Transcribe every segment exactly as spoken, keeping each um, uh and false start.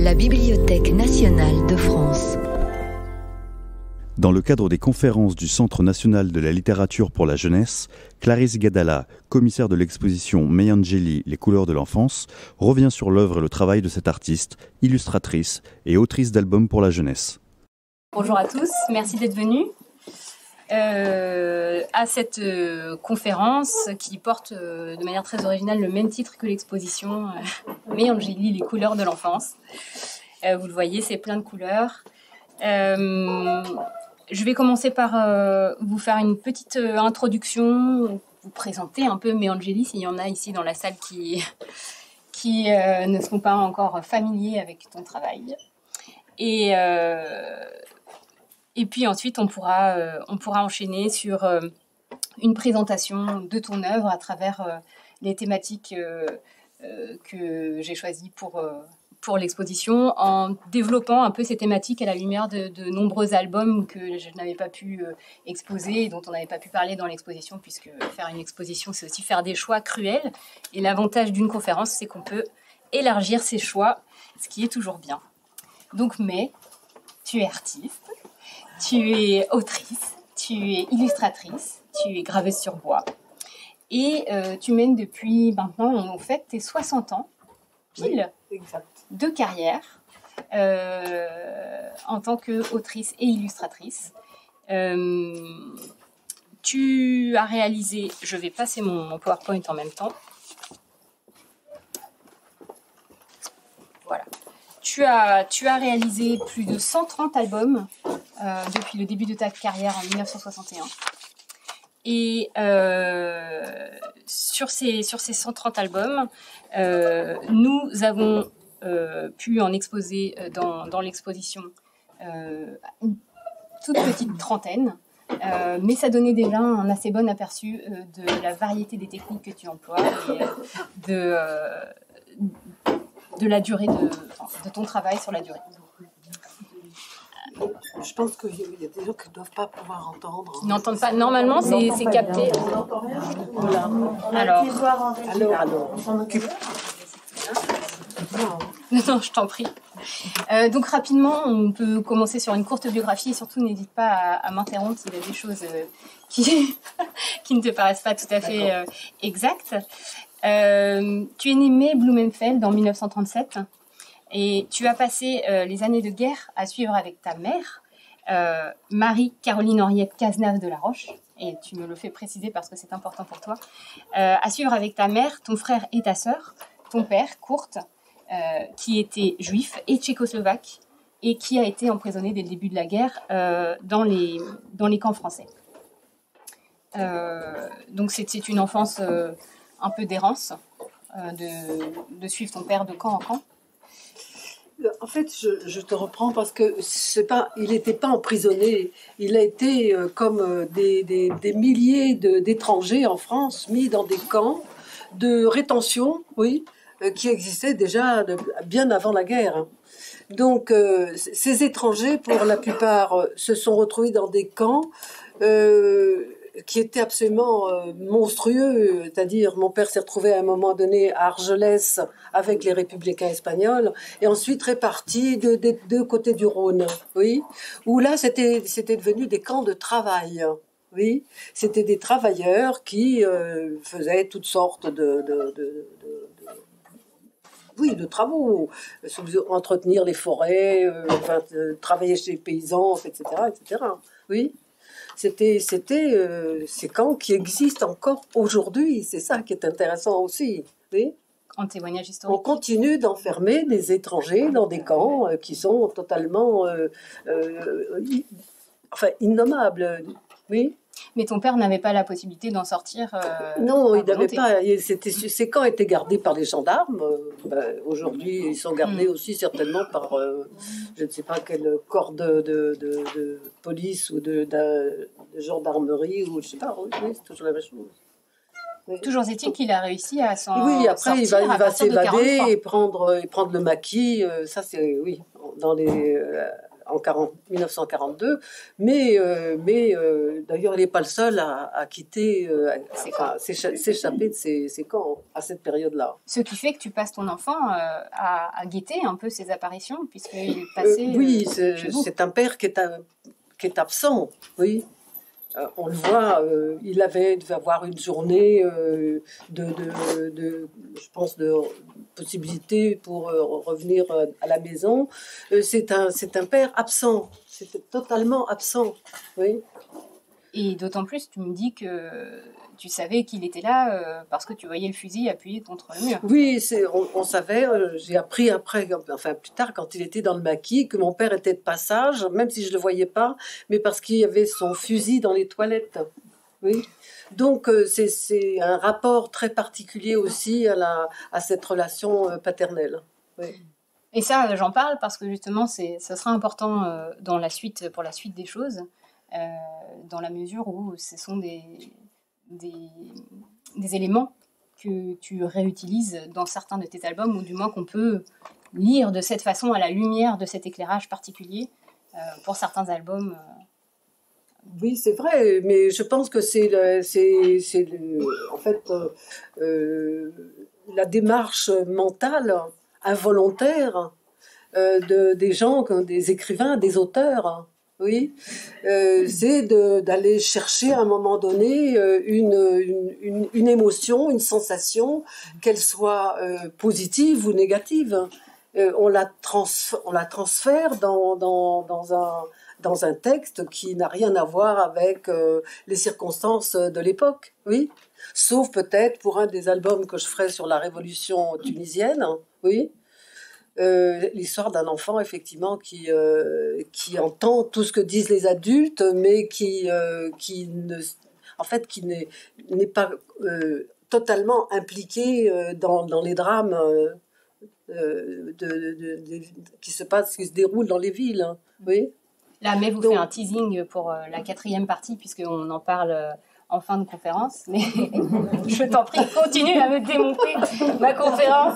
La Bibliothèque nationale de France. Dans le cadre des conférences du Centre national de la littérature pour la jeunesse, Clarisse Guedalla, commissaire de l'exposition Mayangeli, les couleurs de l'enfance, revient sur l'œuvre et le travail de cette artiste, illustratrice et autrice d'albums pour la jeunesse. Bonjour à tous, merci d'être venus euh, à cette euh, conférence qui porte euh, de manière très originale le même titre que l'exposition euh, Mayangeli, les couleurs de l'enfance. Euh, vous le voyez, c'est plein de couleurs. Euh, Je vais commencer par euh, vous faire une petite euh, introduction, vous présenter un peu Mayangeli, s'il y en a ici dans la salle qui, qui euh, ne sont pas encore familiers avec ton travail. Et, euh, et puis ensuite, on pourra, euh, on pourra enchaîner sur euh, une présentation de ton œuvre à travers euh, les thématiques euh, euh, que j'ai choisies pour... Euh, pour l'exposition, en développant un peu ces thématiques à la lumière de, de nombreux albums que je n'avais pas pu euh, exposer et dont on n'avait pas pu parler dans l'exposition, puisque faire une exposition, c'est aussi faire des choix cruels. Et l'avantage d'une conférence, c'est qu'on peut élargir ses choix, ce qui est toujours bien. Donc, mais, tu es artiste, tu es autrice, tu es illustratrice, tu es graveuse sur bois, et euh, tu mènes depuis maintenant, en fait, tes soixante ans, pile, oui, exact. de carrière euh, en tant qu'autrice et illustratrice. Euh, tu as réalisé, je vais passer mon, mon PowerPoint en même temps. Voilà. Tu as, tu as réalisé plus de cent trente albums euh, depuis le début de ta carrière en mille neuf cent soixante et un. Et euh, sur, ces, sur ces cent trente albums, euh, nous avons euh, pu en exposer dans, dans l'exposition euh, une toute petite trentaine, euh, mais ça donnait déjà un assez bon aperçu euh, de la variété des techniques que tu emploies et euh, de, euh, de la durée de, de ton travail sur la durée. Je pense qu'il y a des gens qui ne doivent pas pouvoir entendre. Ils n'entendent pas. Normalement, c'est, c'est capté. Voilà. Alors, alors, alors, on s'en occupe. Non, non, je t'en prie. Euh, donc rapidement, on peut commencer sur une courte biographie et surtout n'hésite pas à, à m'interrompre s'il y a des choses euh, qui, qui ne te paraissent pas tout à fait euh, exactes. Euh, tu es né mai Blumenfeld en mille neuf cent trente-sept et tu as passé euh, les années de guerre à suivre avec ta mère, euh, Marie-Caroline Henriette Cazenave de la Roche, et tu me le fais préciser parce que c'est important pour toi, euh, à suivre avec ta mère, ton frère et ta sœur, ton père, Kurt, euh, qui était juif et tchécoslovaque, et qui a été emprisonné dès le début de la guerre euh, dans, les, dans les camps français. Euh, donc c'est, c'est une enfance euh, un peu d'errance, euh, de, de suivre ton père de camp en camp. En fait, je, je te reprends parce que c'est pas, il n'était pas emprisonné. Il a été, euh, comme euh, des, des, des milliers de, d'étrangers en France, mis dans des camps de rétention, oui, euh, qui existaient déjà de, bien avant la guerre. Donc, euh, ces étrangers, pour la plupart, euh, se sont retrouvés dans des camps euh, qui étaient absolument euh, monstrueux. C'est-à-dire, mon père s'est retrouvé à un moment donné à Argelès avec les républicains espagnols et ensuite répartis de, de, de deux côtés du Rhône, oui, où là, c'était, c'était devenu des camps de travail. Oui, c'était des travailleurs qui euh, faisaient toutes sortes de, de, de, de, de oui, de travaux, entretenir les forêts, euh, enfin, euh, travailler chez les paysans, et cetera, et cetera. Oui. C'était, c'était euh, ces camps qui existent encore aujourd'hui. C'est ça qui est intéressant aussi. Oui. En témoignage historique. On continue d'enfermer des étrangers dans des camps euh, qui sont totalement euh, euh, enfin, innommables. Oui. Mais ton père n'avait pas la possibilité d'en sortir euh, Non, il n'avait pas. C'était, ces camps étaient gardés par les gendarmes. Euh, ben, aujourd'hui, ils sont gardés mmh. aussi certainement par, euh, je ne sais pas quel corps de, de, de, de police ou de, de, de gendarmerie, ou je ne sais pas, oui, c'est toujours la même chose. Oui. Toujours est-il qu'il a réussi à s'en Oui, après sortir il va, il va s'évader et prendre, et prendre le maquis. Euh, ça, c'est, oui, dans les... Euh, en quarante, mille neuf cent quarante-deux, mais, euh, mais euh, d'ailleurs, il n'est pas le seul à, à quitter, euh, à, enfin, s'échapper de ces, ces camps à cette période-là. Ce qui fait que tu passes ton enfant euh, à, à guetter un peu ses apparitions, puisqu'il passait. Euh, oui, euh, c'est un père qui est, à, qui est absent, oui. Euh, on le voit, euh, il avait, devait avoir une journée euh, de, de, de, je pense, de possibilité pour euh, revenir à la maison. Euh, c'est un, c'est un père absent, c'était totalement absent, oui. Et d'autant plus, tu me dis que tu savais qu'il était là euh, parce que tu voyais le fusil appuyé contre le mur. Oui, c'est, on, on savait, euh, j'ai appris après, enfin plus tard, quand il était dans le maquis, que mon père était de passage, même si je ne le voyais pas, mais parce qu'il y avait son fusil dans les toilettes. Oui. Donc euh, c'est, c'est un rapport très particulier aussi à, la, à cette relation euh, paternelle. Oui. Et ça, j'en parle parce que justement, c'est, ça sera important euh, dans la suite, pour la suite des choses. Euh, dans la mesure où ce sont des, des, des éléments que tu réutilises dans certains de tes albums, ou du moins qu'on peut lire de cette façon à la lumière de cet éclairage particulier euh, pour certains albums. Oui, c'est vrai, mais je pense que c'est, le, c'est, c'est le, en fait euh, euh, la démarche mentale involontaire euh, de, des gens, des écrivains, des auteurs. Oui, euh, c'est de, d'aller chercher à un moment donné euh, une, une, une émotion, une sensation, qu'elle soit euh, positive ou négative. Euh, on, la trans, on la transfère dans, dans, dans, un, dans un texte qui n'a rien à voir avec euh, les circonstances de l'époque, oui. Sauf peut-être pour un des albums que je ferai sur la révolution tunisienne, oui. Euh, l'histoire d'un enfant effectivement qui euh, qui entend tout ce que disent les adultes, mais qui euh, qui ne en fait qui n'est n'est pas euh, totalement impliqué euh, dans dans les drames euh, de, de, de, de, qui se passent, qui se déroulent dans les villes. Hein. Oui. Là, mais vous Donc, fait un teasing pour euh, la quatrième partie puisqu'on en parle. Euh... en fin de conférence, mais je t'en prie, continue à me démonter ma conférence.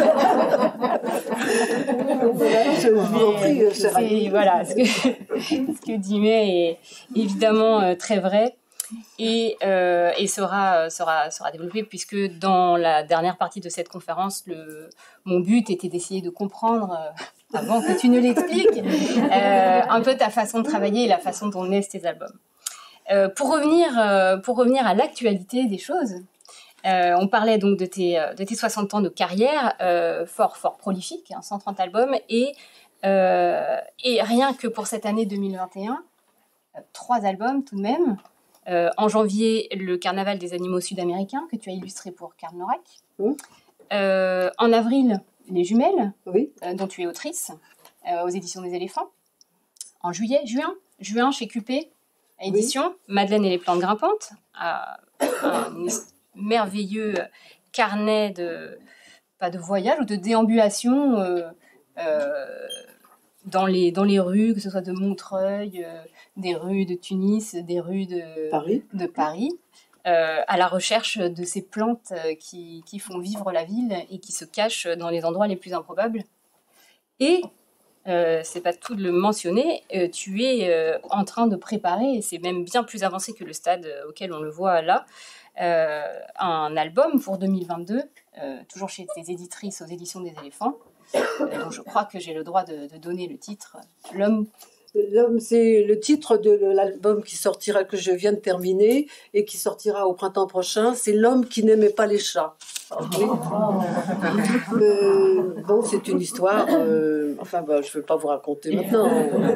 Je vous en prie, cher ami. Voilà, ce que, ce que dit May est évidemment euh, très vrai et, euh, et sera, sera, sera développé puisque dans la dernière partie de cette conférence, le, mon but était d'essayer de comprendre, euh, avant que tu ne l'expliques, euh, un peu ta façon de travailler et la façon dont naissent tes albums. Euh, pour, revenir, euh, pour revenir à l'actualité des choses, euh, on parlait donc de tes, de tes soixante ans de carrière, euh, fort, fort prolifique, hein, cent trente albums, et, euh, et rien que pour cette année deux mille vingt et un, euh, trois albums tout de même. Euh, en janvier, le Carnaval des animaux sud-américains, que tu as illustré pour Karl Noack. Oui. Euh, en avril, Les Jumelles, oui. euh, dont tu es autrice, euh, aux éditions des éléphants. En juillet, juin, juin chez Q P, édition, oui. Madeleine et les plantes grimpantes, un merveilleux carnet de, pas de voyage ou de déambulation euh, euh, dans, les, dans les rues, que ce soit de Montreuil, euh, des rues de Tunis, des rues de Paris, de Paris euh, à la recherche de ces plantes qui, qui font vivre la ville et qui se cachent dans les endroits les plus improbables. Et Euh, c'est pas tout de le mentionner, euh, tu es euh, en train de préparer, et c'est même bien plus avancé que le stade euh, auquel on le voit là, euh, un album pour deux mille vingt-deux, euh, toujours chez tes éditrices aux éditions des éléphants, euh, dont je crois que j'ai le droit de, de donner le titre, L'homme. L'homme, c'est le titre de l'album qui sortira, que je viens de terminer, et qui sortira au printemps prochain, c'est L'homme qui n'aimait pas les chats. Oui. Euh, bon, c'est une histoire, euh, enfin, bah, je ne vais pas vous raconter maintenant.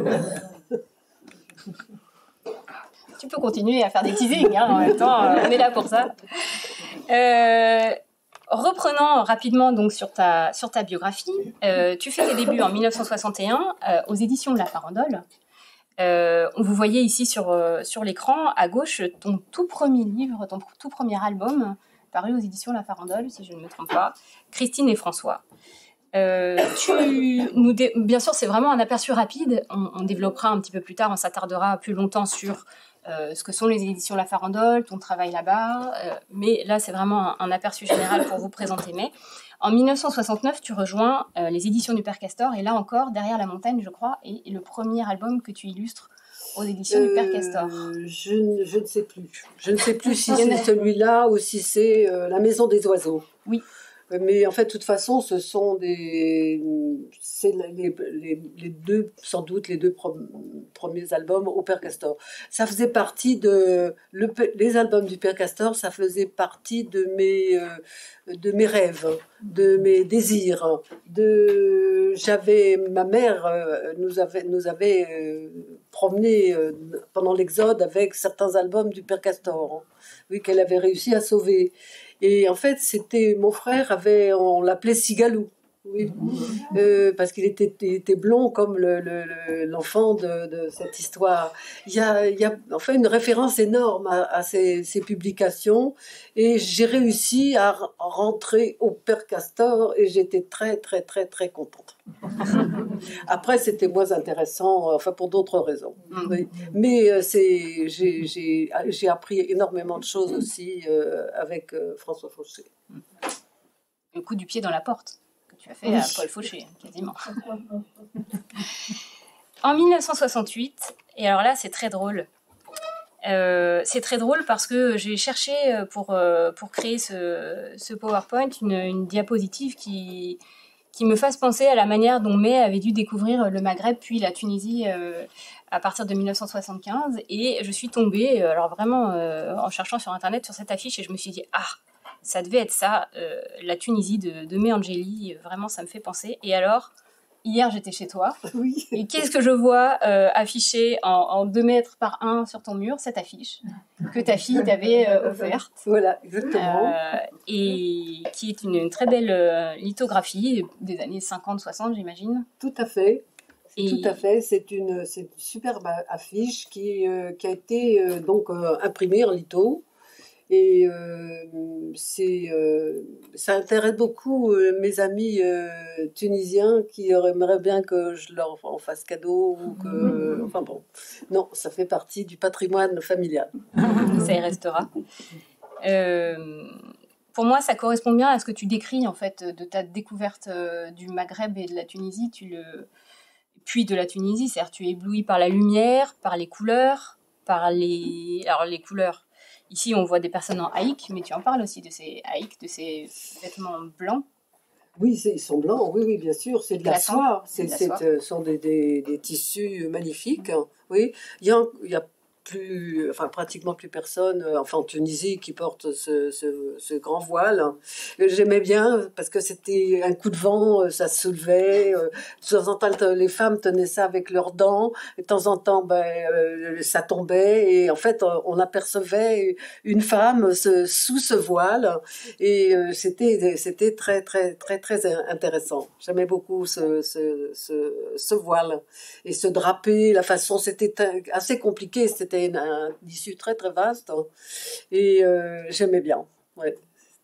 Tu peux continuer à faire des teasings, hein, en même temps, euh, on est là pour ça. Euh, reprenant rapidement donc sur ta, sur ta biographie, euh, tu fais tes débuts en mille neuf cent soixante et un euh, aux éditions de La Farandole. Euh, on vous voyait ici sur, euh, sur l'écran, à gauche, ton tout premier livre, ton tout premier album, paru aux éditions La Farandole, si je ne me trompe pas, Christine et François. Euh, tu nous dé... Bien sûr, c'est vraiment un aperçu rapide. On, on développera un petit peu plus tard, on s'attardera plus longtemps sur euh, ce que sont les éditions La Farandole, ton travail là-bas. Euh, mais là, c'est vraiment un, un aperçu général pour vous présenter. Mais en mille neuf cent soixante-neuf, tu rejoins euh, les éditions du Père Castor. Et là encore, Derrière la montagne, je crois, est, est le premier album que tu illustres aux éditions euh, du Père Castor. Je ne, je ne sais plus. Je ne sais plus si c'est celui-là ou si c'est euh, La Maison des Oiseaux. Oui. Mais en fait, de toute façon, ce sont des, c'est les, les, les deux, sans doute, les deux pro- premiers albums au Père Castor. Ça faisait partie de, le, les albums du Père Castor, ça faisait partie de mes, euh, de mes rêves, de mes désirs. De, j'avais, ma mère euh, nous avait, nous avait euh, promené euh, pendant l'Exode avec certains albums du Père Castor, hein, oui, qu'elle avait réussi à sauver. Et en fait, c'était mon frère avait, on l'appelait Cigalou, oui, euh, parce qu'il était, il était blond comme le, le, le, l'enfant de, de cette histoire. Il y a, il y a en fait une référence énorme à, à ces, ces publications, et j'ai réussi à rentrer au Père Castor, et j'étais très, très, très, très contente. Après, c'était moins intéressant, enfin pour d'autres raisons. Oui. Mais c'est, j'ai, j'ai, j'ai appris énormément de choses aussi euh, avec euh, François Fauché. Le coup du pied dans la porte que tu as fait oui. à Paul Fauché, quasiment. En mille neuf cent soixante-huit, et alors là, c'est très drôle. Euh, c'est très drôle parce que j'ai cherché pour, pour créer ce, ce PowerPoint une, une diapositive qui... qui me fasse penser à la manière dont May avait dû découvrir le Maghreb puis la Tunisie euh, à partir de mille neuf cent soixante-quinze. Et je suis tombée, alors vraiment euh, en cherchant sur Internet, sur cette affiche, et je me suis dit, ah, ça devait être ça, euh, la Tunisie de, de May Angelli, vraiment ça me fait penser. Et alors, hier j'étais chez toi, oui. Et qu'est-ce que je vois euh, affiché en, en deux mètres par un sur ton mur, cette affiche que ta fille t'avait euh, offerte. Voilà, exactement. Euh, et qui est une, une très belle euh, lithographie des années cinquante soixante, j'imagine. Tout à fait. Et... Tout à fait. C'est une, c'est une superbe affiche qui, euh, qui a été euh, donc euh, imprimée en litho. Et euh, c'est, euh, ça intéresse beaucoup euh, mes amis euh, tunisiens qui aimeraient bien que je leur en fasse cadeau. Ou que, enfin bon, non, ça fait partie du patrimoine familial. Ça y restera. Euh, pour moi, ça correspond bien à ce que tu décris en fait de ta découverte euh, du Maghreb et de la Tunisie. Tu le... Puis de la Tunisie, c'est-à-dire tu es ébloui par la lumière, par les couleurs, par les... Alors les couleurs... Ici, on voit des personnes en haïk, mais tu en parles aussi de ces haïks, de ces vêtements blancs. Oui, c'est, ils sont blancs, oui, oui, bien sûr. C'est de la soie. Ce sont des, des, des tissus magnifiques. Oui, il y a, il y a plus, enfin, pratiquement plus personne, enfin en Tunisie, qui porte ce, ce, ce grand voile. J'aimais bien parce que c'était un coup de vent, ça se soulevait. De temps en temps, les femmes tenaient ça avec leurs dents. Et de temps en temps, ben, ça tombait. Et en fait, on apercevait une femme ce, sous ce voile. Et c'était, c'était très, très, très, très intéressant. J'aimais beaucoup ce, ce, ce, ce voile. Et ce drapé, la façon, c'était assez compliqué. C'était C'était un tissu très très vaste, hein. Et euh, j'aimais bien. Ouais.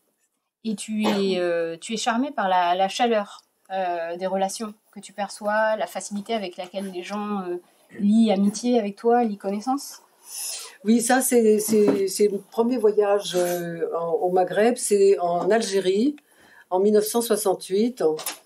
Et tu es, euh, tu es charmée par la, la chaleur euh, des relations que tu perçois, la facilité avec laquelle les gens euh, lient amitié avec toi, lient connaissance. Oui, ça c'est, c'est, c'est mon premier voyage euh, en, au Maghreb, c'est en Algérie, en mille neuf cent soixante-huit.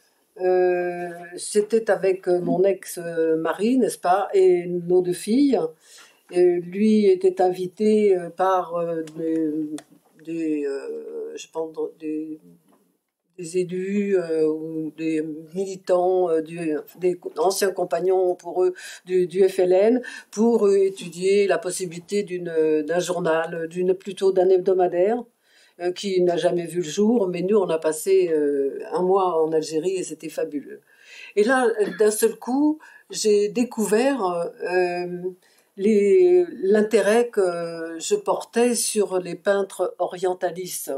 Euh, c'était avec mon ex-mari, n'est-ce pas, et nos deux filles. Et lui était invité par euh, des, des, euh, je pense, des, des élus euh, ou des militants, euh, du, des anciens compagnons pour eux du, du F L N, pour euh, étudier la possibilité d'une, d'un journal, d'une, plutôt d'un hebdomadaire, euh, qui n'a jamais vu le jour. Mais nous, on a passé euh, un mois en Algérie et c'était fabuleux. Et là, d'un seul coup, j'ai découvert... Euh, Les, l'intérêt que je portais sur les peintres orientalistes.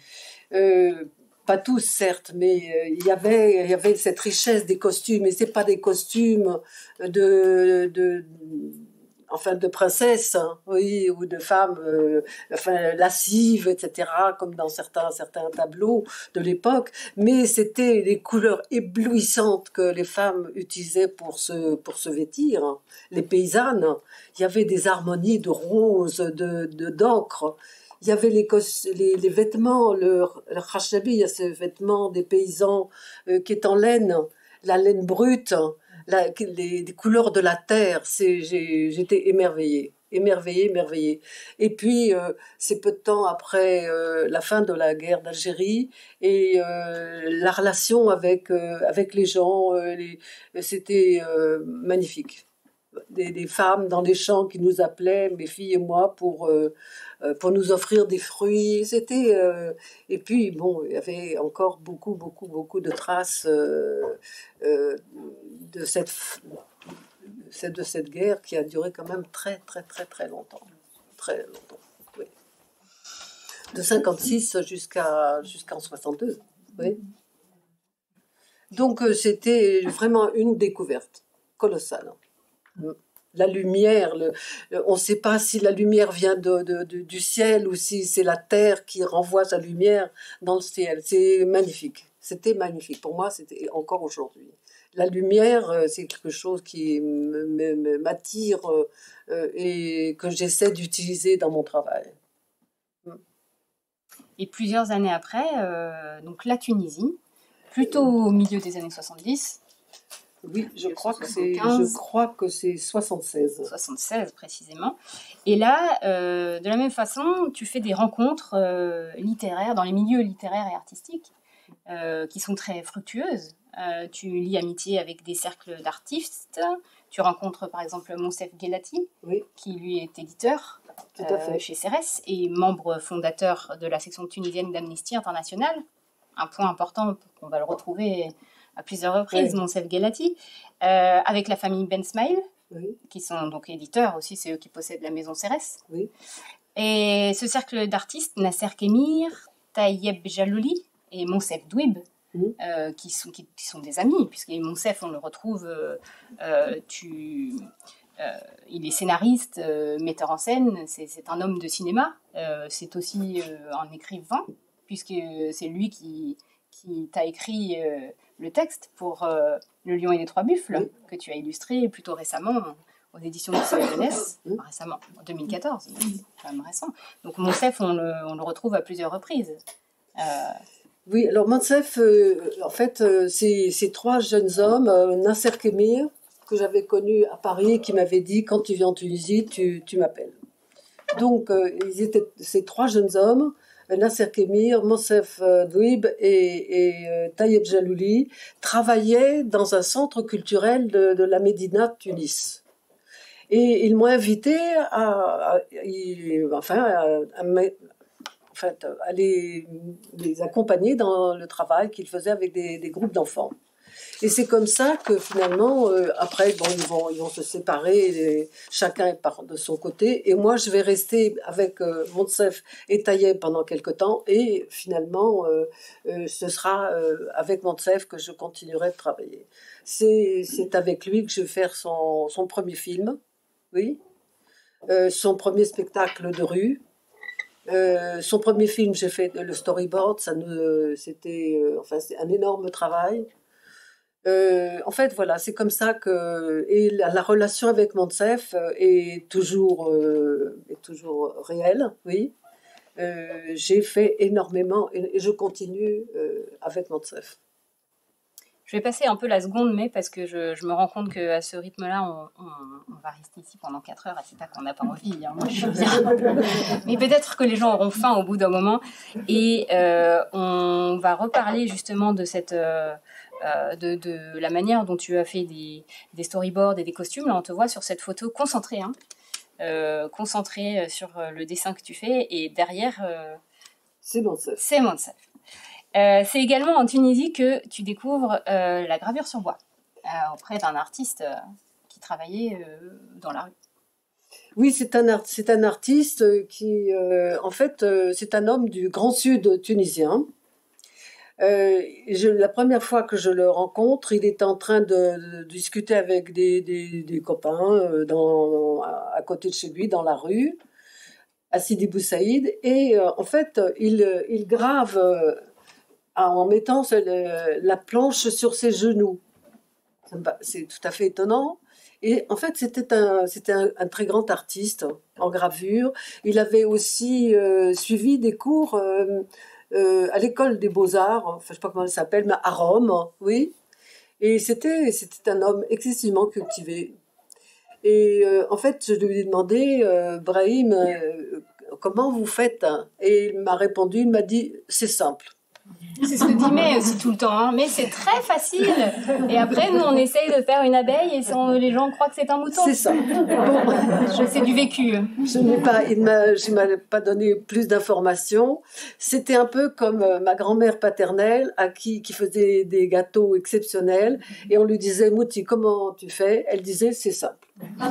Euh, pas tous, certes, mais euh, il y avait, il y avait cette richesse des costumes, et c'est pas des costumes de, de, enfin de princesses, hein, oui, ou de femmes, euh, enfin lascives, et cetera, comme dans certains certains tableaux de l'époque. Mais c'était les couleurs éblouissantes que les femmes utilisaient pour se pour se vêtir. Hein. Les paysannes, il y avait des harmonies de roses, de de d'ocre. Il y avait les, les, les vêtements, le, le khashabi, il y a ce vêtement des paysans euh, qui est en laine, la laine brute, la, les, les couleurs de la terre. C'est, j'ai, j'étais émerveillée, émerveillée, émerveillée. Et puis, euh, c'est peu de temps après euh, la fin de la guerre d'Algérie et euh, la relation avec, euh, avec les gens, euh, les, c'était euh, magnifique. Des, des femmes dans les champs qui nous appelaient, mes filles et moi, pour... Euh, pour nous offrir des fruits. C'était euh, et puis bon, il y avait encore beaucoup, beaucoup, beaucoup de traces euh, euh, de cette de cette guerre qui a duré quand même très, très, très, très longtemps, très longtemps. Oui. De cinquante-six jusqu'à jusqu'en soixante-deux. Oui. Donc euh, c'était vraiment une découverte colossale. La lumière, le, le, on ne sait pas si la lumière vient de, de, de, du ciel ou si c'est la terre qui renvoie sa lumière dans le ciel. C'est magnifique. C'était magnifique. Pour moi, c'était encore aujourd'hui. La lumière, c'est quelque chose qui m'attire euh, et que j'essaie d'utiliser dans mon travail. Et plusieurs années après, euh, donc la Tunisie, plutôt au milieu des années soixante-dix. Oui, je crois, que c'est, je crois que c'est soixante-seize. soixante-seize précisément. Et là, euh, de la même façon, tu fais des rencontres euh, littéraires, dans les milieux littéraires et artistiques, euh, qui sont très fructueuses. Euh, tu lis amitié avec des cercles d'artistes. Tu rencontres par exemple Monsef Guelati, oui. qui lui est éditeur Tout à fait. Euh, chez Cérès et membre fondateur de la section tunisienne d'Amnesty International. Un point important, on va le retrouver à plusieurs reprises, oui. Monsef Guelati, euh, avec la famille Ben Smaïl, oui. qui sont donc éditeurs aussi, c'est eux qui possèdent la maison Cérès. Oui. Et ce cercle d'artistes, Nasser Kémir, Tayeb Jalouli et Monsef Douib, mmh. euh, qui, sont, qui, qui sont des amis, puisque Monsef, on le retrouve, euh, euh, tu, euh, il est scénariste, euh, metteur en scène, c'est, c'est un homme de cinéma, euh, c'est aussi euh, un écrivain, puisque c'est lui qui, qui t'a écrit euh, le texte pour euh, Le Lion et les Trois Buffles, oui. que tu as illustré plutôt récemment aux éditions du Soleil Jeunesse, oui. enfin, récemment, en deux mille quatorze, c'est quand même récent. Donc Monsef, on le, on le retrouve à plusieurs reprises. Euh... Oui, alors Monsef, euh, en fait, euh, c'est, c'est trois jeunes hommes, euh, Nasser Kémir, que j'avais connu à Paris, qui m'avait dit, quand tu viens en Tunisie, tu, tu m'appelles. Donc, euh, ils étaient, ces trois jeunes hommes, Nasser Kémir, Monsef Douib et, et euh, Tayeb Jalouli, travaillaient dans un centre culturel de, de la Médina de Tunis. Et ils m'ont invité à, à, à, enfin, à, à, en fait, à les, les accompagner dans le travail qu'ils faisaient avec des, des groupes d'enfants. Et c'est comme ça que finalement, euh, après, bon, ils vont, ils vont se séparer, les, chacun part de son côté. Et moi, je vais rester avec euh, Monsef et Tayeb pendant quelque temps. Et finalement, euh, euh, ce sera euh, avec Monsef que je continuerai de travailler. C'est, c'est avec lui que je vais faire son, son premier film, oui, euh, son premier spectacle de rue. Euh, son premier film, j'ai fait le storyboard, ça nous, c'était, euh, enfin, c'est un énorme travail. Euh, en fait, voilà, c'est comme ça que et la, la relation avec Monsef est toujours euh, est toujours réelle, oui. Euh, j'ai fait énormément et, et je continue euh, avec Monsef. Je vais passer un peu la seconde mai parce que je, je me rends compte qu'à ce rythme-là, on, on, on va rester ici pendant quatre heures et c'est pas qu'on n'a pas envie. Hein, moi, je suis bien. Mais peut-être que les gens auront faim au bout d'un moment et euh, on va reparler justement de cette euh, Euh, de, de la manière dont tu as fait des, des storyboards et des costumes. Là, on te voit sur cette photo concentrée, hein, euh, concentrée sur le dessin que tu fais, et derrière, euh, c'est Monsef. C'est Monsef. Euh, c'est également en Tunisie que tu découvres euh, la gravure sur bois, euh, auprès d'un artiste euh, qui travaillait euh, dans la rue. Oui, c'est un, art, c'est un artiste qui, euh, en fait, euh, c'est un homme du Grand Sud tunisien. Euh, je, la première fois que je le rencontre, il est en train de, de discuter avec des, des, des copains euh, dans, à, à côté de chez lui, dans la rue, à Sidi Bou Saïd. Et euh, en fait, il, il grave euh, en mettant le, la planche sur ses genoux. C'est tout à fait étonnant. Et en fait, c'était un, c'était un, un très grand artiste en gravure. Il avait aussi euh, suivi des cours euh, euh, à l'école des Beaux-Arts, enfin, je ne sais pas comment elle s'appelle, mais à Rome, oui. Et c'était, c'était un homme excessivement cultivé. Et euh, en fait, je lui ai demandé, euh, Brahim, euh, comment vous faites? Et il m'a répondu, il m'a dit, c'est simple. C'est ce que dit May aussi tout le temps, hein. Mais c'est très facile. Et après, nous, on essaye de faire une abeille et on, les gens croient que c'est un mouton. C'est ça. Bon, je sais du vécu. Je n'ai pas, il m'a, je m'avais pas donné plus d'informations. C'était un peu comme euh, ma grand-mère paternelle, à qui, qui faisait des gâteaux exceptionnels, et on lui disait, Mouti, comment tu fais? Elle disait, c'est simple.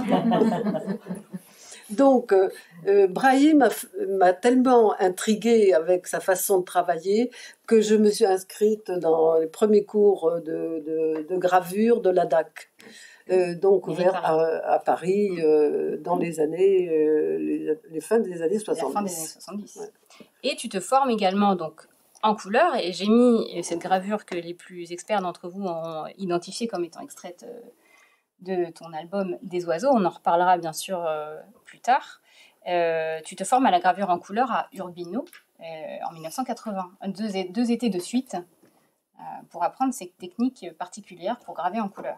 Donc, euh, euh, Brahim m'a tellement intriguée avec sa façon de travailler que je me suis inscrite dans les premiers cours de, de, de gravure de l'A D A C, euh, donc ouvert à, à Paris euh, dans les années, euh, les, les fins des années soixante-dix. La fin des années soixante-dix. Ouais. Et tu te formes également donc en couleur, et j'ai mis cette gravure que les plus experts d'entre vous ont identifiée comme étant extraite euh, de ton album Des oiseaux, on en reparlera bien sûr euh, plus tard. Euh, tu te formes à la gravure en couleur à Urbino euh, en mille neuf cent quatre-vingts, deux, deux étés de suite, euh, pour apprendre ces techniques particulières pour graver en couleur.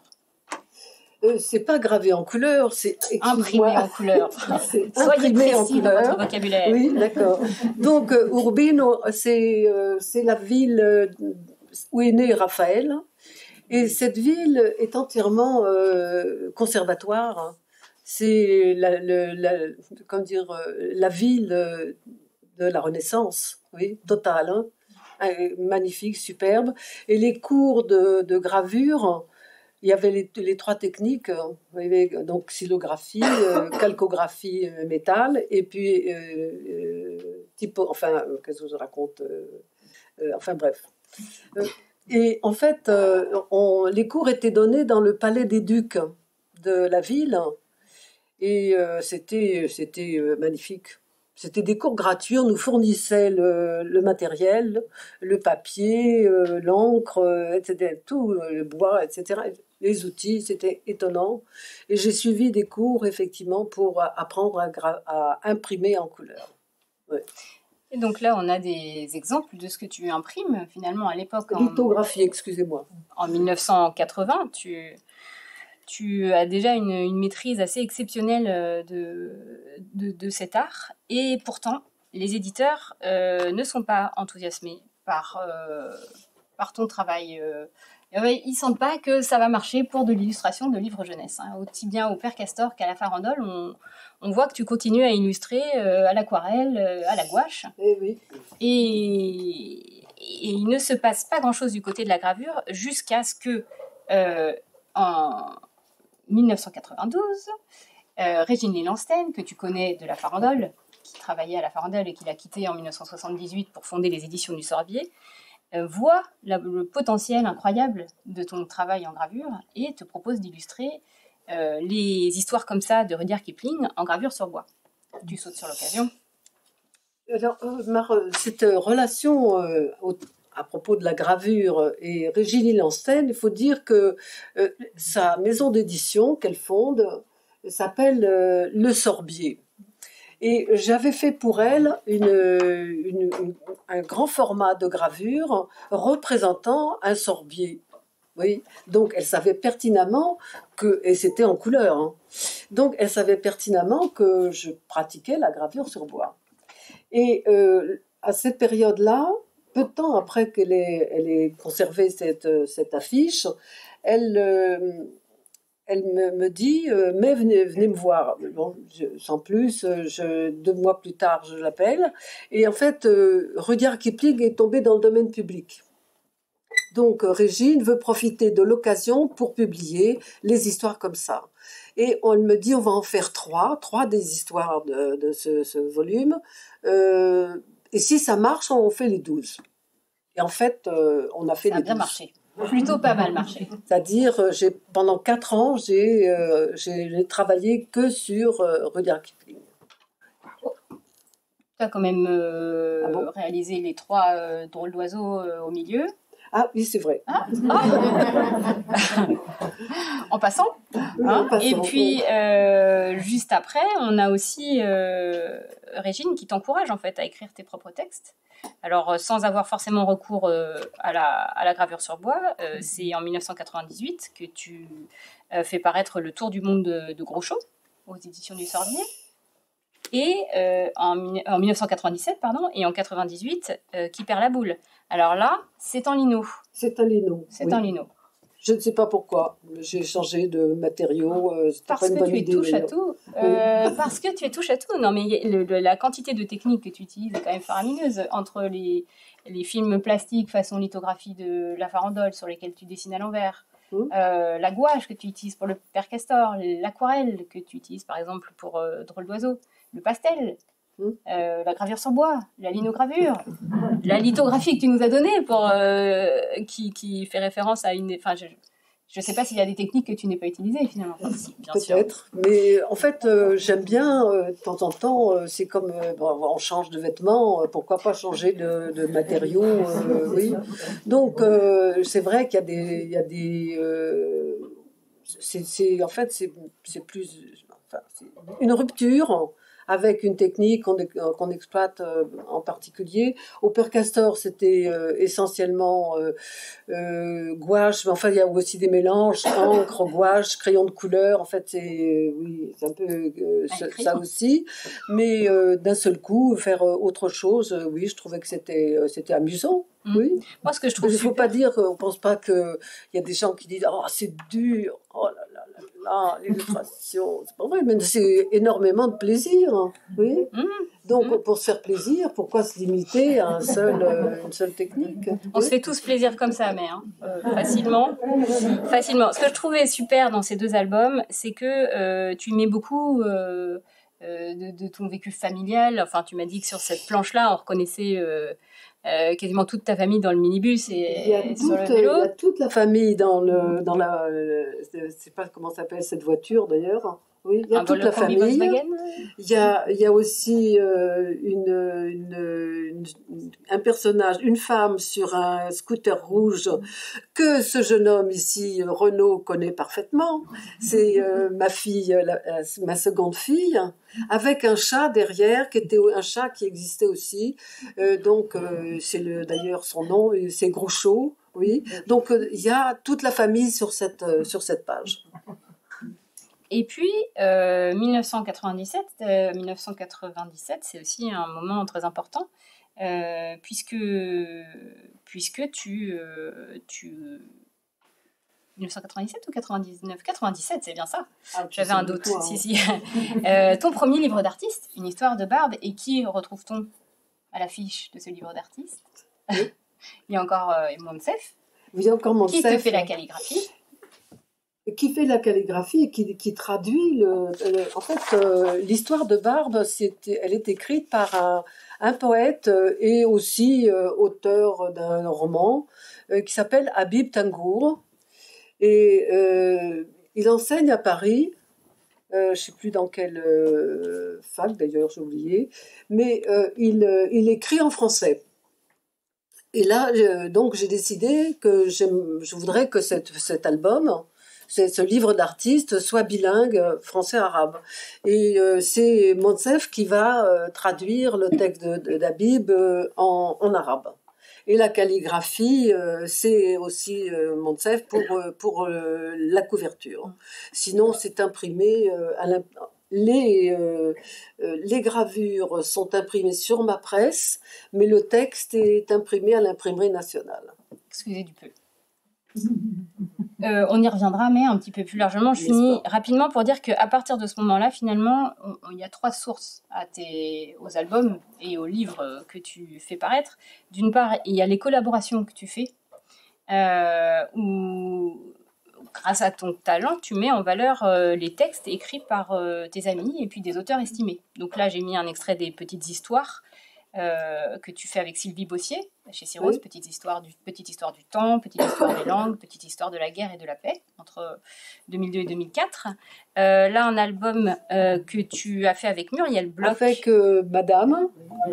Euh, c'est pas gravé en couleur, c'est imprimé en couleur. C'est Soyez imprimé en précis dans couleur. votre vocabulaire. Oui, d'accord. Donc euh, Urbino, c'est euh, c'est la ville euh, où est né Raphaël. Et cette ville est entièrement euh, conservatoire. C'est la, la, la, comment dire, la ville de la Renaissance, oui, totale, hein, magnifique, superbe. Et les cours de, de gravure, il y avait les, les trois techniques, il y avait donc xylographie, euh, calcographie, euh, métal, et puis euh, euh, typo, enfin, qu'est-ce que je raconte, euh, euh, enfin bref. Euh, Et en fait, euh, on, les cours étaient donnés dans le palais des ducs de la ville, et euh, c'était, c'était euh, magnifique. C'était des cours gratuits, on nous fournissait le, le matériel, le papier, euh, l'encre, euh, et cetera, tout, le bois, et cetera. Les outils, c'était étonnant. Et j'ai suivi des cours, effectivement, pour apprendre à, gra- à imprimer en couleur. Ouais. Et donc là, on a des exemples de ce que tu imprimes finalement à l'époque. Lithographie, en, excusez-moi. En mille neuf cent quatre-vingts, tu, tu as déjà une, une maîtrise assez exceptionnelle de, de, de cet art. Et pourtant, les éditeurs euh, ne sont pas enthousiasmés par, euh, par ton travail. Euh, ils ne sentent pas que ça va marcher pour de l'illustration de livres jeunesse. Hein. Aussi bien au Père Castor qu'à la Farandole, on, on voit que tu continues à illustrer euh, à l'aquarelle, euh, à la gouache. Eh oui. Et, et il ne se passe pas grand-chose du côté de la gravure jusqu'à ce que, euh, en mille neuf cent quatre-vingt-douze, euh, Régine Lélandsten, que tu connais de la Farandole, qui travaillait à la Farandole et qui l'a quittée en mille neuf cent soixante-dix-huit pour fonder les éditions du Sorbier, euh, voit la, le potentiel incroyable de ton travail en gravure et te propose d'illustrer euh, les histoires comme ça de Rudyard Kipling en gravure sur bois. Tu sautes sur l'occasion. Alors, euh, cette relation euh, au, à propos de la gravure et Régine Lélandsten, il faut dire que euh, sa maison d'édition qu'elle fonde s'appelle euh, Le Sorbier. Et j'avais fait pour elle une, une, une, un grand format de gravure représentant un sorbier. Oui, donc elle savait pertinemment que, et c'était en couleur, hein, donc elle savait pertinemment que je pratiquais la gravure sur bois. Et euh, à cette période-là, peu de temps après qu'elle ait, elle ait conservé cette, cette affiche, elle... Euh, Elle me, me dit, euh, mais venez, venez me voir. Bon, je, sans plus, je, deux mois plus tard, je l'appelle. Et en fait, euh, Rudyard Kipling est tombé dans le domaine public. Donc, euh, Régine veut profiter de l'occasion pour publier les histoires comme ça. Et on me dit, on va en faire trois, trois des histoires de, de ce, ce volume. Euh, et si ça marche, on fait les douze. Et en fait, euh, on a fait Ça a les bien deux. marché. Plutôt pas mal marché. C'est-à-dire, euh, j'ai, pendant quatre ans, j'ai, euh, j'ai, j'ai travaillé que sur euh, Rudyard Kipling. Tu as quand même euh, Ah bon réalisé les trois euh, drôles d'oiseaux euh, au milieu. Ah oui, c'est vrai. Ah, ah. En passant. Hein. En passant, Et puis, euh, juste après, on a aussi euh, Régine qui t'encourage en fait à écrire tes propres textes. Alors, euh, sans avoir forcément recours euh, à, la, à la gravure sur bois, euh, c'est en mille neuf cent quatre-vingt-dix-huit que tu euh, fais paraître Le Tour du monde de, de Groucho aux éditions du Sorbier. Et euh, en, en mille neuf cent quatre-vingt-dix-sept, pardon, et en quatre-vingt-dix-huit, euh, Qui perd la boule. Alors là, c'est en lino. C'est un lino. C'est oui. un lino. Je ne sais pas pourquoi. J'ai changé de matériaux. Euh, parce pas une que bonne tu es idée, touche à d'ailleurs. tout. Euh, oui. Parce que tu es touche à tout. Non, mais le, le, la quantité de techniques que tu utilises est quand même faramineuse. Entre les, les films plastiques façon lithographie de la farandole sur lesquels tu dessines à l'envers, mmh. euh, la gouache que tu utilises pour le Père Castor, l'aquarelle que tu utilises par exemple pour euh, Drôle d'oiseau, le pastel. Mmh. Euh, la gravure sur bois, la linogravure, la lithographie que tu nous as donnée pour euh, qui, qui fait référence à une. Enfin, je je sais pas s'il y a des techniques que tu n'aies pas utilisées finalement. Enfin, si, bien Peut-être, sûr. Mais en fait, euh, j'aime bien euh, de temps en temps. Euh, c'est comme euh, bon, on change de vêtements, euh, pourquoi pas changer de, de matériaux, euh, oui. Donc euh, c'est vrai qu'il y a des, il y a des. Euh, c'est, c'est en fait c'est, c'est plus, enfin, c'est une rupture. Avec une technique qu'on, qu'on exploite euh, en particulier. Au Père Castor, c'était euh, essentiellement euh, euh, gouache, mais enfin il y a aussi des mélanges, encre, gouache, crayon de couleur. En fait, c'est oui, c'est un peu euh, ce, ça aussi. Mais euh, d'un seul coup, faire euh, autre chose, euh, oui, je trouvais que c'était euh, c'était amusant. Mmh. Oui. Moi, ce que je trouve, il ne faut pas dire, on pense pas que il y a des gens qui disent oh c'est dur, oh là là là là, l'illustration, c'est pas vrai, mais c'est énormément de plaisir, oui. Mmh. Donc mmh. pour se faire plaisir, pourquoi se limiter à un seul, euh, une seule technique? On oui. se fait tous plaisir comme ça, mais hein, euh, facilement, facilement. Ce que je trouvais super dans ces deux albums, c'est que euh, tu mets beaucoup. Euh, De, de ton vécu familial. Enfin, tu m'as dit que sur cette planche-là, on reconnaissait euh, euh, quasiment toute ta famille dans le minibus et, il y a et toute, sur le vélo. Il y a toute la famille dans, le, dans la... Je ne sais pas comment s'appelle cette voiture, d'ailleurs. Oui, il y a un toute la famille. Il y a, il y a aussi euh, une, une, une, un personnage, une femme sur un scooter rouge que ce jeune homme ici, Renaud, connaît parfaitement. C'est euh, ma fille, la, ma seconde fille, avec un chat derrière, qui était un chat qui existait aussi. Euh, donc, euh, c'est le, d'ailleurs son nom, c'est Groucho. Oui. Donc, euh, il y a toute la famille sur cette, euh, sur cette page. Et puis, euh, mille neuf cent quatre-vingt-dix-sept, euh, mille neuf cent quatre-vingt-dix-sept, c'est aussi un moment très important, euh, puisque, puisque tu, euh, tu... mille neuf cent quatre-vingt-dix-sept ou quatre-vingt-dix-neuf quatre-vingt-dix-sept, c'est bien ça. Ah, j'avais un doute. Toi, si, si. euh, ton premier livre d'artiste, Une histoire de barbe, et qui retrouve-t-on à l'affiche de ce livre d'artiste? Oui. Il y a encore euh, Moncef. Il y a encore Moncef. Qui te fait la calligraphie? Qui fait la calligraphie et qui, qui traduit le, le en fait euh, l'histoire de Barbe, c'était, elle est écrite par un, un poète et aussi euh, auteur d'un roman euh, qui s'appelle Habib Tangour, et euh, il enseigne à Paris, euh, je ne sais plus dans quelle euh, fac d'ailleurs, j'ai oublié, mais euh, il, euh, il écrit en français. Et là, euh, donc j'ai décidé que j'aime, je voudrais que cette, cet album, c'est ce livre d'artiste soit bilingue français-arabe. Et euh, c'est Moncef qui va euh, traduire le texte de, de, d'Habib euh, en, en arabe. Et la calligraphie, euh, c'est aussi euh, Moncef pour, euh, pour euh, la couverture. Sinon, c'est imprimé euh, à l'imp- les, euh, euh, les gravures sont imprimées sur ma presse, mais le texte est imprimé à l'imprimerie nationale. Excusez du peu. Euh, on y reviendra, mais un petit peu plus largement. Je finis rapidement pour dire qu'à partir de ce moment-là, finalement, il y a trois sources à tes, aux albums et aux livres que tu fais paraître. D'une part, il y a les collaborations que tu fais, euh, où, grâce à ton talent, tu mets en valeur euh, les textes écrits par euh, tes amis et puis des auteurs estimés. Donc là, j'ai mis un extrait des Petites Histoires, euh, que tu fais avec Sylvie Bossier, chez Syros, Oui. petite, histoire du, petite histoire du temps, petite histoire des langues, petite histoire de la guerre et de la paix, entre deux mille deux et deux mille quatre. Euh, là, un album euh, que tu as fait avec Muriel Bloch. Avec euh, Madame.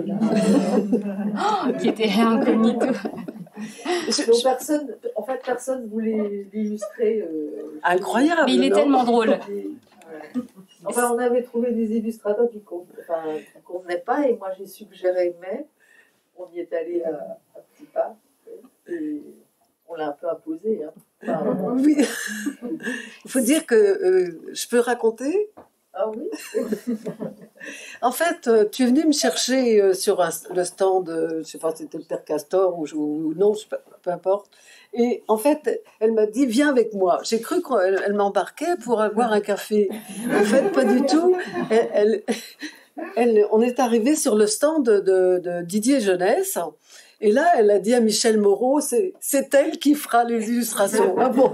Oh, qui était incognito. Je, Donc, personne, en fait, personne voulait l'illustrer. Euh, Incroyable. Mais il est non tellement drôle. Ouais. Enfin, on avait trouvé des illustrateurs qui ne enfin, convenaient pas, et moi j'ai suggéré mais on y est allé à, à petits pas, et on l'a un peu imposé. Hein. Enfin, Oui. Il faut dire que euh, je peux raconter. Ah oui. En fait, euh, tu es venu me chercher euh, sur un, le stand, euh, je ne sais pas si c'était le Père Castor ou, ou non, je sais pas, peu importe. Et en fait, elle m'a dit, viens avec moi. J'ai cru qu'elle elle m'embarquait pour boire un café. En fait, pas du tout. Elle, elle, elle, on est arrivé sur le stand de, de Didier Jeunesse. Et là, elle a dit à Michel Moreau, c'est, c'est elle qui fera les illustrations. Ah bon.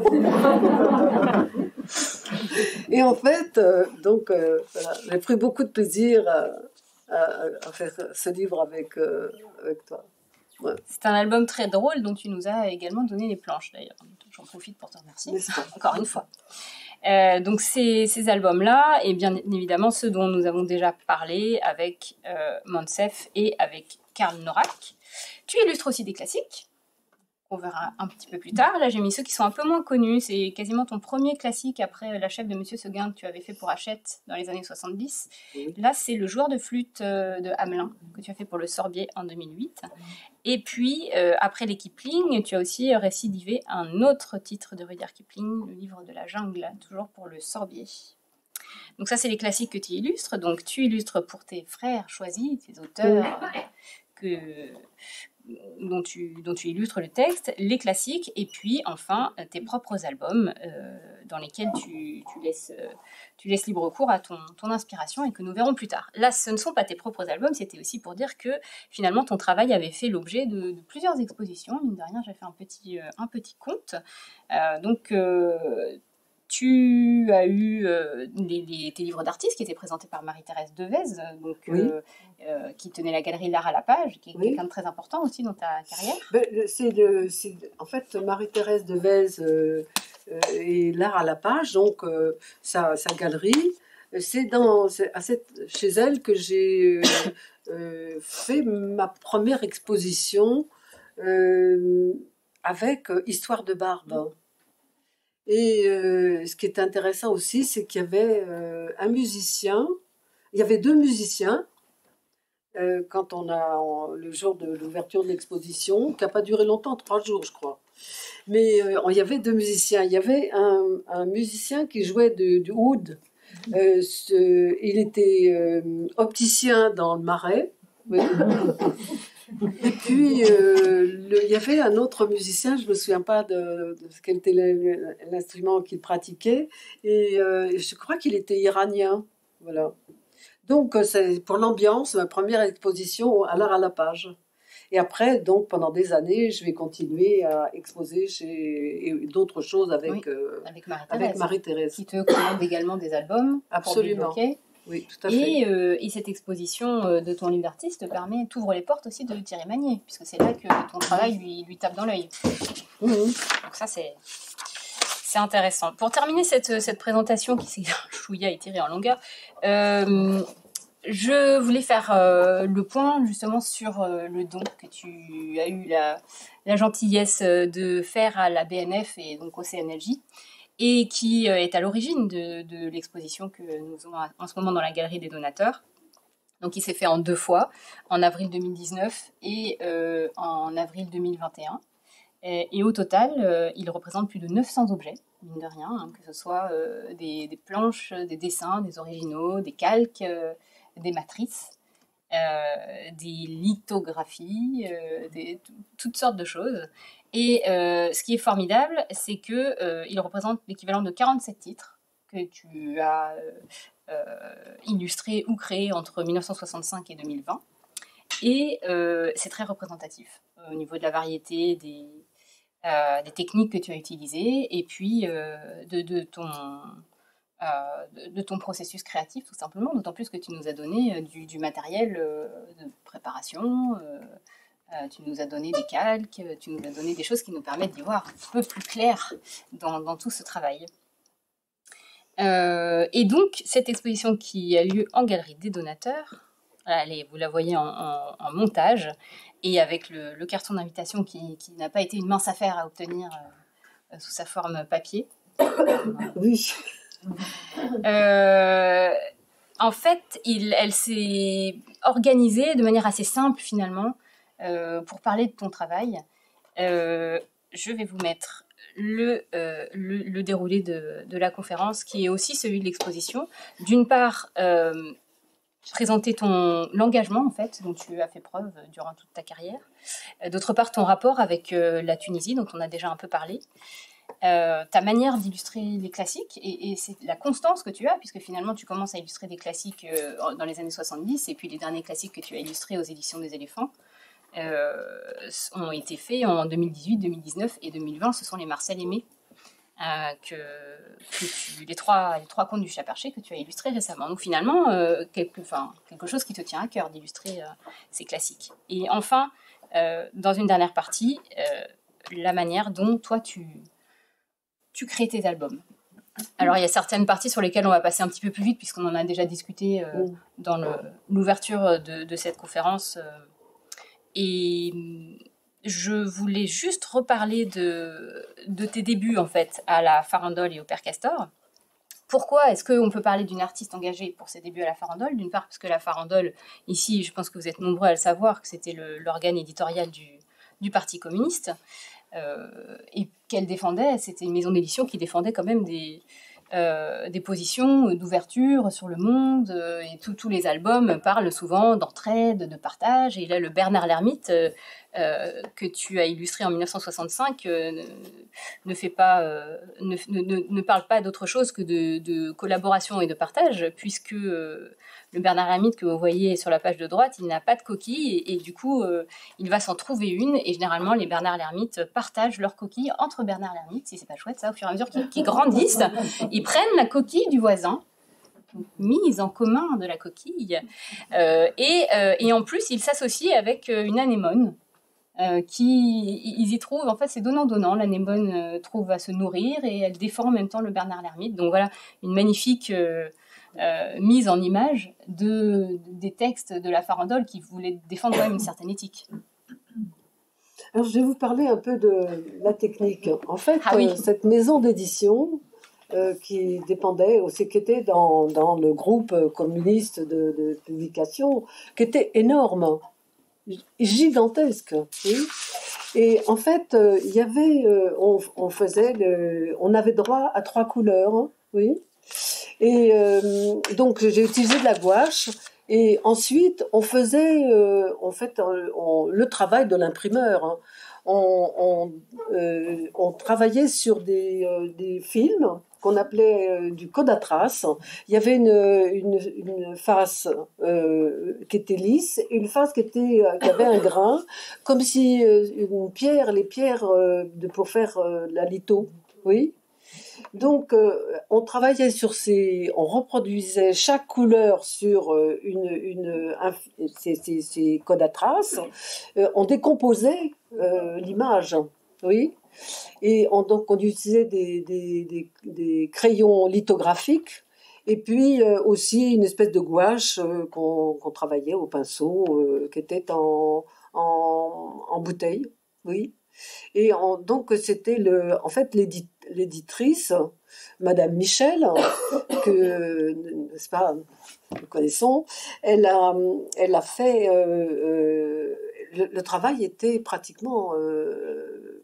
Et en fait, euh, donc, euh, voilà, j'ai pris beaucoup de plaisir à, à, à faire ce livre avec, euh, avec toi. Ouais. C'est un album très drôle dont tu nous as également donné les planches d'ailleurs. J'en profite pour te remercier, encore une fois. Euh, donc ces, ces albums-là, et bien évidemment ceux dont nous avons déjà parlé avec euh, Moncef et avec Karl Norak. Tu illustres aussi des classiques, qu'on verra un petit peu plus tard. Là j'ai mis ceux qui sont un peu moins connus, c'est quasiment ton premier classique après La chef de Monsieur Seguin que tu avais fait pour Hachette dans les années soixante-dix. Oui. Là c'est Le joueur de flûte de Hamelin que tu as fait pour Le Sorbier en deux mille huit. Et puis, euh, après les Kipling, tu as aussi récidivé un autre titre de Rudyard Kipling, Le livre de la jungle, toujours pour Le Sorbier. Donc ça, c'est les classiques que tu illustres. Donc tu illustres pour tes frères choisis, tes auteurs que, dont, tu, dont tu illustres le texte, les classiques, et puis enfin tes propres albums euh, dans lesquels tu, tu, laisses, tu laisses libre cours à ton, ton inspiration et que nous verrons plus tard. Là, ce ne sont pas tes propres albums, c'était aussi pour dire que finalement ton travail avait fait l'objet de, de plusieurs expositions. Mine de rien, j'ai fait un petit, euh, un petit compte. Euh, donc, euh, tu as eu euh, les, les, tes livres d'artistes qui étaient présentés par Marie-Thérèse Devez, donc, oui. euh, euh, qui tenait la galerie L'Art à la page, qui est oui. quelqu'un de très important aussi dans ta carrière. Ben, c'est le, c'est, en fait, Marie-Thérèse Devez euh, euh, et L'Art à la page, donc euh, sa, sa galerie, c'est, dans, c'est à cette, chez elle que j'ai euh, euh, fait ma première exposition euh, avec euh, Histoire de Barbe. Et euh, ce qui est intéressant aussi, c'est qu'il y avait euh, un musicien, il y avait deux musiciens, euh, quand on a, en, le jour de l'ouverture de l'exposition, qui n'a pas duré longtemps, trois jours je crois. Mais euh, il y avait deux musiciens. Il y avait un, un musicien qui jouait de, du oud. Euh, ce, il était euh, opticien dans le Marais. Oui. Et puis, euh, le, il y avait un autre musicien, je ne me souviens pas de, de quel était l'instrument qu'il pratiquait, et euh, je crois qu'il était iranien. Voilà. Donc, c'est pour l'ambiance, ma première exposition à L'Art à la page. Et après, donc, pendant des années, je vais continuer à exposer chez, et d'autres choses avec, oui, euh, avec Marie-Thérèse, avec Marie-Thérèse. Qui te commande également des albums. Absolument. Oui, tout à fait. Et, euh, et cette exposition de ton livre d'artiste te permet, t'ouvre les portes aussi de Thierry Magnier, puisque c'est là que ton travail lui, lui tape dans l'œil. Mmh. Donc ça, c'est, c'est intéressant. Pour terminer cette, cette présentation qui s'est chouïa étirée en longueur, euh, je voulais faire euh, le point justement sur euh, le don que tu as eu la, la gentillesse de faire à la B N F et donc au C N L J. Et qui est à l'origine de, de l'exposition que nous avons en ce moment dans la galerie des donateurs. Donc il s'est fait en deux fois, en avril deux mille dix-neuf et euh, en avril deux mille vingt et un. Et, et au total, euh, il représente plus de neuf cents objets, mine de rien, hein, que ce soit euh, des, des planches, des dessins, des originaux, des calques, euh, des matrices, euh, des lithographies, euh, des, toutes sortes de choses. Et euh, ce qui est formidable, c'est qu'il euh, représente l'équivalent de quarante-sept titres que tu as euh, illustrés ou créés entre mille neuf cent soixante-cinq et deux mille vingt. Et euh, c'est très représentatif euh, au niveau de la variété des, euh, des techniques que tu as utilisées et puis euh, de, de, ton, euh, de, de ton processus créatif, tout simplement, d'autant plus que tu nous as donné euh, du, du matériel euh, de préparation, euh, euh, tu nous as donné des calques, tu nous as donné des choses qui nous permettent d'y voir un peu plus clair dans, dans tout ce travail. Euh, et donc, cette exposition qui a lieu en Galerie des Donateurs, allez, vous la voyez en, en, en montage, et avec le, le carton d'invitation qui, qui n'a pas été une mince affaire à obtenir euh, sous sa forme papier. Oui. Euh, en fait, il, elle s'est organisée de manière assez simple, finalement, euh, pour parler de ton travail. Euh, je vais vous mettre le, euh, le, le déroulé de, de la conférence, qui est aussi celui de l'exposition. D'une part, euh, présenter ton l'engagement en fait dont tu as fait preuve durant toute ta carrière. Euh, d'autre part, ton rapport avec euh, la Tunisie, dont on a déjà un peu parlé. Euh, ta manière d'illustrer les classiques, et, et c'est la constance que tu as, puisque finalement tu commences à illustrer des classiques euh, dans les années soixante-dix, et puis les derniers classiques que tu as illustrés aux éditions des éléphants euh, ont été faits en deux mille dix-huit, deux mille dix-neuf et deux mille vingt. Ce sont les Marcel Aimé, euh, que, que tu, les, trois, les trois contes du chat perché que tu as illustrés récemment. Donc finalement, euh, quelque, enfin, quelque chose qui te tient à cœur d'illustrer euh, ces classiques. Et enfin, euh, dans une dernière partie, euh, la manière dont toi tu... tu crées tes albums. Alors, il y a certaines parties sur lesquelles on va passer un petit peu plus vite, puisqu'on en a déjà discuté euh, mmh. dans le, l'ouverture de, de cette conférence. Euh, et je voulais juste reparler de, de tes débuts, en fait, à la Farandole et au Père Castor. Pourquoi est-ce qu'on peut parler d'une artiste engagée pour ses débuts à la Farandole ? D'une part, parce que la Farandole, ici, je pense que vous êtes nombreux à le savoir, que c'était le, l'organe éditorial du, du Parti communiste. Euh, et qu'elle défendait, c'était une maison d'édition qui défendait quand même des, euh, des positions d'ouverture sur le monde, euh, et tous les albums parlent souvent d'entraide, de partage, et là le Bernard Lhermitte euh, euh, que tu as illustré en dix-neuf cent soixante-cinq euh, ne, ne, fait pas, euh, ne, ne, ne parle pas d'autre chose que de, de collaboration et de partage, puisque euh, le Bernard Lhermitte que vous voyez sur la page de droite, il n'a pas de coquille, et, et du coup, euh, il va s'en trouver une, et généralement, les Bernard Lhermitte partagent leurs coquilles entre Bernard Lhermitte, si c'est pas chouette, ça, au fur et à mesure qu'ils, qu'ils grandissent, ils prennent la coquille du voisin, mise en commun de la coquille, euh, et, euh, et en plus, ils s'associent avec une anémone, euh, qui, ils y trouvent, en fait, c'est donnant-donnant, l'anémone euh, trouve à se nourrir, et elle défend en même temps le Bernard Lhermitte, donc voilà, une magnifique... Euh, Euh, mise en image de, de, des textes de la Farandole qui voulaient défendre quand même une certaine éthique. Alors, je vais vous parler un peu de la technique. En fait, ah oui. euh, cette maison d'édition euh, qui dépendait, aussi, qui était dans, dans le groupe communiste de, de publication, qui était énorme, gigantesque. Oui. Et en fait, euh, il y avait, euh, on, on faisait, le, on avait droit à trois couleurs, hein, oui. Et euh, donc j'ai utilisé de la gouache, et ensuite on faisait euh, en fait on, on, le travail de l'imprimeur, hein. on, on, euh, on travaillait sur des, euh, des films qu'on appelait euh, du codatrace. Il y avait une, une, une face euh, qui était lisse et une face qui, était, euh, qui avait un grain, comme si euh, une pierre, les pierres euh, de, pour faire euh, la litho, oui. Donc, euh, on travaillait sur ces, on reproduisait chaque couleur sur euh, une, une, un, ces, ces, ces codatraces. Euh, on décomposait euh, l'image, oui. Et on, donc, on utilisait des, des, des, des crayons lithographiques, et puis euh, aussi une espèce de gouache euh, qu'on, qu'on travaillait au pinceau, euh, qui était en, en, en bouteille, oui. Et en, donc, c'était le, en fait l'édit, l'éditrice, Madame Michel, que, n'est-ce pas, nous connaissons, elle a, elle a fait, euh, euh, le, le travail était pratiquement euh,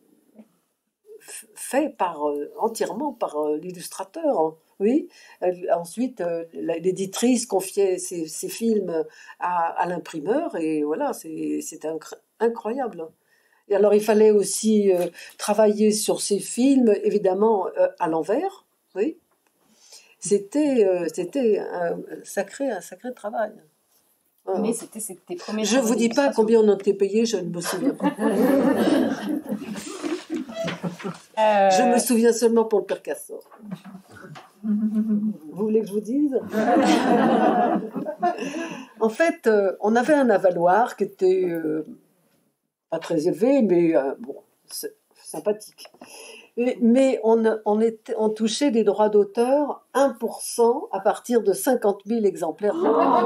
fait par, entièrement par l'illustrateur, hein, oui. Elle, ensuite, euh, l'éditrice confiait ses, ses films à, à l'imprimeur, et voilà, c'est, c'était incr- incroyable. Et alors, il fallait aussi euh, travailler sur ces films, évidemment, euh, à l'envers, oui. C'était, euh, c'était un sacré, un sacré travail. Euh, Mais c'était, c'était tes premiers. Je ne vous dis pas combien on en était payé, je ne me souviens pas. Euh... Je me souviens seulement pour le Père Castor. Vous voulez que je vous dise? En fait, euh, on avait un avaloir qui était euh, pas très élevé, mais euh, bon, sympathique. Et, mais on, on, était, on touchait des droits d'auteur un pour cent à partir de cinquante mille exemplaires.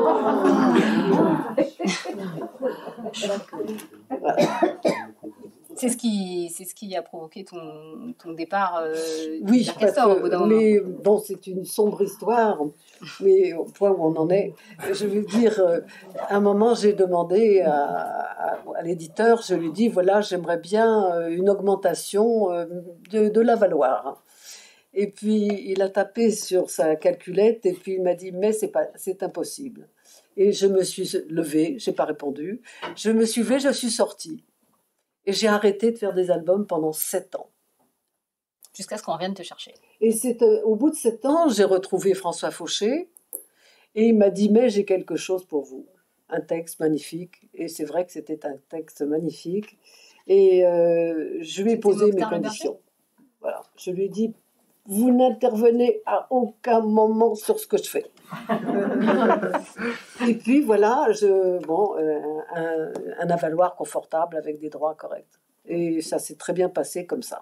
Voilà. C'est ce qui, c'est ce qui a provoqué ton, ton départ euh, oui, du Père Castor au bout d'un moment. Mais bon, c'est une sombre histoire, mais au point où on en est. Je veux dire, euh, à un moment, j'ai demandé à, à, à l'éditeur, je lui ai dit, voilà, j'aimerais bien euh, une augmentation euh, de, de l'avaloir. Et puis, il a tapé sur sa calculette et puis il m'a dit, mais c'est pas, c'est impossible. Et je me suis levée, j'ai pas répondu. Je me suis levée, je suis sortie. Et j'ai arrêté de faire des albums pendant sept ans. Jusqu'à ce qu'on revienne te chercher. Et c'est euh, au bout de sept ans, j'ai retrouvé François Fauché. Et il m'a dit, mais j'ai quelque chose pour vous. Un texte magnifique. Et c'est vrai que c'était un texte magnifique. Et euh, je lui ai posé mes conditions. Voilà. Je lui ai dit, vous n'intervenez à aucun moment sur ce que je fais. Et puis voilà, je, bon, euh, un, un avaloir confortable avec des droits corrects. Et ça s'est très bien passé comme ça.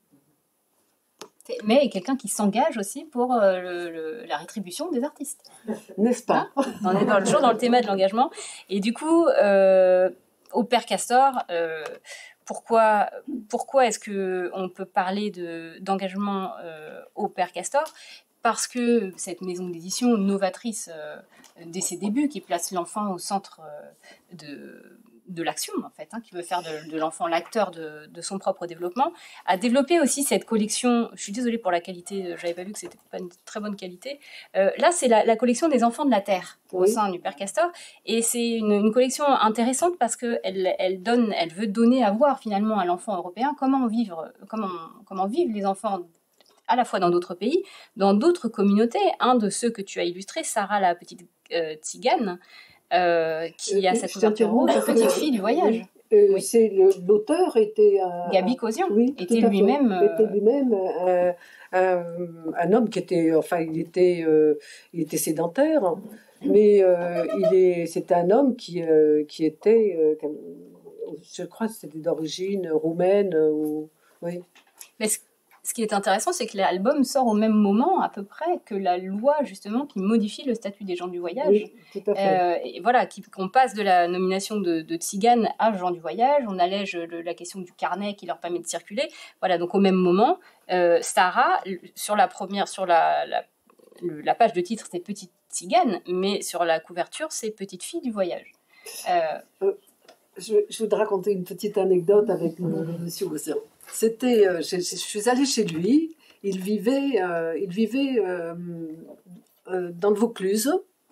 Mais quelqu'un qui s'engage aussi pour euh, le, le, la rétribution des artistes. N'est-ce pas? Hein? On est dans, toujours dans le thème de l'engagement. Et du coup, euh, au Père Castor, euh, pourquoi, pourquoi est-ce qu'on peut parler de, d'engagement euh, au Père Castor? Parce que cette maison d'édition novatrice euh, dès ses débuts, qui place l'enfant au centre euh, de, de l'action, en fait, hein, qui veut faire de, de l'enfant l'acteur de, de son propre développement, a développé aussi cette collection. Je suis désolée pour la qualité, j'avais pas vu que c'était pas une très bonne qualité. Euh, là, c'est la, la collection des enfants de la Terre oui. au sein du Père Castor, et c'est une, une collection intéressante parce que elle, elle donne, elle veut donner à voir finalement à l'enfant européen comment vivre, comment, comment vivent les enfants à la fois dans d'autres pays, dans d'autres communautés. Un de ceux que tu as illustré, Sarah la petite euh, tzigane, euh, qui euh, a sa couverture rouge, la petite fille du voyage. Oui. Euh, oui. C'est le, l'auteur était euh, Gaby Causion, oui, était lui-même euh, était lui-même euh, un, un homme qui était, enfin, il était, euh, il était sédentaire, mais euh, il est, c'était un homme qui, euh, qui était, euh, je crois, que c'était d'origine roumaine ou oui. Mais ce qui est intéressant, c'est que l'album sort au même moment, à peu près, que la loi, justement, qui modifie le statut des gens du voyage. Oui, tout à fait. Euh, et voilà, qui, qu'on passe de la nomination de, de tzigane à gens du voyage, on allège le, la question du carnet qui leur permet de circuler. Voilà, donc au même moment, euh, Sarah, sur la première, sur la, la, le, la page de titre, c'est Petite tzigane, mais sur la couverture, c'est Petite fille du voyage. Euh, euh, je, je voudrais raconter une petite anecdote avec monsieur Gosselin. C'était, euh, je, je suis allée chez lui. Il vivait, euh, il vivait euh, euh, dans le Vaucluse.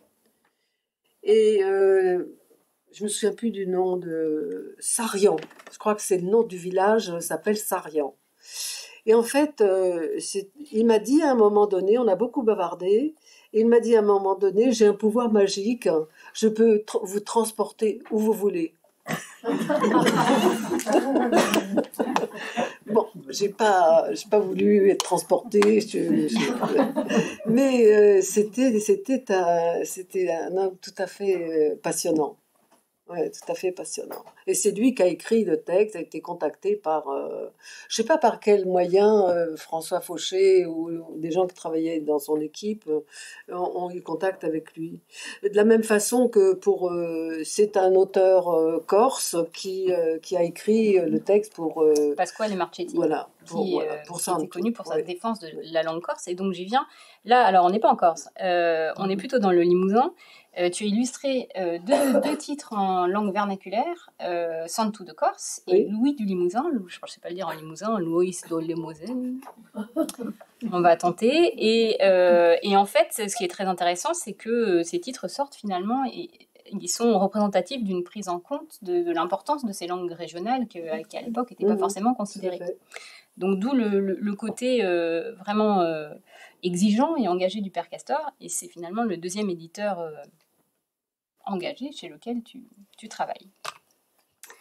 Et euh, je me souviens plus du nom de Sarian. Je crois que c'est le nom du village, s'appelle Sarian. Et en fait, euh, c'est, il m'a dit à un moment donné, on a beaucoup bavardé. Et il m'a dit à un moment donné, j'ai un pouvoir magique. Je peux tr- vous transporter où vous voulez. Bon, j'ai pas, j'ai pas voulu être transportée, je, je, mais euh, c'était, c'était un, c'était un homme tout à fait euh, passionnant. Ouais, tout à fait passionnant. Et c'est lui qui a écrit le texte, a été contacté par, euh, je sais pas par quel moyen, euh, François Fauché ou, ou des gens qui travaillaient dans son équipe euh, ont, ont eu contact avec lui. De la même façon que pour, euh, c'est un auteur euh, corse qui euh, qui a écrit le texte pour euh, Pasquale Marchetti. Voilà. Pour, qui, voilà, pour euh, ça, qui était connu pour ouais. sa défense de la langue corse, et donc j'y viens. Là, alors on n'est pas en Corse, euh, on est plutôt dans le Limousin. Euh, tu as illustré euh, deux, deux titres en langue vernaculaire, euh, Santou de Corse et Oui. Louis du Limousin. Je ne sais pas le dire en Limousin, Louis de Limousin. On va tenter. Et, euh, et en fait, ce qui est très intéressant, c'est que ces titres sortent finalement et ils sont représentatifs d'une prise en compte de, de l'importance de ces langues régionales que, qui, à l'époque, n'étaient pas Mmh, forcément considérées. Donc, d'où le, le, le côté euh, vraiment euh, exigeant et engagé du Père Castor. Et c'est finalement le deuxième éditeur euh, engagé chez lequel tu, tu travailles.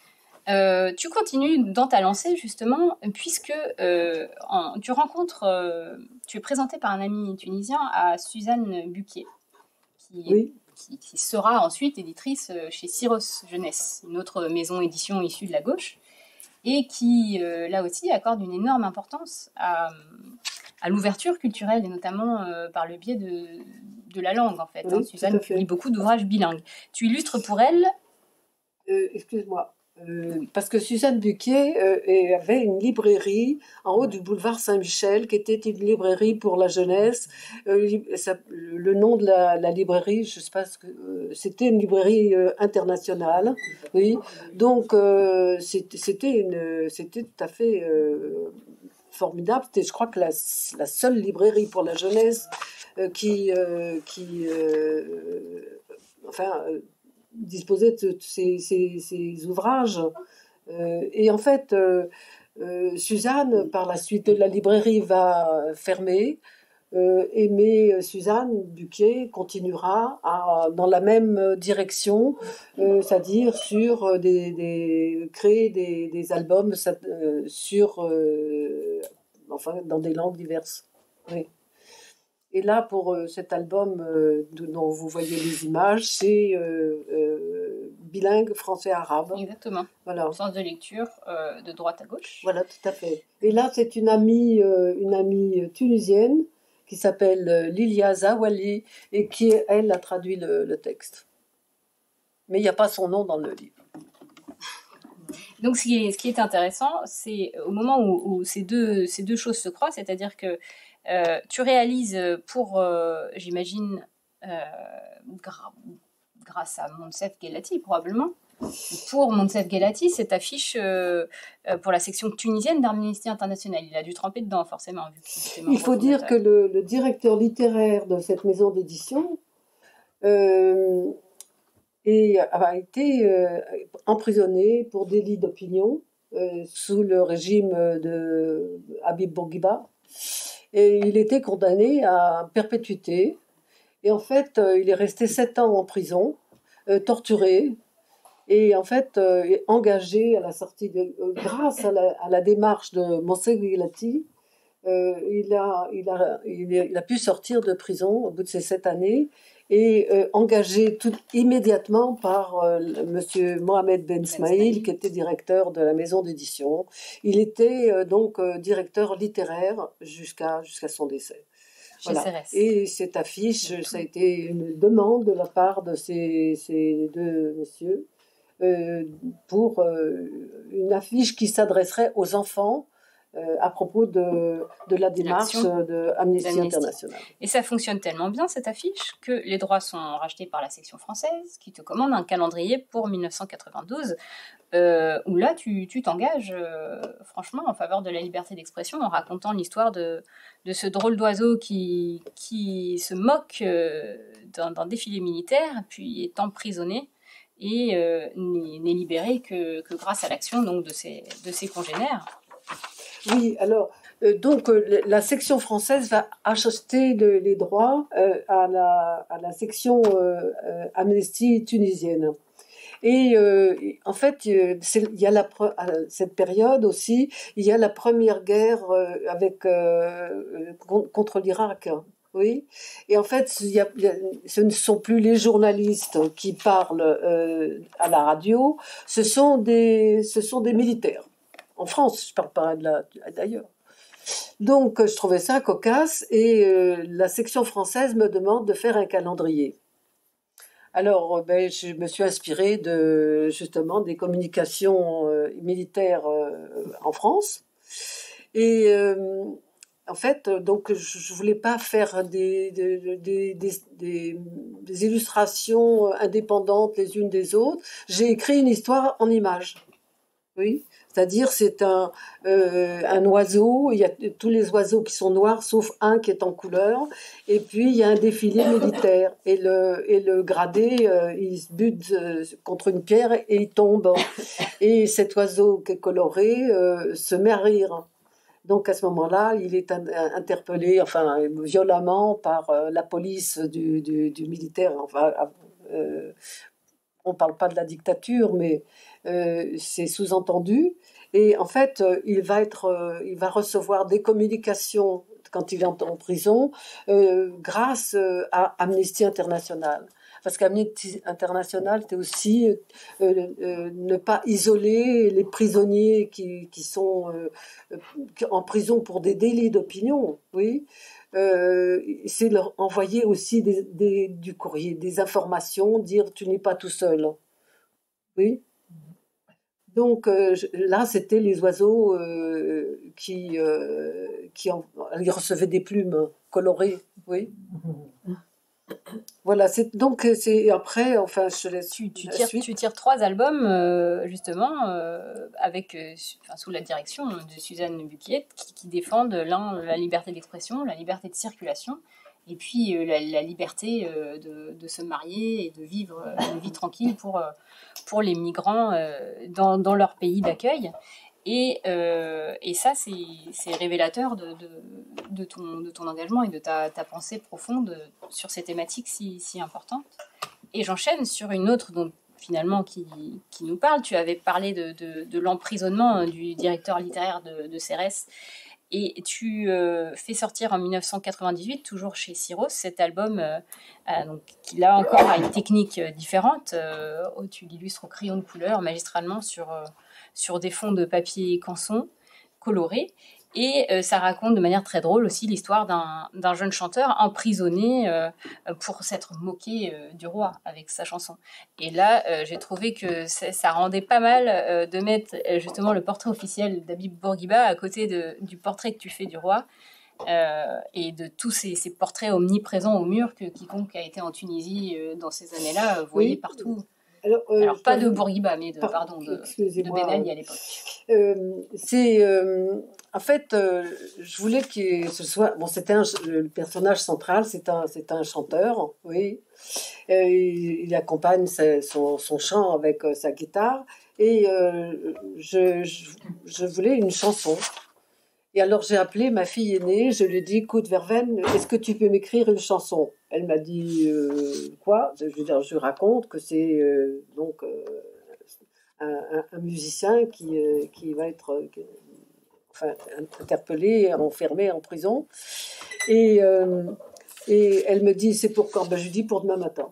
Euh, tu continues dans ta lancée, justement, puisque euh, en, tu rencontres, euh, tu es présentée par un ami tunisien à Suzanne Buquier, qui, Oui. qui, qui sera ensuite éditrice chez Syros Jeunesse, une autre maison édition issue de la gauche, et qui, euh, là aussi, accorde une énorme importance à, à l'ouverture culturelle, et notamment euh, par le biais de, de la langue, en fait. Oui, Hein. Suzanne fait. publie beaucoup d'ouvrages bilingues. Tu illustres pour elle... Euh, excuse-moi. Euh, parce que Suzanne Buquier euh, avait une librairie en haut du boulevard Saint-Michel qui était une librairie pour la jeunesse. Euh, ça, le nom de la, la librairie, je sais pas ce que euh, c'était, une librairie euh, internationale. Oui. Donc euh, c'était une, c'était tout à fait euh, formidable. C'était, je crois que la, la seule librairie pour la jeunesse euh, qui, euh, qui, euh, enfin. Euh, disposait de ces, ces, ces ouvrages. Euh, et en fait, euh, euh, Suzanne, par la suite, la librairie va fermer, euh, et mais Suzanne Buquier continuera à, dans la même direction, euh, c'est-à-dire sur des, des, créer des, des albums euh, sur, euh, enfin, dans des langues diverses. Oui. Et là, pour euh, cet album euh, de, dont vous voyez les images, c'est euh, euh, bilingue français-arabe. Exactement. Voilà. Sens de lecture euh, de droite à gauche. Voilà, tout à fait. Et là, c'est une amie, euh, une amie tunisienne qui s'appelle euh, Lilia Zawali et qui, elle, a traduit le, le texte. Mais il n'y a pas son nom dans le livre. Donc, ce qui est, ce qui est intéressant, c'est au moment où, où ces, deux, ces deux choses se croisent, c'est-à-dire que Euh, tu réalises pour, euh, j'imagine, euh, gra- grâce à Monsef Guelati probablement, pour Monsef Guelati, cette affiche euh, pour la section tunisienne d'Amnesty International. Il a dû tremper dedans forcément. Vu Il faut dire que le, le directeur littéraire de cette maison d'édition euh, et a été euh, emprisonné pour délit d'opinion euh, sous le régime de Habib Bourguiba. Et il était condamné à perpétuité. Et en fait, euh, il est resté sept ans en prison, euh, torturé, et en fait, euh, engagé à la sortie de... Euh, grâce à la, à la démarche de Monsef Guelati, euh, il, a, il, a, il, a, il a pu sortir de prison au bout de ces sept années, et euh, engagé tout, immédiatement par euh, monsieur Mohamed Ben Smaïl, qui était directeur de la maison d'édition. Il était euh, donc euh, directeur littéraire jusqu'à jusqu'à son décès. Voilà. Et cette affiche, ça a été une demande de la part de ces, ces deux messieurs euh, pour euh, une affiche qui s'adresserait aux enfants Euh, à propos de, de la démarche de Amnesty International. Et ça fonctionne tellement bien, cette affiche, que les droits sont rachetés par la section française, qui te commande un calendrier pour mille neuf cent quatre-vingt-douze, euh, où là, tu, tu t'engages euh, franchement en faveur de la liberté d'expression, en racontant l'histoire de, de ce drôle d'oiseau qui, qui se moque euh, d'un, d'un défilé militaire, puis est emprisonné et euh, n'est, n'est libéré que, que grâce à l'action donc, de ses, de ses congénères. Oui, alors, euh, donc euh, la section française va acheter le, les droits euh, à, la, à la section euh, euh, Amnesty tunisienne. Et euh, en fait, il y a la, à cette période aussi, il y a la première guerre euh, avec, euh, contre l'Irak. Oui, et en fait, il y a, ce ne sont plus les journalistes qui parlent euh, à la radio, ce sont des, ce sont des militaires. En France, je ne parle pas de la, d'ailleurs. Donc, je trouvais ça cocasse et euh, la section française me demande de faire un calendrier. Alors, ben, je me suis inspirée de, justement des communications euh, militaires euh, en France. Et euh, en fait, donc, je ne voulais pas faire des, des, des, des, des, des illustrations indépendantes les unes des autres. J'ai écrit une histoire en images. Oui. C'est-à-dire, c'est un, euh, un oiseau, il y a tous les oiseaux qui sont noirs, sauf un qui est en couleur, et puis il y a un défilé militaire, et le, et le gradé, euh, il se bute euh, contre une pierre et il tombe. Et cet oiseau qui est coloré euh, se met à rire. Donc à ce moment-là, il est in- interpellé, enfin violemment, par euh, la police du, du, du militaire. Enfin, euh, on ne parle pas de la dictature, mais euh, c'est sous-entendu. Et en fait, euh, il va être, euh, il va recevoir des communications quand il est en, en prison, euh, grâce euh, à Amnesty International. Parce qu'Amnesty International, c'est aussi euh, euh, ne pas isoler les prisonniers qui, qui sont euh, en prison pour des délits d'opinion, oui. Euh, c'est leur envoyer aussi des, des, du courrier, des informations, dire tu n'es pas tout seul, oui. Donc euh, là, c'était les oiseaux euh, qui, euh, qui en, ils recevaient des plumes colorées, oui. Voilà, c'est, donc c'est après, enfin, je laisse tu, tu, la tires, suite. tu tires trois albums, euh, justement, euh, avec, euh, enfin, sous la direction de Suzanne Buquiet, qui, qui défendent l'un, la liberté d'expression, la liberté de circulation, et puis euh, la, la liberté euh, de, de se marier et de vivre euh, une vie tranquille pour, euh, pour les migrants euh, dans, dans leur pays d'accueil. Et, euh, et ça, c'est, c'est révélateur de, de, de, ton, de ton engagement et de ta, ta pensée profonde sur ces thématiques si, si importantes. Et j'enchaîne sur une autre dont, finalement, qui, qui nous parle. Tu avais parlé de, de, de l'emprisonnement du directeur littéraire de, de Cérès. Et tu euh, fais sortir en dix-neuf cent quatre-vingt-dix-huit, toujours chez Syros, cet album euh, euh, donc, qui, là encore, a une technique euh, différente. Euh, où tu l'illustres au crayon de couleur, magistralement, sur... Euh, sur des fonds de papier canson colorés. Et euh, ça raconte de manière très drôle aussi l'histoire d'un, d'un jeune chanteur emprisonné euh, pour s'être moqué euh, du roi avec sa chanson. Et là, euh, j'ai trouvé que ça, ça rendait pas mal euh, de mettre euh, justement le portrait officiel d'Habib Bourguiba à côté de, du portrait que tu fais du roi. Euh, et de tous ces, ces portraits omniprésents au mur que quiconque a été en Tunisie euh, dans ces années-là euh, voyait oui. partout. Alors, euh, Alors pas de Bourguiba, mais de, par, pardon, de, de Ben Ali à l'époque. Euh, c'est, euh, en fait, euh, je voulais que ce soit... Bon, c'était un, le personnage central, c'est un, c'est un chanteur, oui. Euh, il, il accompagne sa, son, son chant avec euh, sa guitare. Et euh, je, je, je voulais une chanson. Et alors j'ai appelé ma fille aînée, je lui ai dit, écoute Verveine, est-ce que tu peux m'écrire une chanson? Elle m'a dit, euh, quoi? Je veux dire, je raconte que c'est euh, donc euh, un, un, un musicien qui, euh, qui va être euh, enfin, interpellé, enfermé en prison. Et, euh, et elle me dit, c'est pour quand? Ben, je lui dis, pour demain matin.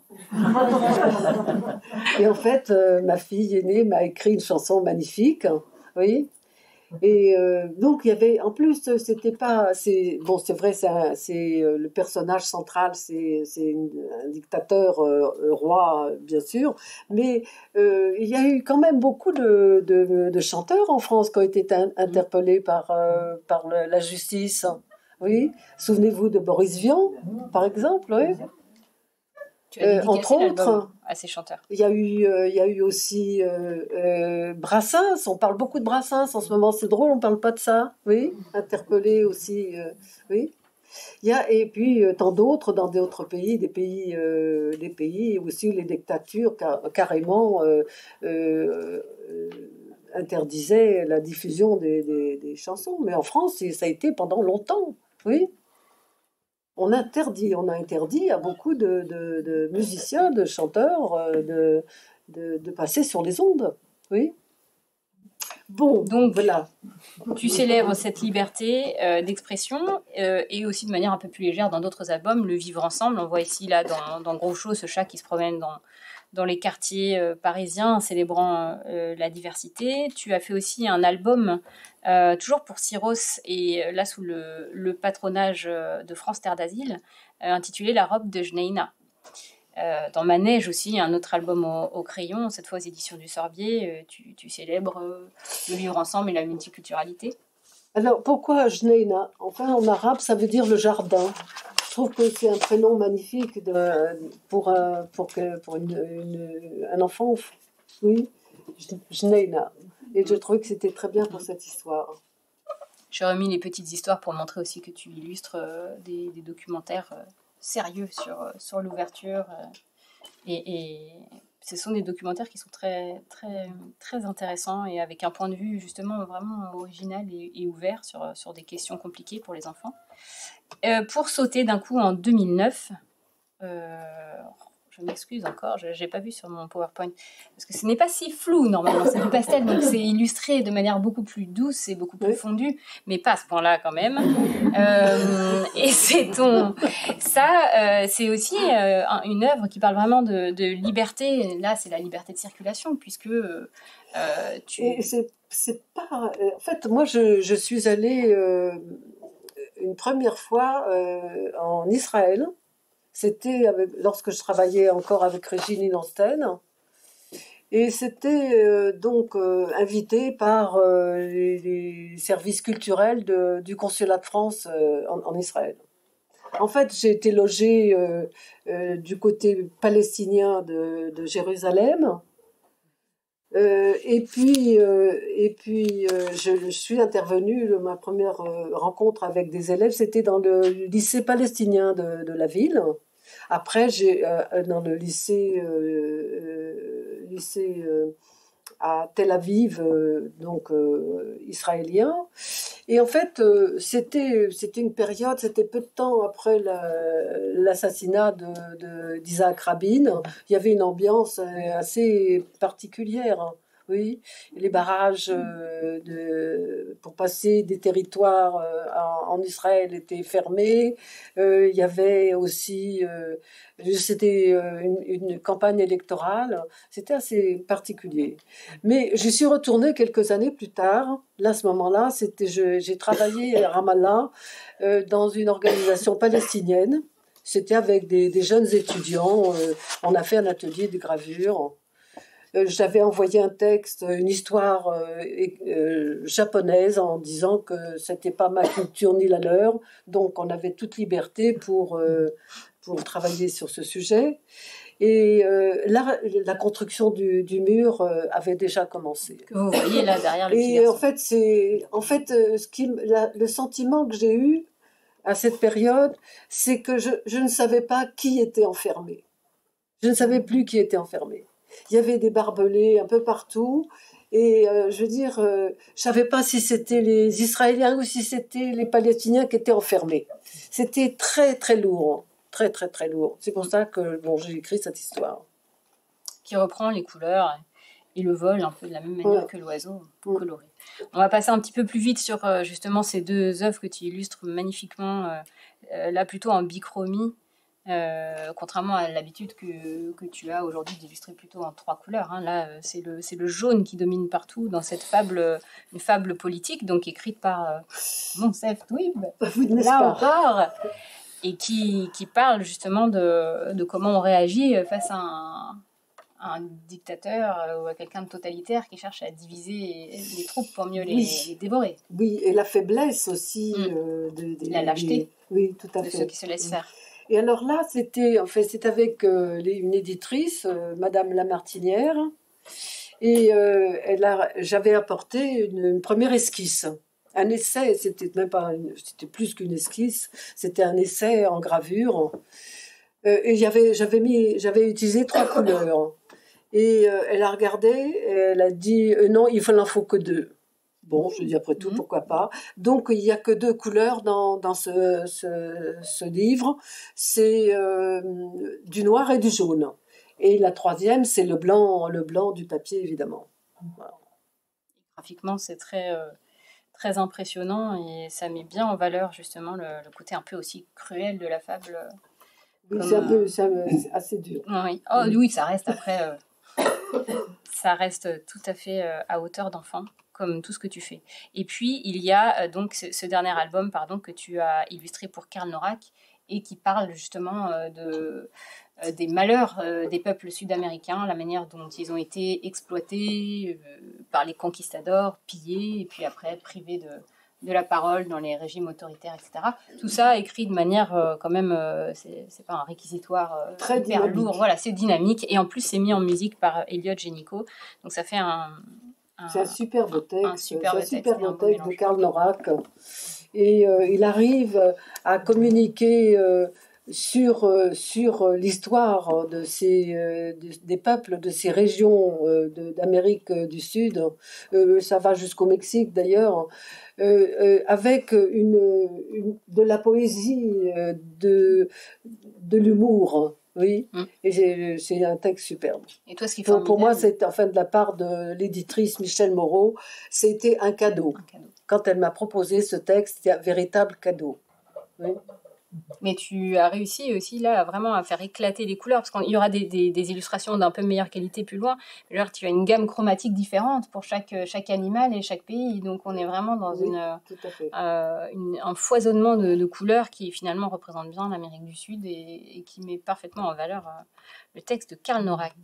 Et en fait, euh, ma fille aînée m'a écrit une chanson magnifique, oui. Et euh, donc il y avait, en plus c'était pas, c'est bon, c'est vrai, c'est, un, c'est euh, le personnage central, c'est c'est une, un dictateur euh, roi bien sûr, mais euh, il y a eu quand même beaucoup de, de, de chanteurs en France qui ont été in, interpellés par euh, par le, la justice. Oui, souvenez-vous de Boris Vian, par exemple, oui. Tu as euh, entre autres, à ces chanteurs. Il y a eu, euh, il y a eu aussi euh, euh, Brassens. On parle beaucoup de Brassens en ce moment. C'est drôle, on parle pas de ça. Oui, interpellé aussi. Euh, oui. Il y a et puis euh, tant d'autres dans d'autres pays, des pays, euh, des pays aussi les dictatures car, carrément euh, euh, euh, interdisaient la diffusion des, des, des chansons. Mais en France, ça a été pendant longtemps. Oui. On interdit, on a interdit à beaucoup de, de, de musiciens, de chanteurs, euh, de, de, de passer sur les ondes. Oui. Bon, donc voilà. Tu célèbres cette liberté euh, d'expression euh, et aussi de manière un peu plus légère dans d'autres albums, le vivre ensemble. On voit ici là dans, dans Gros Chaud ce chat qui se promène dans, dans les quartiers euh, parisiens célébrant euh, la diversité. Tu as fait aussi un album euh, toujours pour Syros et euh, là sous le, le patronage euh, de France Terre d'Asile euh, intitulé La robe de Jneïna. Euh, dans Ma neige aussi, un autre album au, au crayon, cette fois aux éditions du Sorbier, euh, tu, tu célèbres euh, le vivre ensemble et la multiculturalité. Alors pourquoi Jneïna? Enfin en arabe ça veut dire le jardin. Je trouve que c'est un prénom magnifique de, pour, un, pour, que, pour une, une, un enfant. Oui, Jneïna. Et je trouvais que c'était très bien pour cette histoire. J'ai remis les petites histoires pour montrer aussi que tu illustres euh, des, des documentaires euh, sérieux sur, sur l'ouverture. Euh, et, et ce sont des documentaires qui sont très, très, très intéressants et avec un point de vue justement vraiment original et, et ouvert sur, sur des questions compliquées pour les enfants. Euh, pour sauter d'un coup en deux mille neuf, euh, je m'excuse encore, je n'ai pas vu sur mon PowerPoint, parce que ce n'est pas si flou normalement, c'est du pastel, donc c'est illustré de manière beaucoup plus douce et beaucoup plus oui. fondue, mais pas à ce point-là quand même. Euh, et c'est ton, ça, euh, c'est aussi euh, une œuvre qui parle vraiment de, de liberté. Là, c'est la liberté de circulation, puisque euh, tu. Et c'est, c'est pas. En fait, moi, je, je suis allée euh, une première fois euh, en Israël. C'était avec, lorsque je travaillais encore avec Régine Inansten. Et c'était euh, donc euh, invité par euh, les, les services culturels de, du consulat de France euh, en, en Israël. En fait, j'ai été logée euh, euh, du côté palestinien de, de Jérusalem. Euh, et puis, euh, et puis euh, je, je suis intervenue, le, ma première euh, rencontre avec des élèves, c'était dans le lycée palestinien de, de la ville. Après, j'ai euh, dans le lycée, euh, euh, lycée euh, à Tel Aviv, euh, donc euh, israélien. Et en fait, euh, c'était, c'était une période, c'était peu de temps après la, l'assassinat de, de, d'Isaac Rabin. Il y avait une ambiance assez particulière. Hein. Oui, les barrages euh, de, pour passer des territoires euh, en, en Israël étaient fermés. Euh, il y avait aussi, euh, c'était euh, une, une campagne électorale. C'était assez particulier. Mais je suis retournée quelques années plus tard. Là, à ce moment-là, c'était, je, j'ai travaillé à Ramallah euh, dans une organisation palestinienne. C'était avec des, des jeunes étudiants. Euh, on a fait un atelier de gravure. J'avais envoyé un texte, une histoire euh, euh, japonaise en disant que c'était pas ma culture ni la leur, donc on avait toute liberté pour euh, pour travailler sur ce sujet. Et euh, là, la construction du, du mur euh, avait déjà commencé. Que vous voyez là derrière le Et en fait, c'est en fait euh, ce qui, la, le sentiment que j'ai eu à cette période, c'est que je, je ne savais pas qui était enfermé. Je ne savais plus qui était enfermé. Il y avait des barbelés un peu partout. Et euh, je veux dire, euh, je ne savais pas si c'était les Israéliens ou si c'était les Palestiniens qui étaient enfermés. C'était très, très lourd. Très, très, très lourd. C'est pour ça que bon, j'ai écrit cette histoire. Qui reprend les couleurs et le vol un peu de la même manière ouais. que l'oiseau coloré. On va passer un petit peu plus vite sur euh, justement ces deux œuvres que tu illustres magnifiquement, euh, euh, là plutôt en bichromie. Euh, contrairement à l'habitude que, que tu as aujourd'hui d'illustrer plutôt en trois couleurs. Hein. Là, c'est le, c'est le jaune qui domine partout dans cette fable, une fable politique, donc écrite par euh, Moncef Touib, là encore, et qui, qui parle justement de, de comment on réagit face à un, à un dictateur ou à quelqu'un de totalitaire qui cherche à diviser les troupes pour mieux les, oui. les dévorer. Oui, et la faiblesse aussi. Mmh. Euh, de, de, la lâcheté des, oui, tout à de fait. ceux qui se laissent faire. Et alors là, c'était, en fait, c'est avec euh, une éditrice, euh, Madame Lamartinière, et euh, elle a, j'avais apporté une, une première esquisse, un essai. C'était même pas, une, c'était plus qu'une esquisse, c'était un essai en gravure. Euh, et j'avais, j'avais mis, j'avais utilisé trois couleurs. Et euh, elle a regardé, et elle a dit euh, non, il n'en faut que deux. Bon, je dis après tout, mmh. pourquoi pas. Donc, il n'y a que deux couleurs dans, dans ce, ce, ce livre. C'est euh, du noir et du jaune. Et la troisième, c'est le blanc, le blanc du papier, évidemment. Voilà. Graphiquement, c'est très, euh, très impressionnant et ça met bien en valeur, justement, le, le côté un peu aussi cruel de la fable. Oui, comme, c'est un peu c'est un, c'est assez dur. Oui. Oh, oui, ça reste après... Euh, ça reste tout à fait euh, à hauteur d'enfant. Comme tout ce que tu fais. Et puis, il y a euh, donc ce, ce dernier album pardon, que tu as illustré pour Karl Norak et qui parle justement euh, de, euh, des malheurs euh, des peuples sud-américains, la manière dont ils ont été exploités euh, par les conquistadors, pillés et puis après privés de, de la parole dans les régimes autoritaires, et cetera. Tout ça écrit de manière euh, quand même, euh, c'est, c'est pas un réquisitoire euh, très hyper dynamique. Lourd, voilà, c'est dynamique et en plus c'est mis en musique par Elliot Génico, donc ça fait un... C'est un superbe texte, un superbe c'est un superbe texte, texte de Karl Norak. Et euh, il arrive à communiquer euh, sur, euh, sur l'histoire de ces, euh, de, des peuples de ces régions euh, de, d'Amérique du Sud. Euh, ça va jusqu'au Mexique d'ailleurs. Euh, euh, avec une, une, de la poésie, euh, de, de l'humour. Oui, Mm. et c'est un texte superbe. Et toi, ce qui est Pour, pour moi, formidable- c'est enfin de la part de l'éditrice Michèle Moreau, c'était un cadeau. Un cadeau. Quand elle m'a proposé ce texte, c'était un véritable cadeau. Oui. Mais tu as réussi aussi là à vraiment à faire éclater les couleurs, parce qu'il y aura des, des, des illustrations d'un peu meilleure qualité plus loin. Genre, tu as une gamme chromatique différente pour chaque, chaque animal et chaque pays, donc on est vraiment dans Oui, une, tout à fait. euh, une, un foisonnement de, de couleurs qui finalement représente bien l'Amérique du Sud et, et qui met parfaitement en valeur euh, le texte de Karl Norak.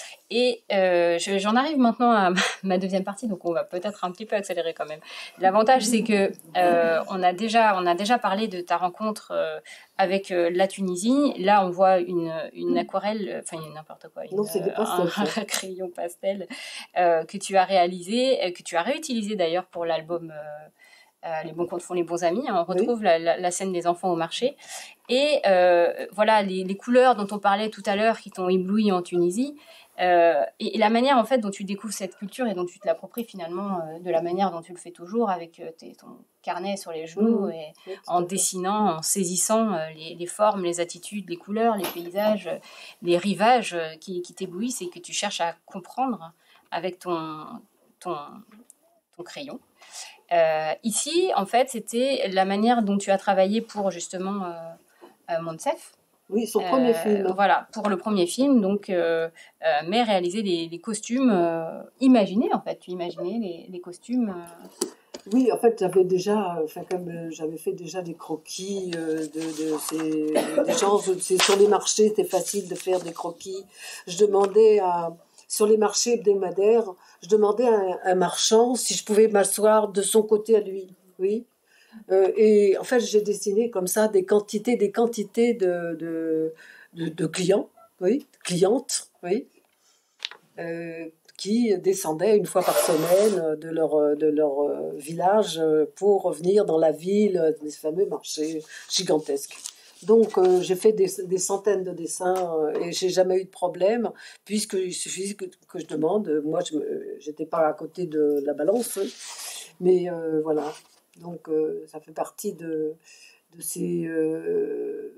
Et euh, je- j'en arrive maintenant à ma deuxième partie, donc on va peut-être un petit peu accélérer quand même. L'avantage, c'est que euh, on a déjà, on a déjà parlé de ta rencontre euh, avec euh, la Tunisie. Là, on voit une, une aquarelle, enfin n'importe quoi, une, Non, c'est des euh, pastels, un, ça. un crayon pastel euh, que tu as réalisé, euh, que tu as réutilisé d'ailleurs pour l'album. Euh, euh, les bons comptes font les bons amis. On retrouve Oui. la, la, la scène des enfants au marché. Et euh, voilà, les, les couleurs dont on parlait tout à l'heure qui t'ont ébloui en Tunisie. Euh, et, et la manière en fait dont tu découvres cette culture et dont tu te l'appropries finalement euh, de la manière dont tu le fais toujours avec euh, tes, ton carnet sur les genoux Mmh. et Oui, tout en à fait. dessinant, en saisissant euh, les, les formes, les attitudes, les couleurs, les paysages, euh, les rivages euh, qui, qui t'éblouissent et que tu cherches à comprendre avec ton, ton, ton crayon. Euh, ici, en fait, c'était la manière dont tu as travaillé pour justement euh, euh, Montseff. Oui, son Euh, premier film. Voilà, pour le premier film, donc, euh, euh, mais réaliser les, les costumes euh, imaginés, en fait. Tu imaginais les, les costumes. euh, Oui, en fait, j'avais déjà, enfin, comme euh, j'avais fait déjà des croquis euh, de, de ces des gens, c'est sur les marchés, c'était facile de faire des croquis. Je demandais à, sur les marchés hebdomadaires, je demandais à un, un marchand si je pouvais m'asseoir de son côté à lui. Oui. Euh, et en fait, j'ai dessiné comme ça des quantités, des quantités de, de, de, de clients, oui, clientes, oui, euh, qui descendaient une fois par semaine de leur, de leur euh, village pour revenir dans la ville, des fameux marchés gigantesques. Donc, euh, j'ai fait des, des centaines de dessins euh, et j'ai jamais eu de problème, puisqu'il suffisait que, que je demande. Moi, je n'étais pas à côté de la balance, mais euh, voilà. Donc, euh, ça fait partie de, de ces, euh,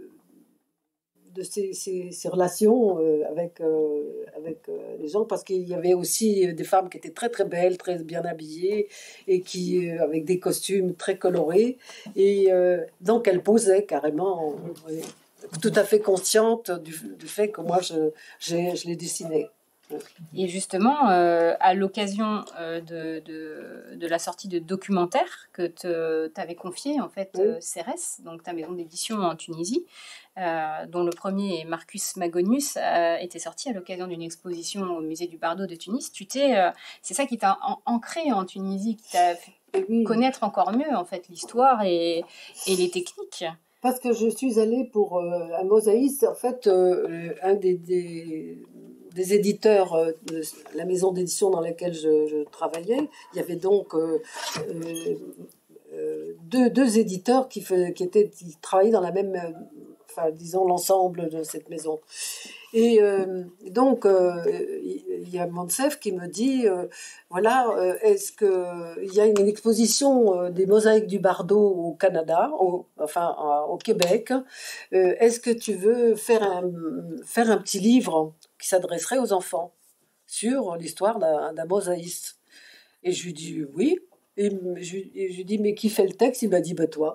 de ces, ces, ces relations euh, avec, euh, avec euh, les gens, parce qu'il y avait aussi des femmes qui étaient très très belles, très bien habillées, et qui, euh, avec des costumes très colorés, et euh, donc elles posaient carrément, euh, tout à fait consciente du, du fait que moi je, je, je les dessinais. Et justement, euh, à l'occasion euh, de, de, de la sortie de documentaires que tu avais confié, en fait, Oui. euh, Cérès, donc ta maison d'édition en Tunisie, euh, dont le premier, Marcus Magonius, euh, était sorti à l'occasion d'une exposition au musée du Bardo de Tunis. Tu t'es, euh, c'est ça qui t'a an- ancré en Tunisie, qui t'a fait Et oui, connaître encore mieux, en fait, l'histoire et, et les techniques. parce que je suis allée pour euh, un mosaïste, en fait, euh, un des, des, des éditeurs euh, de la maison d'édition dans laquelle je, je travaillais, il y avait donc euh, euh, euh, deux, deux éditeurs qui, faisaient, qui, étaient, qui travaillaient dans la même, euh, enfin, disons, l'ensemble de cette maison. Et euh, donc, euh, il y a Montseff qui me dit, euh, voilà, euh, est-ce qu'il y a une exposition euh, des mosaïques du Bardo au Canada, au, enfin euh, au Québec, euh, est-ce que tu veux faire un, faire un petit livre qui s'adresserait aux enfants sur l'histoire d'un, d'un mosaïste? Et je lui dis oui. Et je, et je lui dis, mais qui fait le texte? Il m'a dit, bah toi.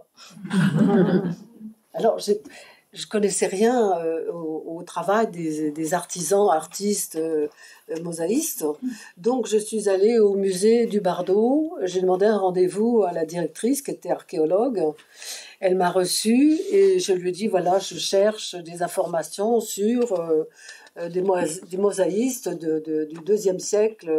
Alors, j'ai... Je connaissais rien euh, au, au travail des, des artisans, artistes, euh, mosaïstes. Donc, je suis allée au musée du Bardo. J'ai demandé un rendez-vous à la directrice, qui était archéologue. Elle m'a reçue et je lui ai dit, voilà, je cherche des informations sur euh, des, mosa- des mosaïstes de, de, du deuxième siècle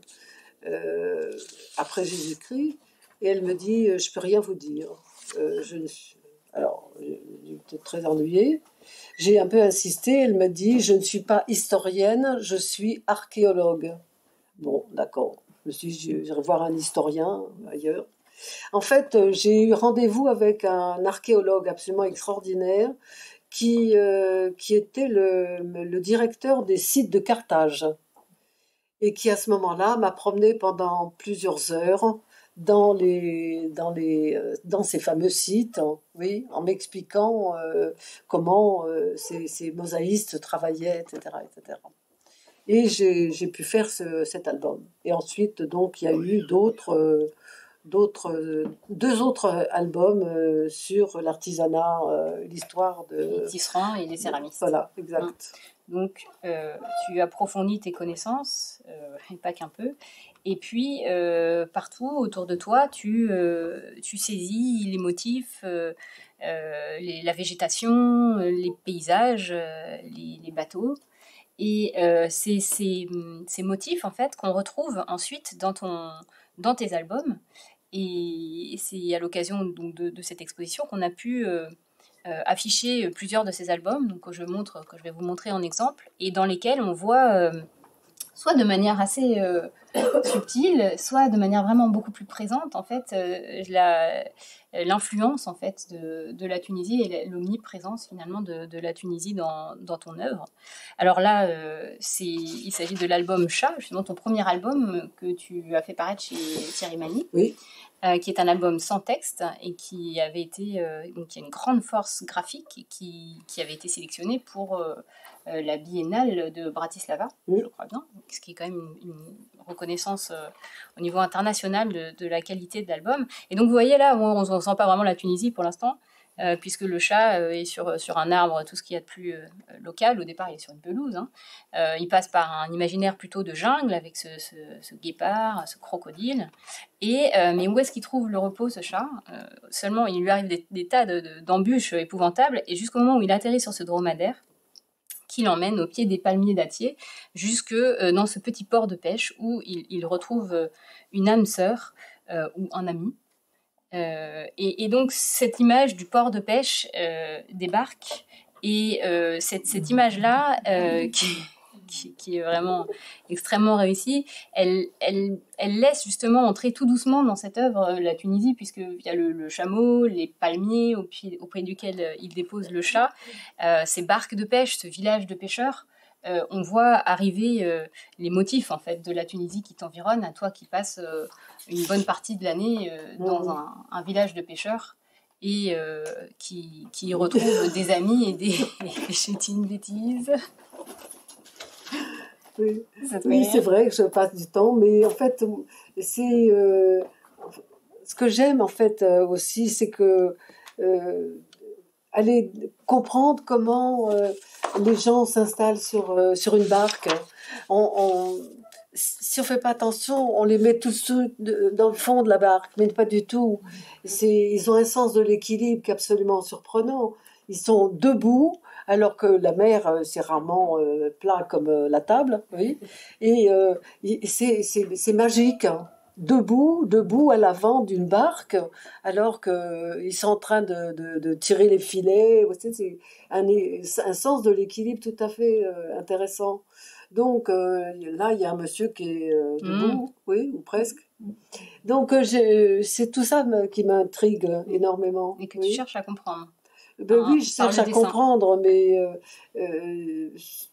euh, après Jésus-Christ. Et elle me dit, je peux rien vous dire. Euh, je ne suis... Alors, j'étais très ennuyée. J'ai un peu insisté. Elle m'a dit, je ne suis pas historienne, je suis archéologue. Bon, d'accord. Je me suis dit, j'irai voir un historien ailleurs. En fait, j'ai eu rendez-vous avec un archéologue absolument extraordinaire qui, euh, qui était le, le directeur des sites de Carthage et qui, à ce moment-là, m'a promené pendant plusieurs heures dans, les, dans, les, dans ces fameux sites, hein, oui, en m'expliquant euh, comment euh, ces, ces mosaïstes travaillaient, et cetera, et cetera. Et j'ai, j'ai pu faire ce, cet album. Et ensuite, donc, il y a eu d'autres, euh, d'autres, euh, deux autres albums euh, sur l'artisanat, euh, l'histoire de... Les tisserands et les céramistes. Voilà, exact. Mmh. Donc, euh, tu approfondis tes connaissances, euh, et pas qu'un peu. Et puis, euh, partout autour de toi, tu, euh, tu saisis les motifs, euh, euh, les, la végétation, les paysages, euh, les, les bateaux. Et euh, c'est ces, ces motifs, en fait, qu'on retrouve ensuite dans, ton, dans tes albums. Et c'est à l'occasion donc, de, de cette exposition qu'on a pu euh, euh, afficher plusieurs de ces albums, donc, que, je montre, que je vais vous montrer en exemple, et dans lesquels on voit, euh, soit de manière assez euh, subtile, soit de manière vraiment beaucoup plus présente, en fait, euh, la, l'influence en fait, de, de la Tunisie et l'omniprésence finalement de, de la Tunisie dans, dans ton œuvre. Alors là, euh, c'est, il s'agit de l'album Chat, justement ton premier album que tu as fait paraître chez Thierry Magny, oui. euh, qui est un album sans texte et qui avait été, euh, donc qui a une grande force graphique et qui, qui avait été sélectionné pour euh, euh, la Biennale de Bratislava, oui. je crois bien, ce qui est quand même une, une reconnaissance euh, au niveau international de, de la qualité de l'album. Et donc vous voyez là, on ne sent pas vraiment la Tunisie pour l'instant, euh, puisque le chat euh, est sur, sur un arbre, tout ce qu'il y a de plus euh, local. Au départ, il est sur une pelouse. Hein. Euh, il passe par un imaginaire plutôt de jungle, avec ce, ce, ce guépard, ce crocodile. Et, euh, mais où est-ce qu'il trouve le repos, ce chat ? euh, Seulement, il lui arrive des, des tas de, de, d'embûches épouvantables, et jusqu'au moment où il atterrit sur ce dromadaire, qui l'emmène au pied des palmiers dattiers, jusque euh, dans ce petit port de pêche où il, il retrouve euh, une âme sœur euh, ou un ami. Euh, et, et donc cette image du port de pêche euh, débarque, et euh, cette, cette image-là, euh, qui, qui, qui est vraiment extrêmement réussie, elle, elle, elle laisse justement entrer tout doucement dans cette œuvre la Tunisie, puisqu'il y a le, le chameau, les palmiers au pied, auprès duquel il dépose le chat, euh, ces barques de pêche, ce village de pêcheurs. Euh, on voit arriver euh, les motifs en fait de la Tunisie qui t'environne, à toi qui passes euh, une bonne partie de l'année euh, dans un, un village de pêcheurs et euh, qui, qui retrouve des amis et des... Je dis une bêtise. Oui, oui c'est vrai que je passe du temps, mais en fait, c'est euh, ce que j'aime en fait euh, aussi, c'est que euh, aller comprendre comment euh, les gens s'installent sur euh, sur une barque. On, on, si on fait pas attention, on les met tout de suite dans le fond de la barque, mais pas du tout. C'est, ils ont un sens de l'équilibre qui est absolument surprenant. Ils sont debout, alors que la mer, c'est rarement euh, plat comme euh, la table, oui. Et euh, c'est, c'est, c'est magique, hein. Debout, debout à l'avant d'une barque, alors qu'ils sont en train de, de, de tirer les filets. C'est un, un sens de l'équilibre tout à fait euh, intéressant. Donc euh, là, il y a un monsieur qui est euh, debout, mmh. oui, ou presque. Donc euh, j'ai, c'est tout ça qui m'intrigue énormément. Et que oui. tu cherches à comprendre. Ben ah, oui, je cherche à comprendre, mais euh, euh,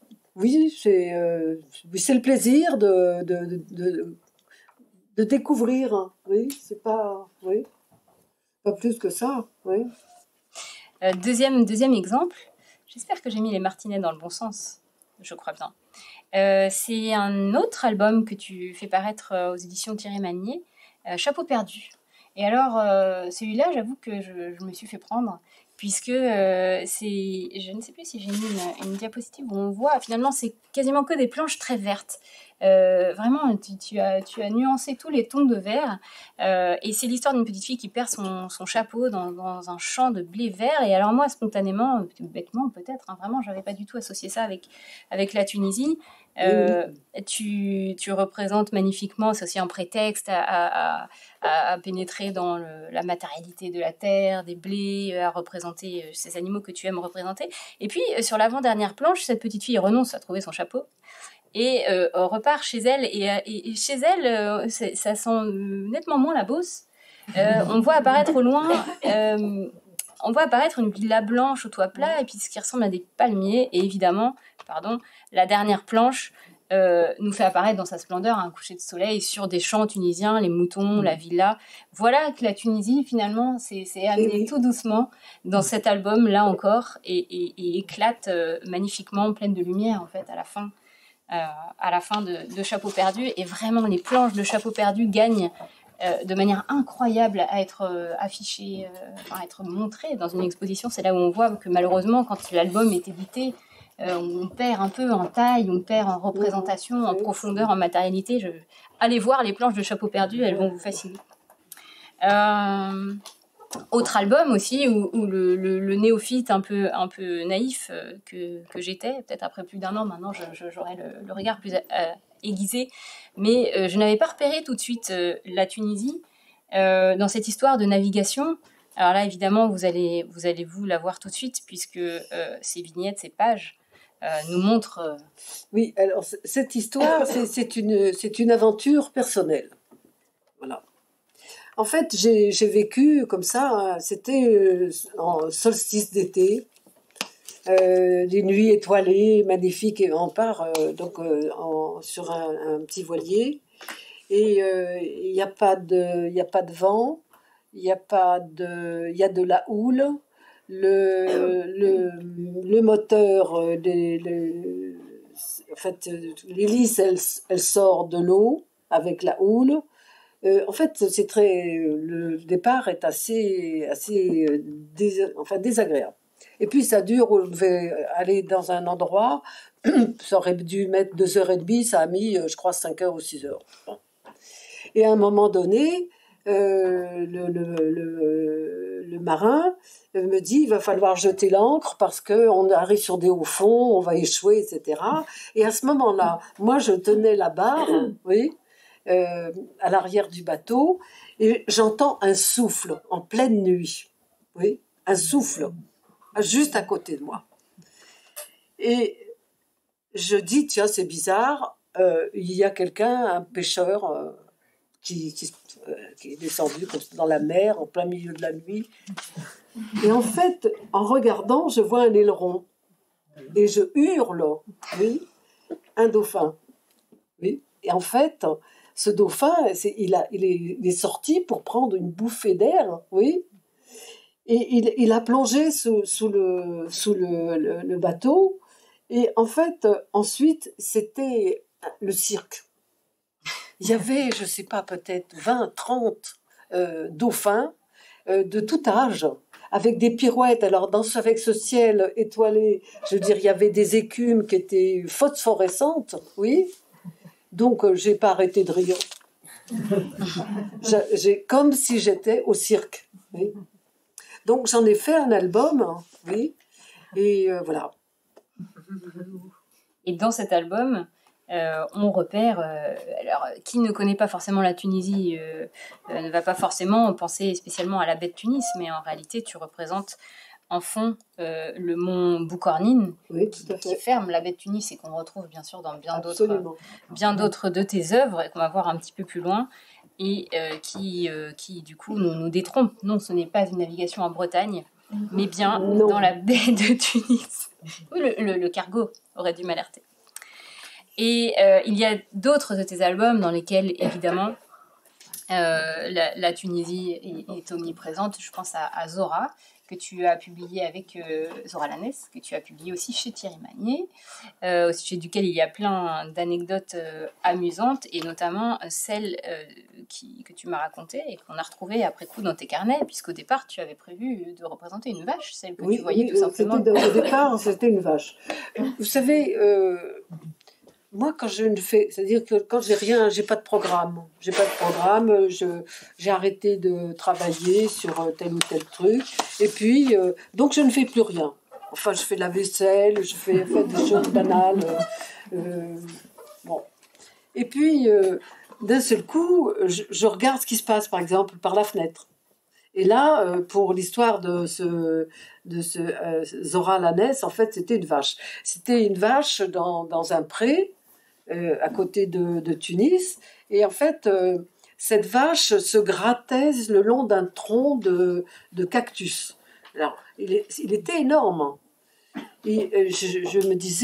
oui, c'est, euh, c'est le plaisir de, de, de, de, de découvrir. Hein. Oui, c'est pas, oui, pas plus que ça. Oui. Euh, deuxième, deuxième exemple, j'espère que j'ai mis les martinets dans le bon sens, je crois bien. Euh, c'est un autre album que tu fais paraître aux éditions Thierry Magny, euh, Chapeau perdu. Et alors, euh, celui-là, j'avoue que je, je me suis fait prendre, puisque euh, c'est, je ne sais plus si j'ai mis une, une diapositive où on voit, finalement, c'est quasiment que des planches très vertes. Euh, vraiment, tu, tu, as, tu as nuancé tous les tons de vert, euh, et c'est l'histoire d'une petite fille qui perd son, son chapeau dans, dans un champ de blé vert. Et alors moi, spontanément, bêtement peut-être, hein, vraiment, j'avais pas du tout associé ça avec, avec la Tunisie. Euh, oui. tu, tu représentes magnifiquement, c'est aussi un prétexte à, à, à, à pénétrer dans le, la matérialité de la terre, des blés, à représenter ces animaux que tu aimes représenter. Et puis, sur l'avant-dernière planche, cette petite fille renonce à trouver son chapeau et euh, repart chez elle. Et, et, et chez elle, euh, ça sent nettement moins la Beauce. Euh, on voit apparaître au loin... Euh, on voit apparaître une villa blanche au toit plat et puis ce qui ressemble à des palmiers. Et évidemment, pardon, la dernière planche euh, nous fait apparaître dans sa splendeur un coucher de soleil sur des champs tunisiens, les moutons, la villa. Voilà que la Tunisie, finalement, s'est amenée oui. tout doucement dans cet album, là encore, et, et, et éclate euh, magnifiquement, pleine de lumière, en fait, à la fin, euh, à la fin de, de Chapeau perdu. Et vraiment, les planches de Chapeau perdu gagnent euh, de manière incroyable à être euh, affichées, euh, à être montrées dans une exposition. C'est là où on voit que, malheureusement, quand l'album est édité, Euh, on perd un peu en taille, on perd en représentation, en profondeur, en matérialité. Je... Allez voir les planches de Chapeau perdu, elles vont vous fasciner. Euh... Autre album aussi, où, où le, le, le néophyte un peu, un peu naïf euh, que, que j'étais, peut-être après plus d'un an, maintenant j'aurais le, le regard plus euh, aiguisé, mais euh, je n'avais pas repéré tout de suite euh, la Tunisie euh, dans cette histoire de navigation. Alors là, évidemment, vous allez vous, allez vous la voir tout de suite, puisque euh, ces vignettes, ces pages, Euh, nous montre... Euh... Oui, alors cette histoire, c'est une, une aventure personnelle. Voilà. En fait, j'ai vécu comme ça, hein, c'était euh, en solstice d'été, euh, des nuits étoilées, magnifiques, et on part euh, donc, euh, en, sur un, un petit voilier, et il euh, n'y a, a pas de vent, il y a pas de, il y a de la houle. Le, le, le moteur, des, le, en fait, l'hélice, elle, elle sort de l'eau avec la houle. Euh, en fait, c'est très, le départ est assez, assez dés, enfin, désagréable. Et puis, ça dure, on devait aller dans un endroit, ça aurait dû mettre deux heures et demie, ça a mis, je crois, cinq heures ou six heures. Et à un moment donné, euh, le, le, le, le marin me dit, il va falloir jeter l'ancre parce qu'on arrive sur des hauts fonds, on va échouer, et cetera. Et à ce moment-là, moi, je tenais la barre, oui, euh, à l'arrière du bateau, et j'entends un souffle en pleine nuit, oui, un souffle, juste à côté de moi. Et je dis, tiens, c'est bizarre, euh, il y a quelqu'un, un pêcheur, euh, qui, qui, euh, qui est descendu dans la mer en plein milieu de la nuit. Et en fait, en regardant, je vois un aileron. Et je hurle, oui, un dauphin. Oui. Et en fait, ce dauphin, c'est, il, a, il, est, il est sorti pour prendre une bouffée d'air, oui. Et il, il a plongé sous, sous, le, sous le, le, le bateau. Et en fait, ensuite, c'était le cirque. Il y avait, je ne sais pas, peut-être vingt, trente euh, dauphins euh, de tout âge, avec des pirouettes. Alors, dans, avec ce ciel étoilé, je veux dire, il y avait des écumes qui étaient phosphorescentes, oui. Donc, euh, je n'ai pas arrêté de rire. J'ai, comme si j'étais au cirque. Oui. Donc, j'en ai fait un album, oui. Et euh, voilà. Et dans cet album... Euh, on repère, euh, alors qui ne connaît pas forcément la Tunisie euh, euh, ne va pas forcément penser spécialement à la baie de Tunis, mais en réalité tu représentes en fond euh, le mont Boukornine, oui, qui, qui ferme la baie de Tunis et qu'on retrouve bien sûr dans bien d'autres bien d'autres de tes œuvres et qu'on va voir un petit peu plus loin et euh, qui, euh, qui du coup nous, nous détrompe. Non, ce n'est pas une navigation en Bretagne, mais bien non. Dans la baie de Tunis. Oui, le, le, le cargo aurait dû m'alerter. Et euh, il y a d'autres de tes albums dans lesquels, évidemment, euh, la, la Tunisie est, est omniprésente. Je pense à, à Zora, que tu as publié avec euh, Zora Lanès, que tu as publié aussi chez Thierry Magnier, euh, au sujet duquel il y a plein d'anecdotes euh, amusantes, et notamment celle euh, qui, que tu m'as racontée et qu'on a retrouvée après coup dans tes carnets, puisqu'au départ, tu avais prévu de représenter une vache, celle que oui, tu voyais oui, tout simplement. Au départ, c'était une vache. Vous savez... Euh... Moi, quand je ne fais, c'est-à-dire que quand j'ai rien, j'ai pas de programme, j'ai pas de programme, je, j'ai arrêté de travailler sur tel ou tel truc, et puis euh, donc je ne fais plus rien. Enfin, je fais la vaisselle, je fais, fais des choses banales, euh, bon. Et puis euh, d'un seul coup, je, je regarde ce qui se passe, par exemple, par la fenêtre. Et là, euh, pour l'histoire de ce, de ce euh, Zora Lanès, en fait, c'était une vache. C'était une vache dans, dans un pré. Euh, à côté de, de Tunis, et en fait, euh, cette vache se grattait le long d'un tronc de, de cactus. Alors, il, est, il était énorme. Et euh, je, je me disais,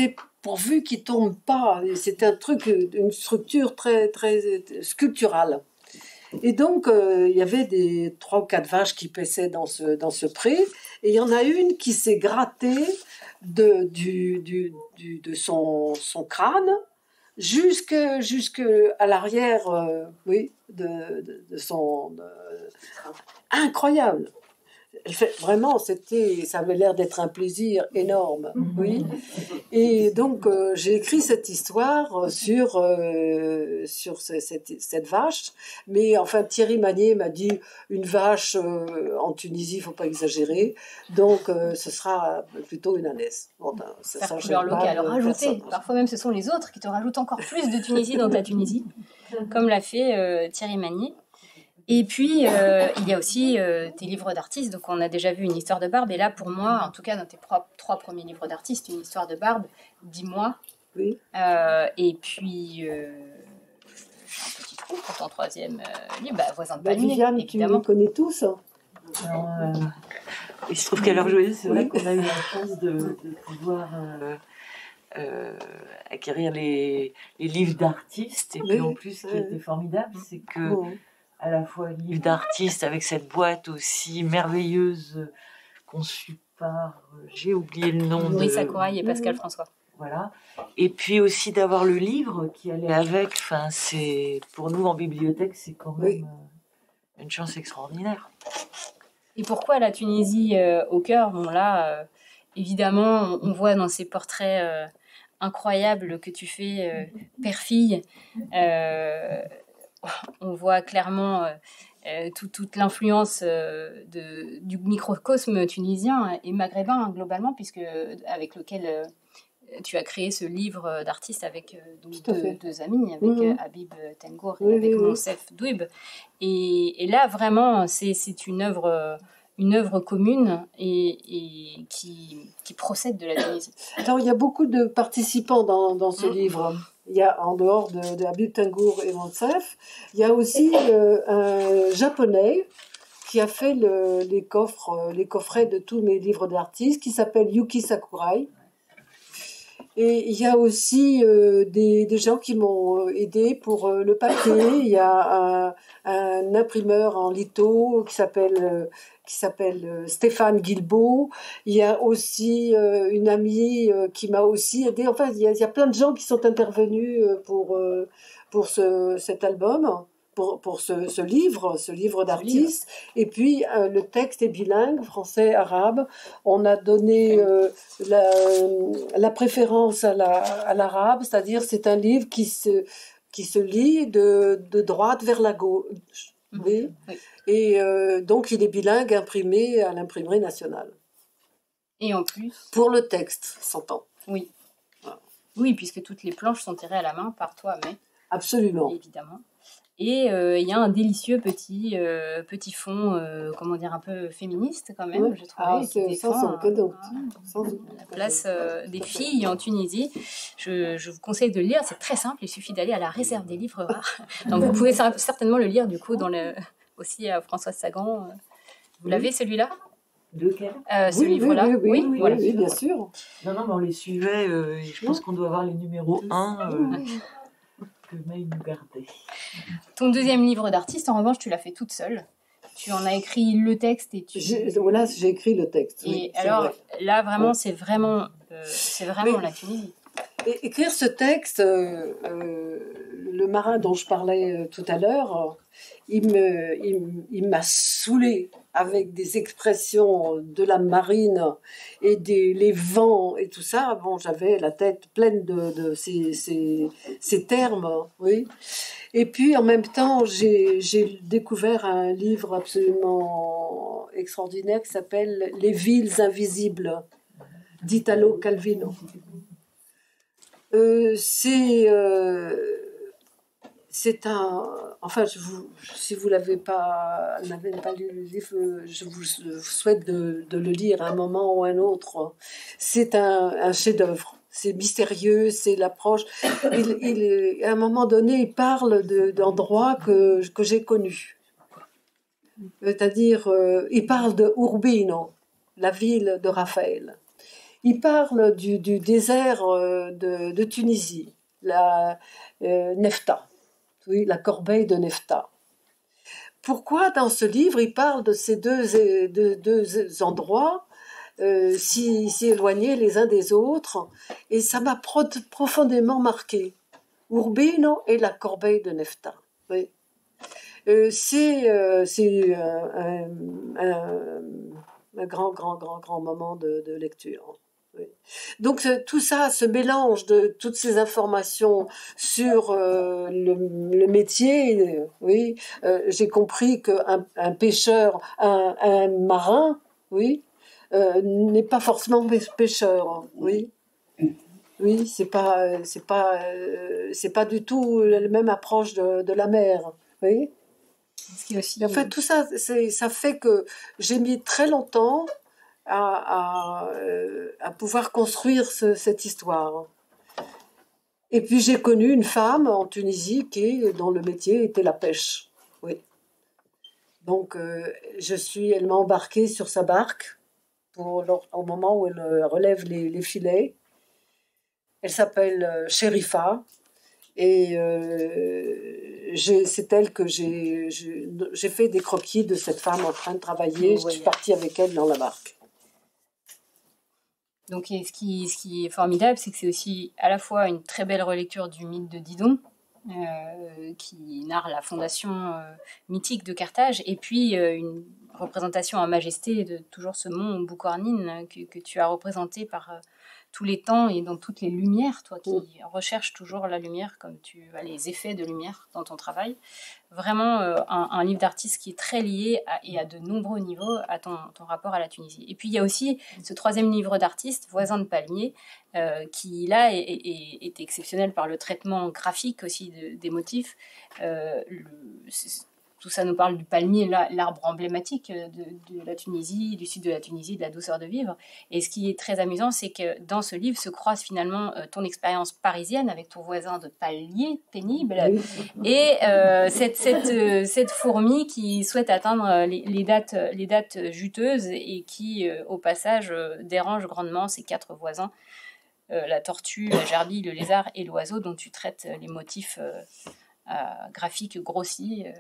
pourvu qu'il tombe pas. C'est un truc, une structure très, très sculpturale. Et donc, euh, il y avait des trois ou quatre vaches qui paissaient dans ce, dans ce pré, et il y en a une qui s'est grattée de, du, du, du, de son, son crâne jusque, jusque à l'arrière, euh, oui, de, de, de son... de- incroyable. Elle fait, vraiment, c'était, ça avait l'air d'être un plaisir énorme, oui. Et donc, euh, j'ai écrit cette histoire sur, euh, sur ce- cette, cette vache. Mais enfin, Thierry Magnier m'a dit, une vache euh, en Tunisie, il ne faut pas exagérer. Donc, euh, ce sera plutôt une ânesse. Bon, ben, ça, Faire ça couleur gêne pas locale, de rajouter. personne. Parfois même, ce sont les autres qui te rajoutent encore plus de Tunisie dans ta Tunisie, comme l'a fait euh, Thierry Magnier. Et puis, euh, il y a aussi euh, tes livres d'artistes. Donc, on a déjà vu une histoire de Barbe. Et là, pour moi, en tout cas, dans tes trois, trois premiers livres d'artistes, une histoire de Barbe, dis-moi. Oui. Euh, et puis, euh, j'ai un petit trou pour ton troisième euh, livre, bah, Voisin de Bah, palier, Viviane, tu évidemment. les connais tous, hein. Alors, euh, il se trouve qu'à l'heure joyeuse, c'est vrai Oui. qu'on a eu la chance de, de pouvoir euh, euh, acquérir les, les livres d'artistes. Et puis Oui. en plus, ce qui Oui. était formidable, c'est que Bon. à la fois le livre d'artiste avec cette boîte aussi merveilleuse euh, conçue par, euh, j'ai oublié le nom Maurice de... Accourail et Pascal Mhm. François. Voilà. Et puis aussi d'avoir le livre qui allait avec. Enfin, c'est pour nous en bibliothèque, c'est quand même Oui. euh, une chance extraordinaire. Et pourquoi la Tunisie euh, au cœur? Bon, là, euh, évidemment, on, on voit dans ces portraits euh, incroyables que tu fais, euh, père-fille, euh, on voit clairement euh, euh, tout- toute l'influence euh, de- du microcosme tunisien et maghrébin, globalement, puisque, avec lequel euh, tu as créé ce livre d'artiste avec euh, donc Tout à deux, fait. deux amis, avec Mhm. euh, Habib Tengour et Oui, avec oui, oui. Monsef Douib. Et, et là, vraiment, c'est c'est une œuvre, euh, une œuvre commune et, et qui, qui procède de la Tunisie. Alors, il y a beaucoup de participants dans, dans ce Mm. livre. Il y a, en dehors de, de Habib Tengour et Monsef, il y a aussi euh, un japonais qui a fait le- les, coffres, euh, les coffrets de tous mes livres d'artistes, qui s'appelle Yuki Sakurai. Et il y a aussi euh, des, des gens qui m'ont aidé pour euh, le papier. Il y a un, un imprimeur en litho qui s'appelle euh, qui s'appelle euh, Stéphane Guilbeault. Il y a aussi euh, une amie euh, qui m'a aussi aidé. Enfin, il y, a, il y a plein de gens qui sont intervenus euh, pour euh, pour ce, cet album, pour pour ce, ce livre, ce livre d'artistes. Et puis euh, le texte est bilingue, français-arabe. On a donné euh, la, la préférence à la, à l'arabe, c'est-à-dire c'est un livre qui se, qui se lit de, de droite vers la gauche. Oui. Oui. Et euh, donc il est bilingue, imprimé à l'imprimerie nationale. Et en plus, Pour le texte, s'entend. oui. Oui, puisque toutes les planches sont tirées à la main par toi, mais Absolument. évidemment. Et euh, il y a un délicieux petit, euh, petit fond, euh, comment dire, un peu féministe quand même, Ouais. j'ai trouvé, Ah, qui c'est, ça, défend, sans aucun doute. euh, Sans doute. la place euh, des filles en Tunisie. Je, je vous conseille de le lire, c'est très simple, il suffit d'aller à la réserve des livres rares. Donc vous pouvez cer- certainement le lire du coup dans le, aussi à Françoise Sagan. Vous l'avez celui-là De quel Euh, Ce Oui, oui, livre-là oui, oui, oui, voilà. oui, bien sûr. Non, non, mais on les suivait. euh, et je pense qu'on doit avoir les numéros un euh, que May nous gardait. Ton deuxième livre d'artiste, en revanche, tu l'as fait toute seule. Tu en as écrit le texte et tu... J'ai, voilà, j'ai écrit le texte. Et oui, c'est alors, vrai. là, vraiment, c'est vraiment, euh, c'est vraiment Mais- la Tunisie. Et écrire ce texte, euh, euh, le marin dont je parlais euh, tout à l'heure, euh, il, me, il, m- il m'a saoulé avec des expressions de la marine et des les vents et tout ça. Bon, j'avais la tête pleine de, de ces, ces, ces termes, oui. Et puis en même temps, j'ai, j'ai découvert un livre absolument extraordinaire qui s'appelle Les villes invisibles d'Italo Calvino. Euh, c'est euh, c'est un enfin je vous, si vous l'avez pas n'avez pas lu le livre, euh, je vous souhaite de, de le lire à un moment ou à un autre. C'est un, un chef-d'œuvre. C'est mystérieux, c'est l'approche. Il, il, à un moment donné, il parle de, d'endroits que, que j'ai connus. C'est-à-dire, euh, il parle de Urbino, la ville de Raphaël. il parle du, du désert euh, de, de Tunisie, la euh, Nephta, oui, la corbeille de Nephta. Pourquoi dans ce livre il parle de ces deux, de, deux endroits euh, si, si éloignés les uns des autres? Et ça m'a pro profondément marqué. Urbino et la corbeille de Nephta. Oui. Euh, c'est euh, un, un, un grand, grand, grand, grand moment de, de lecture. Oui. Donc tout ça, ce mélange de toutes ces informations sur euh, le, le métier, oui, euh, j'ai compris qu'un un pêcheur, un, un marin, oui, euh, n'est pas forcément pêcheur, oui. Oui, c'est pas, c'est pas, euh, c'est pas du tout la même approche de, de la mer, oui. Ce qui est aussi... En fait, tout ça, ça fait que j'ai mis très longtemps à, à, à pouvoir construire ce, cette histoire. Et puis j'ai connu une femme en Tunisie qui, dont le métier était la pêche. Oui. Donc euh, je suis, elle m'a embarquée sur sa barque pour au moment où elle relève les, les filets. Elle s'appelle Sherifa et euh, c'est elle que j'ai j'ai fait des croquis de cette femme en train de travailler. Je suis partie avec elle dans la barque. Donc, ce qui, ce qui est formidable, c'est que c'est aussi à la fois une très belle relecture du mythe de Didon, euh, qui narre la fondation euh, mythique de Carthage, et puis euh, une représentation en majesté de toujours ce mont Boukornine que, que tu as représenté par euh, tous les temps et dans toutes les lumières, toi qui mmh. recherches toujours la lumière, comme tu as les effets de lumière dans ton travail. Vraiment euh, un, un livre d'artiste qui est très lié à, et à de nombreux niveaux à ton, ton rapport à la Tunisie. Et puis il y a aussi ce troisième livre d'artiste, Voisin de palmier, euh, qui là est, est, est exceptionnel par le traitement graphique aussi de, des motifs. Euh, le, tout ça nous parle du palmier, l'arbre emblématique de, de la Tunisie, du sud de la Tunisie, de la douceur de vivre. Et ce qui est très amusant, c'est que dans ce livre se croise finalement ton expérience parisienne avec ton voisin de palier pénible et euh, cette, cette, cette fourmi qui souhaite atteindre les, les, dates, les dates juteuses et qui, euh, au passage, euh, dérange grandement ses quatre voisins, euh, la tortue, la gerbille, le lézard et l'oiseau, dont tu traites les motifs euh, euh, graphiques grossis. Euh,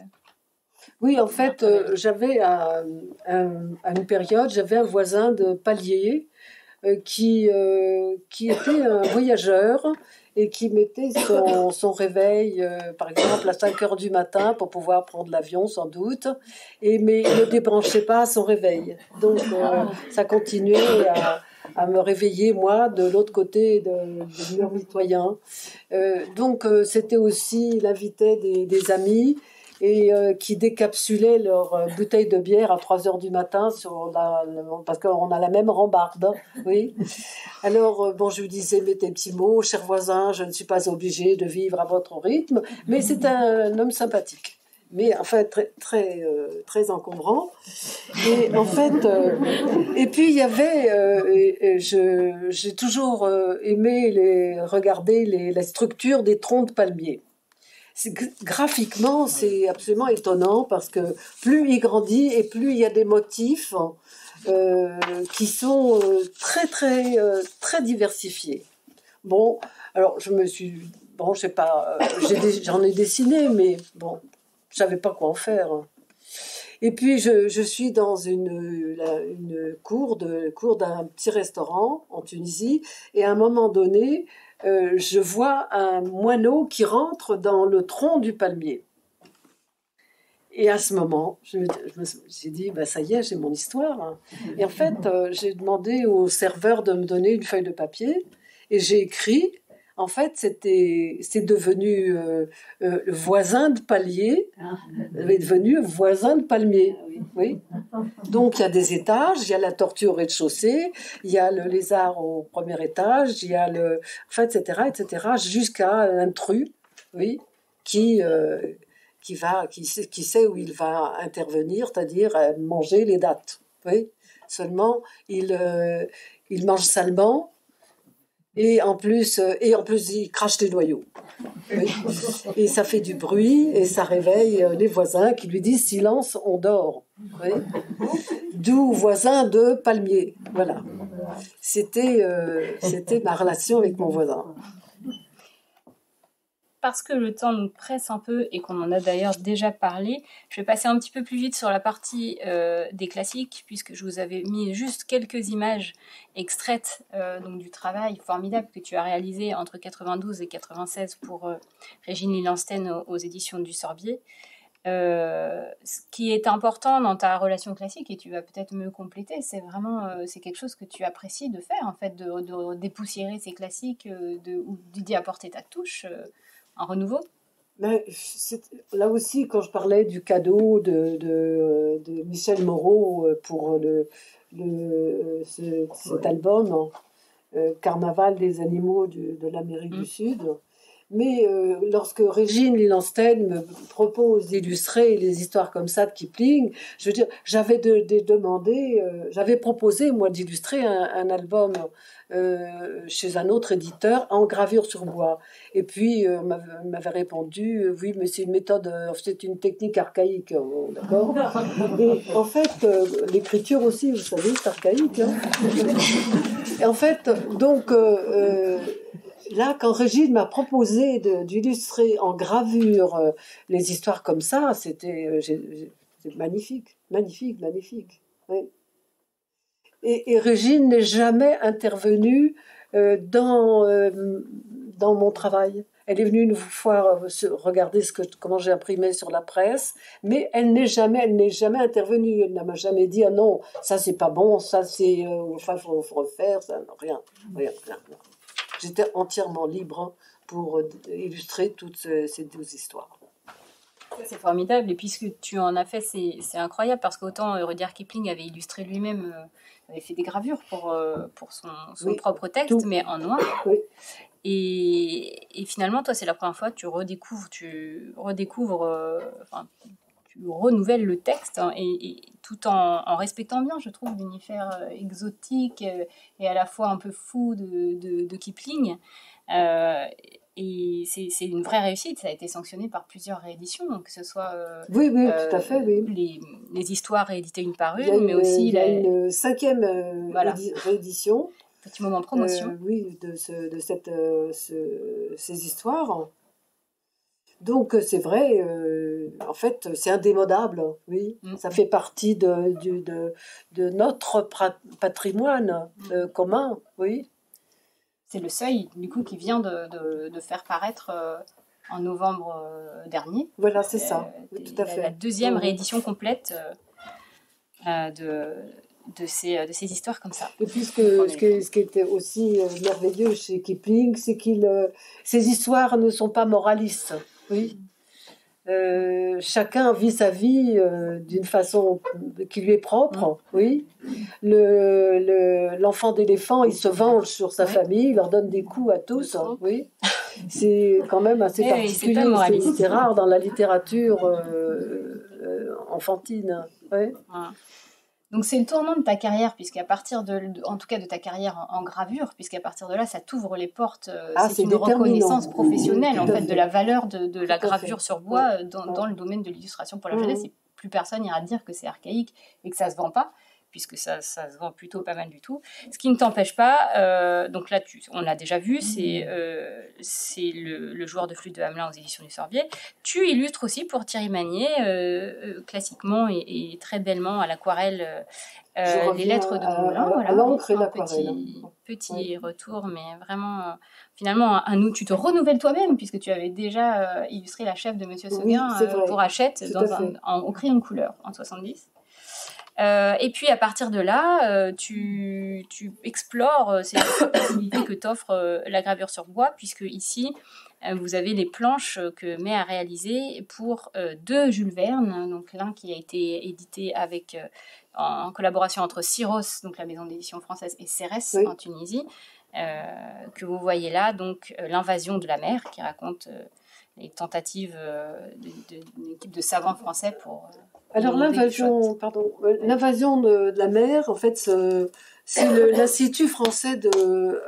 Oui, en fait, euh, j'avais à, à, à une période, j'avais un voisin de palier euh, qui, euh, qui était un voyageur et qui mettait son, son réveil, euh, par exemple, à cinq heures du matin pour pouvoir prendre l'avion, sans doute, et, mais il ne débranchait pas son réveil. Donc, euh, ça continuait à, à me réveiller, moi, de l'autre côté de, du mur mitoyen. Euh, donc, euh, c'était aussi, il invitait des, des amis, et euh, qui décapsulaient leur euh, bouteille de bière à trois heures du matin sur la, parce qu'on a la même rambarde, oui. Alors, euh, bon, je lui disais, mettez petits mots, cher voisin, je ne suis pas obligée de vivre à votre rythme, mais c'est un, un homme sympathique. Mais enfin, très, très, euh, très encombrant. Et en fait, euh, et puis il y avait, euh, et, et je, j'ai toujours euh, aimé les, regarder les, la structure des troncs de palmiers. Graphiquement, c'est absolument étonnant parce que plus il grandit et plus il y a des motifs euh, qui sont euh, très, très, euh, très diversifiés. Bon, alors je me suis... Bon, je sais pas, euh, j'en ai, ai dessiné, mais bon, je savais pas quoi en faire. Et puis, je, je suis dans une, la, une cour, de, cour d'un petit restaurant en Tunisie, et à un moment donné, Euh, je vois un moineau qui rentre dans le tronc du palmier. Et à ce moment, je me, je me suis dit, bah, ça y est, j'ai mon histoire. Et en fait, euh, j'ai demandé au serveur de me donner une feuille de papier et j'ai écrit. En fait, c'était, c'est devenu euh, euh, le voisin de palier, est devenu voisin de palmier. Oui. Donc, il y a des étages, il y a la tortue au rez-de-chaussée, il y a le lézard au premier étage, il y a le... Enfin, et cetera, et cetera, jusqu'à l'intrus, oui, qui, euh, qui, va, qui, sait, qui sait où il va intervenir, c'est-à-dire manger les dattes. Oui. Seulement, il, euh, il mange salement, Et en plus, euh, et en plus, il crache des noyaux. Oui. Et ça fait du bruit et ça réveille euh, les voisins qui lui disent silence, on dort. Oui. D'où voisin de palmier. Voilà. C'était, euh, c'était ma relation avec mon voisin. Parce que le temps nous presse un peu et qu'on en a d'ailleurs déjà parlé, je vais passer un petit peu plus vite sur la partie euh, des classiques, puisque je vous avais mis juste quelques images extraites euh, donc du travail formidable que tu as réalisé entre quatre-vingt-douze et quatre-vingt-seize pour euh, Régine Lillenstein aux, aux éditions du Sorbier. Euh, ce qui est important dans ta relation classique, et tu vas peut-être me compléter, c'est vraiment euh, c'est quelque chose que tu apprécies de faire, en fait, de, de dépoussiérer ces classiques, euh, de, ou d'y apporter ta touche. Euh, Un renouveau? Mais là aussi, quand je parlais du cadeau de, de, de Michel Moreau pour le, le, ce, cet ouais. album, euh, Carnaval des animaux du, de l'Amérique mmh. du Sud, mais euh, lorsque Régine Lillenstein me propose d'illustrer les histoires comme ça de Kipling, je veux dire, j'avais de, de demandé, euh, j'avais proposé moi d'illustrer un, un album euh, chez un autre éditeur en gravure sur bois. Et puis euh, on m'avait répondu, euh, oui, mais c'est une méthode, euh, c'est une technique archaïque, bon, d'accord. Et en fait, euh, l'écriture aussi, vous savez, c'est archaïque. Hein. Et en fait, donc. Euh, euh, Là, quand Régine m'a proposé de, d'illustrer en gravure euh, les histoires comme ça, c'était euh, j'ai, j'ai, c'est magnifique, magnifique, magnifique. Oui. Et, et Régine n'est jamais intervenue euh, dans, euh, dans mon travail. Elle est venue une fois euh, regarder ce que, comment j'ai imprimé sur la presse, mais elle n'est jamais, elle n'est jamais intervenue. Elle ne m'a jamais dit ah non, ça c'est pas bon, ça c'est, euh, enfin faut, faut refaire, ça, non, rien, rien, rien. rien. J'étais entièrement libre pour illustrer toutes ces douze histoires. C'est formidable, et puisque tu en as fait, c'est, c'est incroyable, parce qu'autant Rudyard Kipling avait illustré lui-même, euh, avait fait des gravures pour, euh, pour son, son oui, propre texte, tout. Mais en noir. Oui. Et, et finalement, toi, c'est la première fois que tu redécouvres, tu redécouvres, euh, enfin, tu renouvelles le texte, hein, et, et tout en, en respectant bien, je trouve, l'univers euh, exotique euh, et à la fois un peu fou de, de, de Kipling. Euh, et c'est, c'est une vraie réussite. Ça a été sanctionné par plusieurs rééditions, donc que ce soit euh, oui, oui, euh, tout à fait, oui. les, les histoires rééditées une par une, une mais aussi il y a la... une cinquième euh, voilà. réédition. Petit moment de promotion. Euh, oui, de, ce, de cette, euh, ce, ces histoires. Donc c'est vrai, euh, en fait c'est indémodable, oui, mmh. ça fait partie de, de, de, de notre patrimoine euh, commun, oui. C'est le Seuil, du coup, qui vient de, de, de faire paraître euh, en novembre euh, dernier. Voilà, c'est euh, ça, oui, tout à la, fait. La deuxième mmh. réédition complète euh, de, de, ces, de ces histoires comme ça. Et puis ce, que, ce, que, ce qui était aussi euh, merveilleux chez Kipling, c'est que euh, ces histoires ne sont pas moralistes. Oui. Euh, chacun vit sa vie euh, d'une façon qui lui est propre. Oui. Le, le, l'enfant d'éléphant, il se venge sur sa oui. famille, il leur donne des coups à tous. Hein, oui. C'est quand même assez oui, particulier. C'est, c'est, c'est rare dans la littérature euh, euh, enfantine. Oui. Ah. Donc c'est le tournant de ta carrière, puisqu'à partir de, de en tout cas de ta carrière en, en gravure, puisqu'à partir de là, ça t'ouvre les portes. Ah, c'est, c'est une reconnaissance professionnelle, mmh, en fait, fait, de la valeur de, de la tout gravure sur bois ouais. dans, ouais. dans le domaine de l'illustration pour la mmh. jeunesse. Et plus personne ira dire que c'est archaïque et que ça se vend pas, puisque ça, ça se vend plutôt pas mal du tout. Ce qui ne t'empêche pas, euh, donc là, tu, on l'a déjà vu, c'est, euh, c'est le, le joueur de flûte de Hamelin aux éditions du Sorbier. Tu illustres aussi pour Thierry Magnier, euh, classiquement et, et très bellement à l'aquarelle, euh, les lettres de Moulin. Voilà, l'encre et l'aquarelle. Petit, petit oui. retour, mais vraiment, euh, finalement, un nous, tu te renouvelles toi-même, puisque tu avais déjà euh, illustré la chef de Monsieur Seguin oui, euh, pour Hachette dans un, en, au crayon couleur en soixante-dix. Euh, et puis à partir de là, euh, tu, tu explores euh, ces possibilités que t'offre euh, la gravure sur bois, puisque ici, euh, vous avez les planches que May a réalisées pour euh, deux Jules Verne, donc l'un qui a été édité avec, euh, en, en collaboration entre Syros, donc la maison d'édition française, et Cérès oui. en Tunisie, euh, que vous voyez là, donc euh, l'invasion de la mer, qui raconte euh, les tentatives euh, de, de, d'une équipe de savants français pour... Euh, Alors l'invasion, pardon, euh, l'invasion de, de la mer, en fait, c'est, c'est le, l'Institut français de,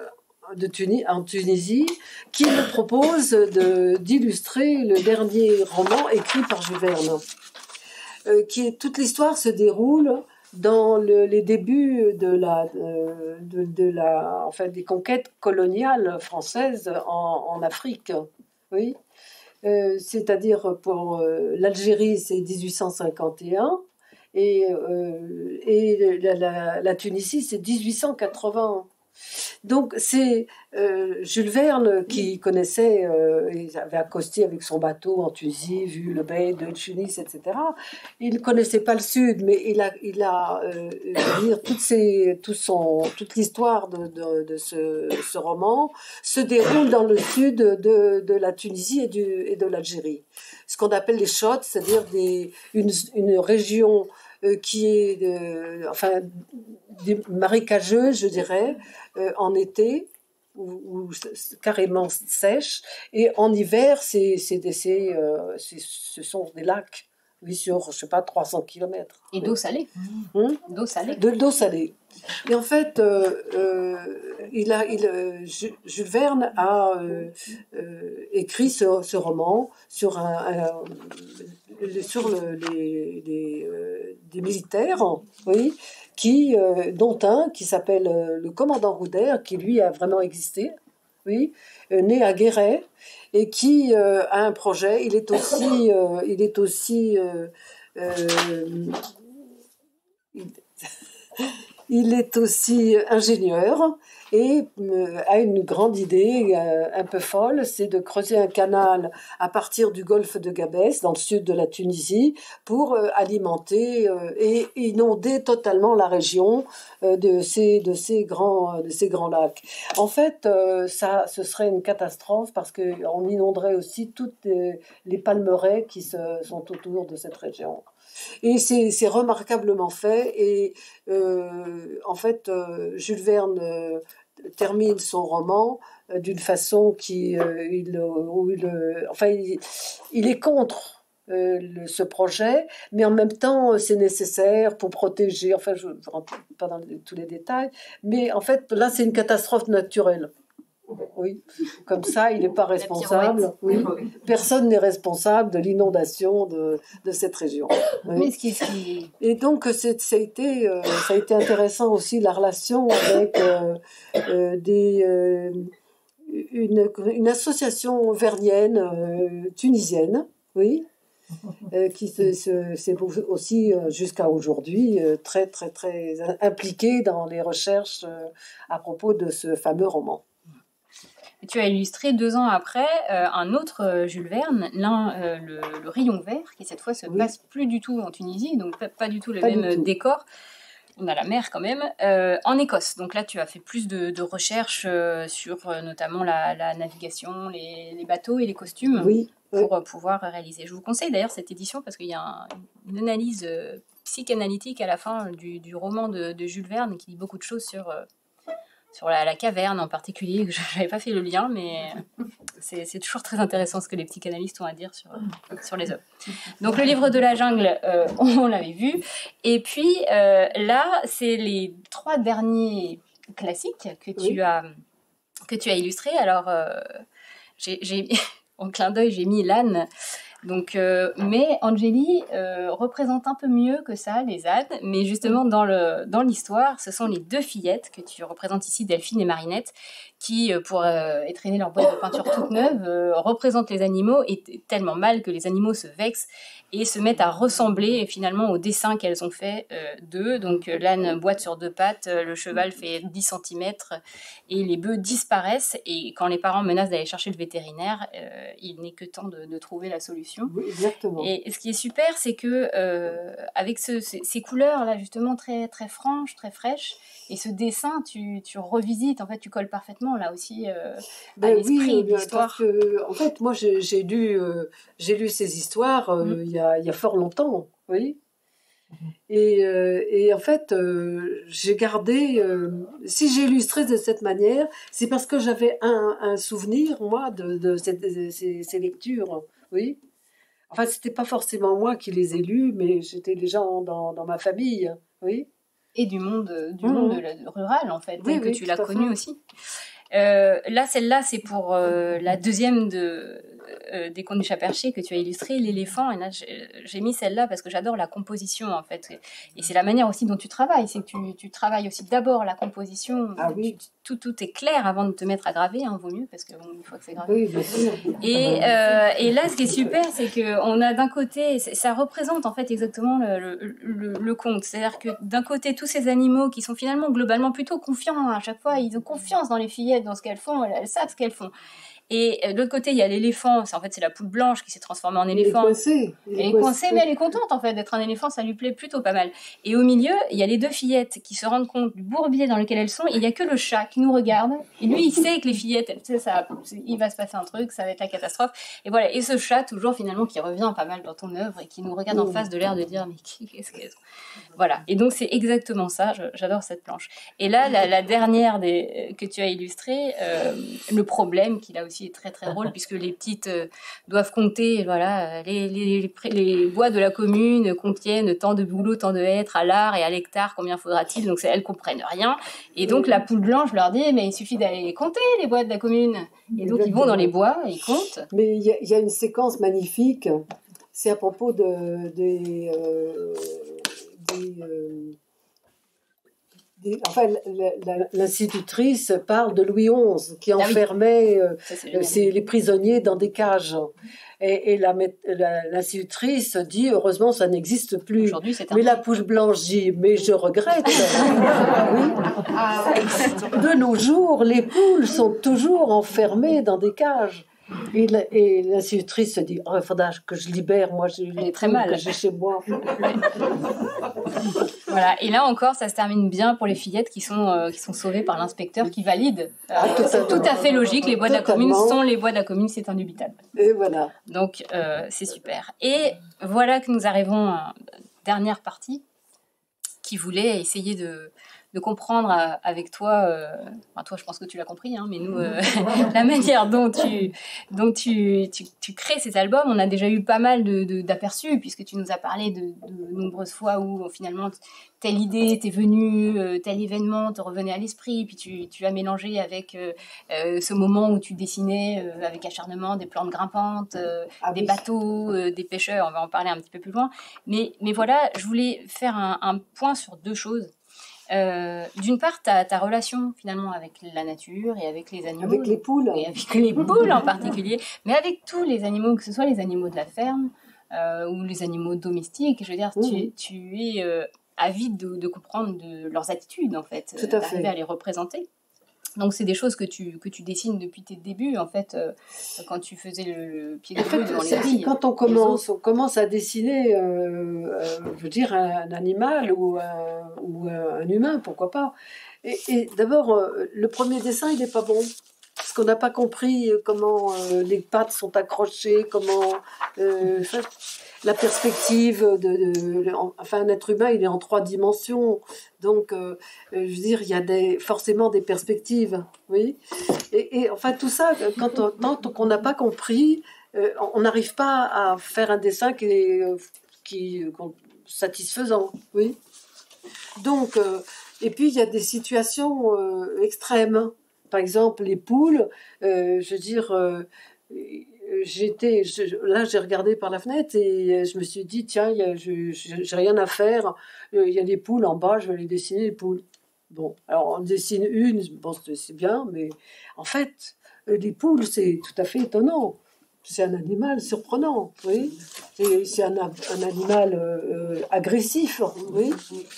de Tunis, en Tunisie, qui me propose de, d'illustrer le dernier roman écrit par Jules Verne. Euh, qui est, toute l'histoire se déroule dans le, les débuts de la, de, de, de la, enfin, des conquêtes coloniales françaises en, en Afrique. Oui. Euh, c'est-à-dire pour euh, l'Algérie, c'est dix-huit cent cinquante et un, et, euh, et la, la, la Tunisie, c'est dix-huit cent quatre-vingts. Donc c'est euh, Jules Verne qui connaissait, euh, il avait accosté avec son bateau en Tunisie, vu le baie de Tunis, et cetera. Il ne connaissait pas le Sud, mais il a, il a euh, dire, toutes ces, tout son, toute l'histoire de, de, de ce, ce roman se déroule dans le sud de, de la Tunisie et, du, et de l'Algérie. Ce qu'on appelle les chôtes, c'est-à-dire des, une, une région euh, qui est, de, enfin, des marécageux, je dirais, euh, en été, ou, ou carrément sèche, et en hiver, c'est, c'est, c'est, euh, c'est, ce sont des lacs, oui, sur, je sais pas, trois cents kilomètres. Et d'eau salée. Hum D'eau salée. De l'eau salée. Et en fait, euh, euh, il a, il, euh, Jules Verne a euh, euh, écrit ce, ce roman sur, un, un, sur le, les, les, euh, des militaires, oui, qui, euh, dont un qui s'appelle euh, le commandant Rouder, qui lui a vraiment existé, oui, euh, né à Guéret, et qui euh, a un projet. Il est aussi, euh, il est aussi, euh, euh, il, il est aussi ingénieur et euh, a une grande idée euh, un peu folle, c'est de creuser un canal à partir du golfe de Gabès, dans le sud de la Tunisie, pour euh, alimenter euh, et inonder totalement la région euh, de ces de ces grands de ces grands lacs. En fait, euh, ça, ce serait une catastrophe parce que on inonderait aussi toutes les, les palmeraies qui se, sont autour de cette région. Et c'est, c'est remarquablement fait. Et euh, en fait, euh, Jules Verne euh, termine son roman euh, d'une façon qui, euh, il, où il, euh, enfin, il, il est contre euh, le, ce projet, mais en même temps, c'est nécessaire pour protéger. Enfin, je ne rentre pas dans les, tous les détails, mais en fait, là, c'est une catastrophe naturelle. Oui, comme ça, il n'est pas responsable. Oui. Personne n'est responsable de l'inondation de, de cette région. Oui. Mais ce qui, ce qui... Et donc, c'est, ça, a été, euh, ça a été intéressant aussi la relation avec euh, euh, des, euh, une, une association vernienne euh, tunisienne, oui, euh, qui se, se, c'est aussi euh, jusqu'à aujourd'hui euh, très, très, très impliquée dans les recherches euh, à propos de ce fameux roman. Et tu as illustré deux ans après euh, un autre euh, Jules Verne, l'un, euh, le, le Rayon Vert, qui cette fois se oui. passe plus du tout en Tunisie, donc pas, pas du tout le pas même tout. décor. On a la mer quand même, euh, en Écosse. Donc là, tu as fait plus de, de recherches euh, sur euh, notamment la, la navigation, les, les bateaux et les costumes oui. pour oui. euh, pouvoir réaliser. Je vous conseille d'ailleurs cette édition parce qu'il y a un, une analyse euh, psychanalytique à la fin du, du roman de, de Jules Verne qui dit beaucoup de choses sur... Euh, sur la, la caverne en particulier, que je n'avais pas fait le lien, mais c'est, c'est toujours très intéressant ce que les psychanalystes ont à dire sur, sur les œuvres. Donc le livre de la jungle, euh, on l'avait vu, et puis euh, là, c'est les trois derniers classiques que tu, oui. as, que tu as illustrés. Alors, euh, j'ai, j'ai, en clin d'œil, j'ai mis l'âne. Donc, euh, mais Angélie euh, représente un peu mieux que ça les ânes, mais justement dans, le, dans l'histoire, ce sont les deux fillettes que tu représentes ici, Delphine et Marinette, qui, euh, pour euh, étraîner leur boîte de peinture toute neuve, euh, représentent les animaux et t- tellement mal que les animaux se vexent et se mettent à ressembler finalement au dessin qu'elles ont fait euh, d'eux. Donc euh, l'âne boite sur deux pattes, euh, le cheval fait dix centimètres et les bœufs disparaissent. Et quand les parents menacent d'aller chercher le vétérinaire, euh, il n'est que temps de, de trouver la solution. Oui, exactement. Et, et ce qui est super, c'est que euh, avec ce, ces, ces couleurs là justement très très franches, très fraîches, et ce dessin, tu, tu revisites, en fait, tu colles parfaitement là aussi euh, ben à l'esprit oui, de l'histoire. Parce que, en fait, moi, j'ai, j'ai, lu, euh, j'ai lu ces histoires euh, mmh. il, y a, il y a fort longtemps, oui. Mmh. Et, euh, et en fait, euh, j'ai gardé... Euh, si j'ai illustré de cette manière, c'est parce que j'avais un, un souvenir, moi, de, de, cette, de ces, ces lectures, oui. Enfin, c'était pas forcément moi qui les ai lues, mais c'était les gens dans, dans ma famille, oui. Et du monde, du mmh. monde rural, en fait, oui, oui, que tu l'as connu aussi. Euh, là, celle-là, c'est pour euh, la deuxième de, euh, des contes du chat perché que tu as illustré, l'éléphant. Et là, j'ai mis celle-là parce que j'adore la composition, en fait. Et c'est la manière aussi dont tu travailles. C'est que tu, tu travailles aussi d'abord la composition. Ah oui. Tu, tout, tout est clair avant de te mettre à graver, hein, vaut mieux, parce que bon, une fois que c'est gravé. Oui, bien sûr. Et, euh, et là, ce qui est super, c'est qu'on a d'un côté, ça représente en fait exactement le, le, le, le conte. C'est-à-dire que d'un côté, tous ces animaux qui sont finalement globalement plutôt confiants, à chaque fois, ils ont confiance dans les fillettes, dans ce qu'elles font, elles, elles savent ce qu'elles font. Et de l'autre côté, il y a l'éléphant. En fait, c'est la poule blanche qui s'est transformée en éléphant. Elle est coincée. Elle est coincée, mais elle est contente, en fait, d'être un éléphant. Ça lui plaît plutôt pas mal. Et au milieu, il y a les deux fillettes qui se rendent compte du bourbier dans lequel elles sont. Et il y a que le chat qui nous regarde. Et lui, il sait que les fillettes, elles, tu sais, ça, il va se passer un truc, ça va être la catastrophe. Et voilà. Et ce chat, toujours, finalement, qui revient pas mal dans ton œuvre et qui nous regarde en face de l'air de dire, mais qui, qu'est-ce qu'elles ont? Voilà. Et donc, c'est exactement ça. Je, j'adore cette planche. Et là, la, la dernière des, que tu as illustrée, euh, le problème, qui là aussi est très, très drôle, puisque les petites euh, doivent compter, voilà, les, les, les, les bois de la commune contiennent tant de bouleaux, tant de hêtres à l'art et à l'hectare, combien faudra-t-il? Donc elles comprennent rien. Et donc la poule blanche leur dit, mais il suffit d'aller compter les bois de la commune. Et donc ils vont dans les bois et ils comptent. Mais il y, y a une séquence magnifique, c'est à propos de, des... Euh, des euh, Des, enfin, l'institutrice parle de Louis onze qui enfermait ah oui. euh, c'est les prisonniers dans des cages. Et, et la, la, l'institutrice dit heureusement ça n'existe plus. Mais la poule blanche dit mais je regrette. Oui. Ah, de nos jours, les poules sont toujours enfermées dans des cages. Et, la, et l'institutrice se dit oh, il faudra que je libère, moi j'ai les très mal que j'ai chez moi. Voilà, et là encore ça se termine bien pour les fillettes qui sont, euh, qui sont sauvées par l'inspecteur qui valide. Euh, ah, c'est tout à fait logique, les bois Totalement. de la commune sont les bois de la commune, c'est indubitable. Et voilà. Donc euh, c'est super. Et voilà que nous arrivons à la dernière partie qui voulait essayer de de comprendre euh, avec toi, euh, enfin toi je pense que tu l'as compris, hein, mais nous, euh, la manière dont, tu, dont tu, tu, tu crées ces albums, on a déjà eu pas mal de, de, d'aperçus, puisque tu nous as parlé de, de nombreuses fois où finalement telle idée t'est venue, euh, tel événement te revenait à l'esprit, puis tu, tu as mélangé avec euh, euh, ce moment où tu dessinais euh, avec acharnement des plantes grimpantes, euh, ah, des oui. bateaux, euh, des pêcheurs, on va en parler un petit peu plus loin, mais, mais voilà, je voulais faire un, un point sur deux choses. Euh, d'une part, ta, ta relation finalement avec la nature et avec les animaux. Avec les poules. Et avec les poules en particulier, mais avec tous les animaux, que ce soit les animaux de la ferme euh, ou les animaux domestiques. Je veux dire, mmh. tu, tu es euh, avide de, de comprendre de leurs attitudes en fait, Tout à d'arriver fait. à les représenter. Donc c'est des choses que tu, que tu dessines depuis tes débuts, en fait, euh, quand tu faisais le, le pied de grue dans les billes. Quand on commence, on commence à dessiner, euh, euh, je veux dire, un, un animal ou, un, ou un humain, pourquoi pas. Et, et d'abord, euh, le premier dessin, il n'est pas bon. Parce qu'on n'a pas compris comment euh, les pattes sont accrochées, comment... Euh, la perspective de, de, enfin un être humain il est en trois dimensions donc euh, je veux dire il y a des, forcément des perspectives oui et, et enfin tout ça quand on, tant qu'on n'a pas compris euh, on n'arrive pas à faire un dessin qui est qui, satisfaisant oui donc euh, et puis il y a des situations euh, extrêmes par exemple les poules euh, je veux dire euh, J'étais, je, là, j'ai regardé par la fenêtre et je me suis dit, tiens, y a, je, je, j'ai rien à faire. Il y a des poules en bas, je vais les dessiner, les poules. Bon, alors on dessine une, bon, c'est bien, mais en fait, les poules, c'est tout à fait étonnant. C'est un animal surprenant, oui. C'est, c'est un, un animal euh, agressif, oui.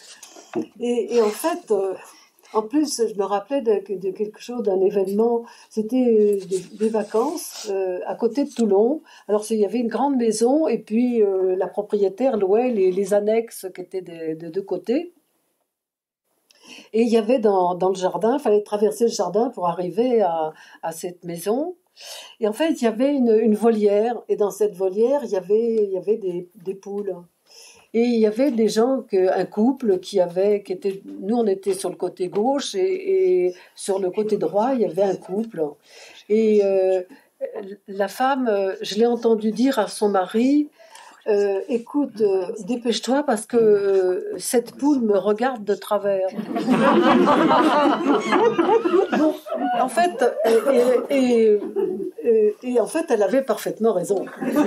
Et, et en fait... Euh, En plus, je me rappelais de, de quelque chose, d'un événement, c'était des, des vacances euh, à côté de Toulon. Alors, il y avait une grande maison et puis euh, la propriétaire louait les, les annexes qui étaient de, de deux côtés. Et il y avait dans, dans le jardin, il fallait traverser le jardin pour arriver à, à cette maison. Et en fait, il y avait une, une volière et dans cette volière, il y avait, il y avait des, des poules. Et il y avait des gens, que, un couple qui avait, qui était, nous on était sur le côté gauche et, et sur le côté droit il y avait un couple. Et euh, la femme, je l'ai entendu dire à son mari, euh, écoute, euh, dépêche-toi parce que euh, cette poule me regarde de travers. Bon, en fait, et, et, et, et en fait, elle avait parfaitement raison.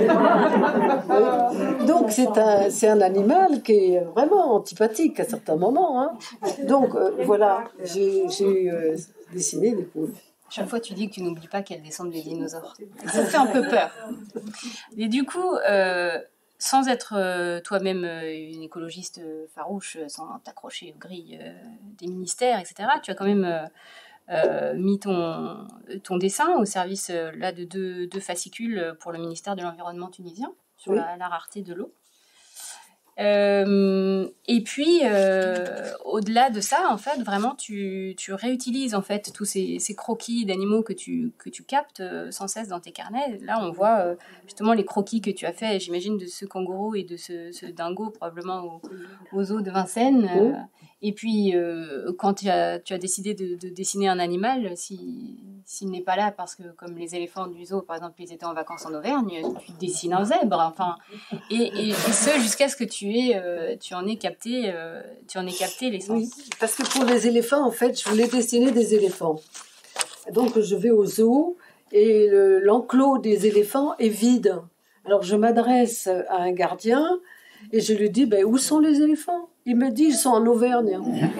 Donc, c'est un, c'est un animal qui est vraiment antipathique à certains moments. Hein. Donc, euh, voilà, j'ai, j'ai euh, dessiné des poules. Chaque fois, tu dis que tu n'oublies pas qu'elles descendent des dinosaures. Ça fait un peu peur. Et du coup, euh, sans être euh, toi-même euh, une écologiste euh, farouche, sans t'accrocher aux grilles euh, des ministères, et cetera, tu as quand même euh, euh, mis ton, ton dessin au service euh, là, de deux, deux fascicules pour le ministère de l'Environnement tunisien, sur oui. la, la rareté de l'eau. Euh, et puis, euh, au-delà de ça, en fait, vraiment, tu, tu réutilises en fait tous ces, ces croquis d'animaux que tu, que tu captes euh, sans cesse dans tes carnets. Là, on voit euh, justement les croquis que tu as fait, j'imagine, de ce kangourou et de ce, ce dingo, probablement au, au zoo de Vincennes. Euh, oui. Et puis, euh, quand tu as, tu as décidé de, de dessiner un animal, si, s'il n'est pas là, parce que comme les éléphants du zoo, par exemple, ils étaient en vacances en Auvergne, tu dessines un zèbre. Enfin, et, et, et ce, jusqu'à ce que tu aies, euh, tu en aies capté, euh, tu en aies capté l'essence. Oui, parce que pour les éléphants, en fait, je voulais dessiner des éléphants. Donc, je vais au zoo et le, l'enclos des éléphants est vide. Alors, je m'adresse à un gardien et je lui dis, ben, où sont les éléphants ? Il me dit, ils sont en Auvergne.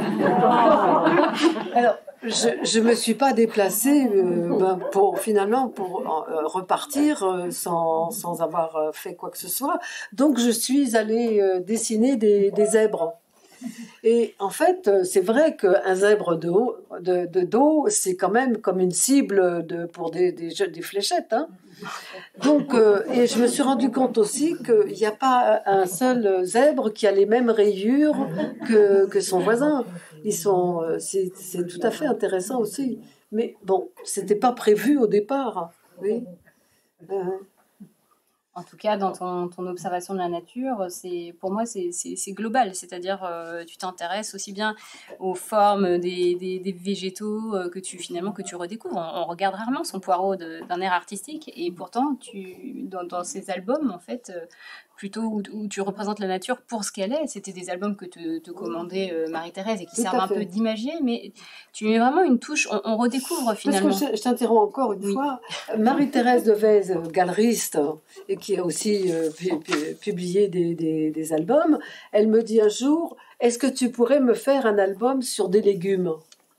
Alors, je ne me suis pas déplacée euh, ben, pour, finalement pour euh, repartir euh, sans, sans avoir fait quoi que ce soit. Donc, je suis allée euh, dessiner des, des zèbres. Et en fait, c'est vrai qu'un zèbre de, haut, de, de dos, c'est quand même comme une cible de, pour des, des, des fléchettes. Hein. Donc, euh, et je me suis rendu compte aussi qu'il n'y a pas un seul zèbre qui a les mêmes rayures que, que son voisin. Ils sont, c'est, c'est tout à fait intéressant aussi. Mais bon, c'était pas prévu au départ. Oui. Euh, En tout cas, dans ton, ton observation de la nature, c'est, pour moi, c'est, c'est, c'est global. C'est-à-dire, euh, tu t'intéresses aussi bien aux formes des, des, des végétaux euh, que tu, finalement, que tu redécouvres. On, on regarde rarement son poireau de, d'un air artistique. Et pourtant, tu, dans, dans ces albums, en fait, euh, plutôt où, où tu représentes la nature pour ce qu'elle est, c'était des albums que te, te commandait euh, Marie-Thérèse et qui Tout servent un peu d'imagier, mais tu mets vraiment une touche, on, on redécouvre finalement. Parce que je, je t'interromps encore une oui. fois. Marie-Thérèse Devèze, galeriste, et qui a aussi euh, pu, pu, publié des, des, des albums, elle me dit un jour, est-ce que tu pourrais me faire un album sur des légumes ?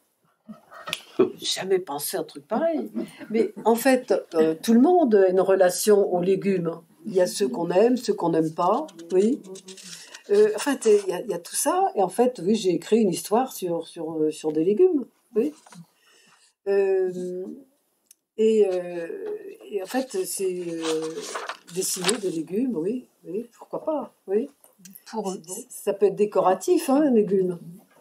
Jamais pensé à un truc pareil. Mais en fait, euh, tout le monde a une relation aux légumes. Il y a ceux qu'on aime, ceux qu'on n'aime pas, oui. Euh, en fait, il y, a, il y a tout ça. Et en fait, oui, j'ai écrit une histoire sur, sur, sur des légumes, oui. Euh, et, euh, et en fait, c'est euh, dessiner des légumes, oui, oui, pourquoi pas, oui. Pour, ça peut être décoratif, hein, un légume.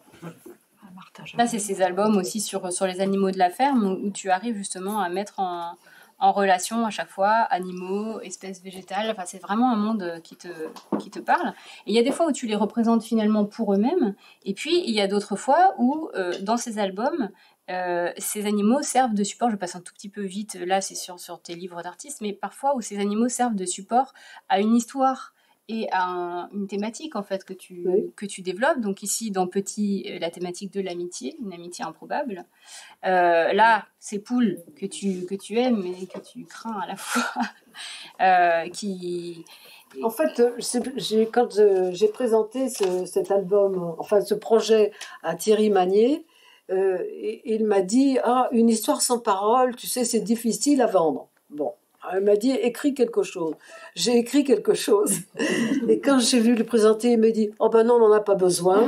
Là, c'est ces albums aussi sur, sur les animaux de la ferme où tu arrives justement à mettre en, en relation à chaque fois animaux, espèces végétales. Enfin, c'est vraiment un monde qui te, qui te parle. Et il y a des fois où tu les représentes finalement pour eux-mêmes. Et puis, il y a d'autres fois où, euh, dans ces albums, euh, ces animaux servent de support. Je passe un tout petit peu vite. Là, c'est sur, sur tes livres d'artistes. Mais parfois où ces animaux servent de support à une histoire et à un, une thématique en fait que tu, oui. que tu développes. Donc ici, dans Petit, la thématique de l'amitié, une amitié improbable. Euh, là, ces poules que tu, que tu aimes et que tu crains à la fois. euh, qui... En fait, j'ai, quand j'ai présenté ce, cet album, enfin ce projet à Thierry Magnier, euh, il m'a dit « Ah, une histoire sans parole, tu sais, c'est difficile à vendre. » Bon. Elle m'a dit, écris quelque chose. J'ai écrit quelque chose. Et quand j'ai vu le présenter, il m'a dit, oh ben non, on n'en a pas besoin.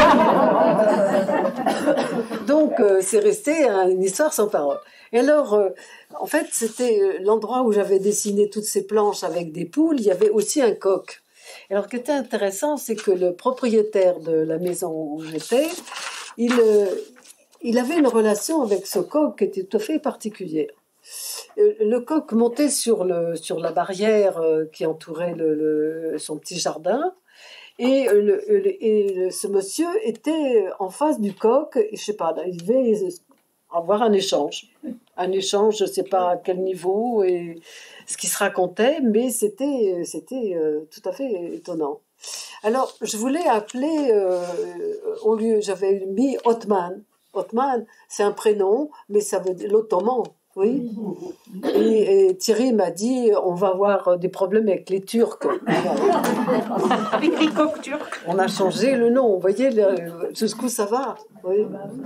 Donc, euh, c'est resté hein, une histoire sans parole. Et alors, euh, en fait, c'était l'endroit où j'avais dessiné toutes ces planches avec des poules. Il y avait aussi un coq. Et alors, ce qui était intéressant, c'est que le propriétaire de la maison où j'étais, il, euh, il avait une relation avec ce coq qui était tout à fait particulière. Le coq montait sur, le, sur la barrière qui entourait le, le, son petit jardin et, le, le, et ce monsieur était en face du coq et je sais pas, il devait avoir un échange. Un échange, je ne sais pas à quel niveau et ce qui se racontait, mais c'était, c'était tout à fait étonnant. Alors, je voulais appeler, euh, au lieu, j'avais mis Othman. Othman, c'est un prénom, mais ça veut dire l'ottoman. Oui. Et, et Thierry m'a dit, on va avoir des problèmes avec les Turcs. Avec les coqs turcs. On a changé le nom. Vous voyez le, jusqu'où ça va. Oui.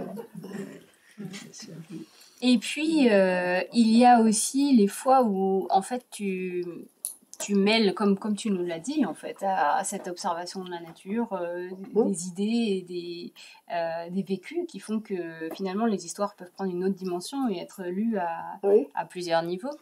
Et puis, euh, il y a aussi les fois où, en fait, tu, tu mêles, comme, comme tu nous l'as dit, en fait, à, à cette observation de la nature, euh, Mmh. des idées et des, euh, des vécus qui font que, finalement, les histoires peuvent prendre une autre dimension et être lues à, Oui. à plusieurs niveaux.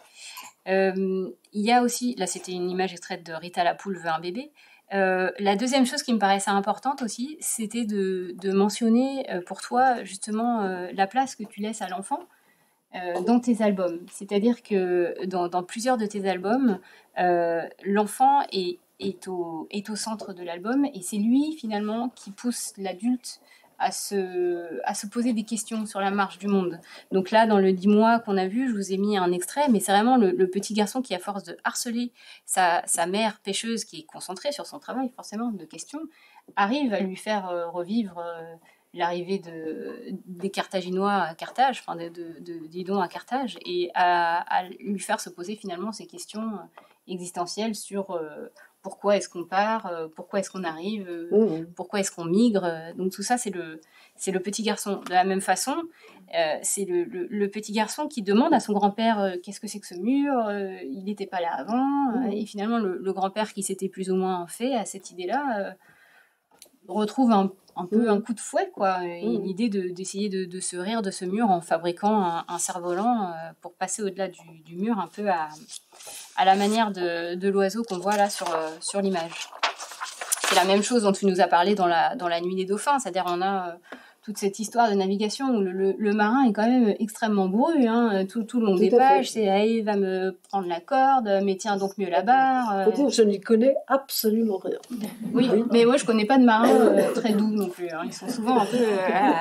Euh, il y a aussi, là, c'était une image extraite de Rita la poule veut un bébé. Euh, la deuxième chose qui me paraissait importante aussi, c'était de, de mentionner euh, pour toi, justement, euh, la place que tu laisses à l'enfant Euh, dans tes albums. C'est-à-dire que dans, dans plusieurs de tes albums, euh, l'enfant est, est, au, est au centre de l'album et c'est lui finalement qui pousse l'adulte à se, à se poser des questions sur la marche du monde. Donc là, dans le dix mois qu'on a vu, je vous ai mis un extrait, mais c'est vraiment le, le petit garçon qui, à force de harceler sa, sa mère pêcheuse, qui est concentrée sur son travail, forcément, de questions, arrive à lui faire euh, revivre... Euh, l'arrivée de, des Carthaginois à Carthage, enfin de, de, de Didon à Carthage, et à, à lui faire se poser finalement ces questions existentielles sur euh, pourquoi est-ce qu'on part, euh, pourquoi est-ce qu'on arrive, euh, Mmh. pourquoi est-ce qu'on migre. Donc tout ça, c'est le, c'est le petit garçon. De la même façon, euh, c'est le, le, le petit garçon qui demande à son grand-père euh, qu'est-ce que c'est que ce mur, euh, il n'était pas là avant, Mmh. et finalement le, le grand-père qui s'était plus ou moins fait à cette idée-là euh, retrouve un un peu Mmh. un coup de fouet, quoi. Et Mmh. l'idée de, d'essayer de, de se rire de ce mur en fabriquant un, un cerf-volant euh, pour passer au-delà du, du mur, un peu à, à la manière de, de l'oiseau qu'on voit là sur, euh, sur l'image. C'est la même chose dont tu nous as parlé dans la, dans la Nuit des dauphins, c'est-à-dire on a euh, toute cette histoire de navigation où le, le, le marin est quand même extrêmement bourru, hein, tout, tout le long Tout des à pages, fait. c'est hey, va me prendre la corde, mais tiens donc mieux la barre. euh, Faut dire que je n'y connais absolument rien. Oui, mais moi je connais pas de marins euh, très doux non plus. Hein. Ils sont souvent un peu. euh, ah.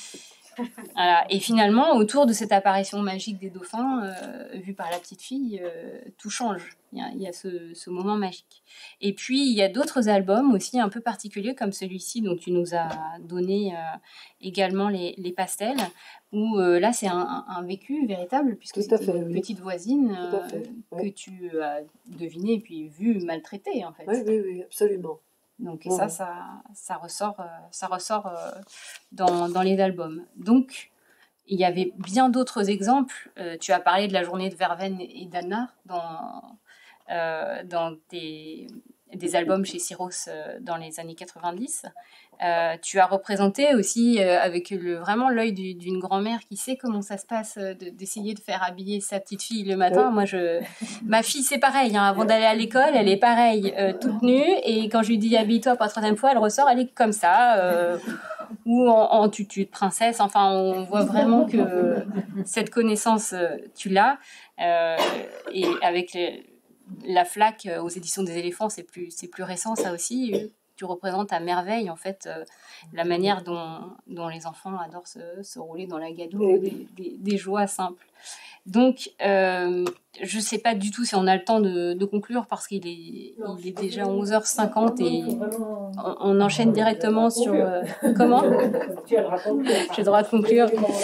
Voilà. Et finalement, autour de cette apparition magique des dauphins, euh, vue par la petite fille, euh, tout change. Il y a, il y a ce, ce moment magique. Et puis, il y a d'autres albums aussi un peu particuliers, comme celui-ci dont tu nous as donné euh, également les, les pastels, où euh, là, c'est un, un, un vécu véritable, puisque Tout à c'est fait, une oui. petite voisine Tout à euh, fait, que oui. tu as devinée et puis vue maltraitée, en fait. Oui, oui, oui, absolument. Donc Ouais. ça, ça, ça ressort, euh, ça ressort euh, dans, dans les albums. Donc, il y avait bien d'autres exemples. Euh, tu as parlé de la journée de Verveine et d'Anna dans, euh, dans des, des albums chez Syros euh, dans les années quatre-vingt-dix. Euh, tu as représenté aussi euh, avec le, vraiment l'œil du- d'une grand-mère qui sait comment ça se passe euh, de- d'essayer de faire habiller sa petite fille le matin. Oui. Moi, je, ma fille, c'est pareil. Hein, avant d'aller à l'école, elle est pareille, euh, toute nue. Et quand je lui dis habille-toi pour la troisième fois, elle ressort, elle est comme ça. Euh, ou en, en tutu de princesse. Enfin, on voit vraiment que cette connaissance, euh, tu l'as. Euh, et avec les- la flaque euh, aux éditions des éléphants, c'est plus, c'est plus récent, ça aussi. Euh, Tu représentes à merveille, en fait, euh, la manière dont, dont les enfants adorent se, se rouler dans la gadoue, Oui. des, des, des joies simples. Donc, euh, je ne sais pas du tout si on a le temps de, de conclure parce qu'il est, il est déjà onze heures cinquante et on, on enchaîne directement sur... euh, comment Tu as le raconter. J'ai le droit de conclure.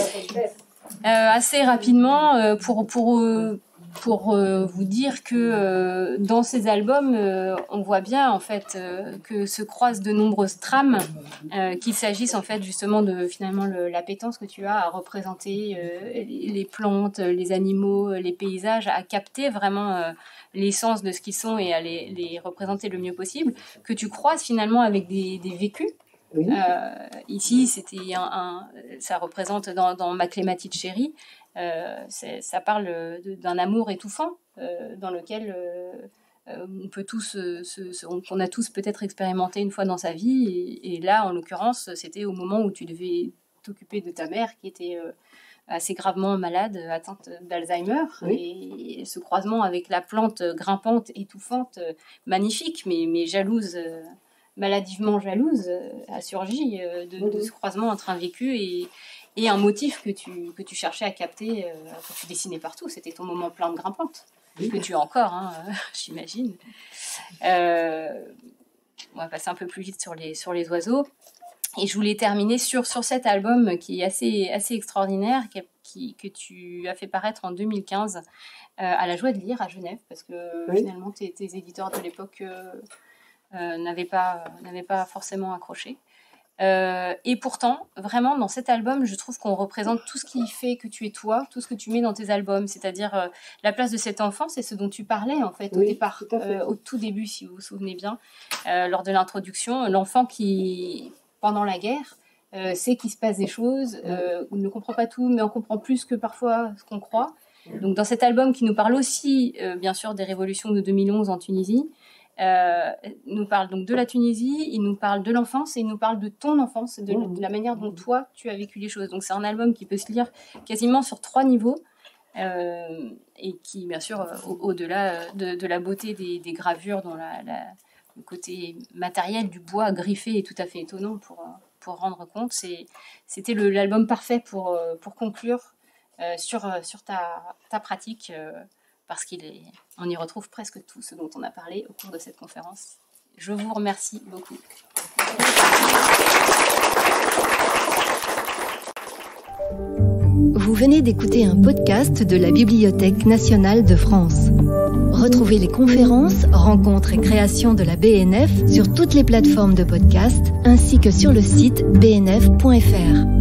Euh, assez rapidement, euh, pour, pour, euh, pour euh, vous dire que euh, dans ces albums, euh, on voit bien en fait euh, que se croisent de nombreuses trames, euh, qu'il s'agisse en fait justement de finalement le- l'appétence que tu as à représenter euh, les, les plantes, les animaux, les paysages, à capter vraiment euh, l'essence de ce qu'ils sont et à les, les représenter le mieux possible, que tu croises finalement avec des, des vécus. Oui. Euh, ici, c'était un, un- ça représente dans, dans Ma clématite chérie, euh, c'est- ça parle de- d'un amour étouffant euh, dans lequel euh, euh, on peut tous, euh, se, se- on, on a tous peut-être expérimenté une fois dans sa vie. Et, et là, en l'occurrence, c'était au moment où tu devais t'occuper de ta mère qui était euh, assez gravement malade, atteinte d'Alzheimer. Oui. Et ce croisement avec la plante grimpante, étouffante, euh, magnifique, mais, mais jalouse. euh, maladivement jalouse euh, a surgi euh, de, de ce croisement entre un vécu et, et un motif que tu, que tu cherchais à capter, euh, que tu dessinais partout. C'était ton moment plein de grimpantes, Oui. que tu as encore, hein, euh, j'imagine. Euh, on va passer un peu plus vite sur les, sur les oiseaux. et je voulais terminer sur, sur cet album qui est assez, assez extraordinaire, qui, qui, que tu as fait paraître en deux mille quinze euh, à la Joie de lire à Genève, parce que oui. finalement tes, tes éditeurs de l'époque euh, euh, n'avaient pas, n'avaient pas forcément accroché. Euh, et pourtant, vraiment, dans cet album, je trouve qu'on représente tout ce qui fait que tu es toi, tout ce que tu mets dans tes albums, c'est-à-dire euh, la place de cet enfant, c'est ce dont tu parlais en fait oui, au départ, tout euh, au tout début, si vous vous souvenez bien, euh, lors de l'introduction, l'enfant qui, pendant la guerre, euh, sait qu'il se passe des choses, euh, on ne comprend pas tout, mais on comprend plus que parfois ce qu'on croit. Donc dans cet album qui nous parle aussi, euh, bien sûr, des révolutions de deux mille onze en Tunisie, Euh, nous parle donc de la Tunisie, il nous parle de l'enfance et il nous parle de ton enfance, de, de la manière dont toi tu as vécu les choses. Donc c'est un album qui peut se lire quasiment sur trois niveaux euh, et qui bien sûr au, au-delà de, de la beauté des, des gravures, dont la, la, le côté matériel du bois griffé est tout à fait étonnant pour, pour rendre compte. C'est, c'était le, l'album parfait pour, pour conclure euh, sur, sur ta, ta pratique euh, parce qu'il est, on y retrouve presque tout ce dont on a parlé au cours de cette conférence. Je vous remercie beaucoup. Vous venez d'écouter un podcast de la Bibliothèque nationale de France. Retrouvez les conférences, rencontres et créations de la B N F sur toutes les plateformes de podcast ainsi que sur le site b n f point f r.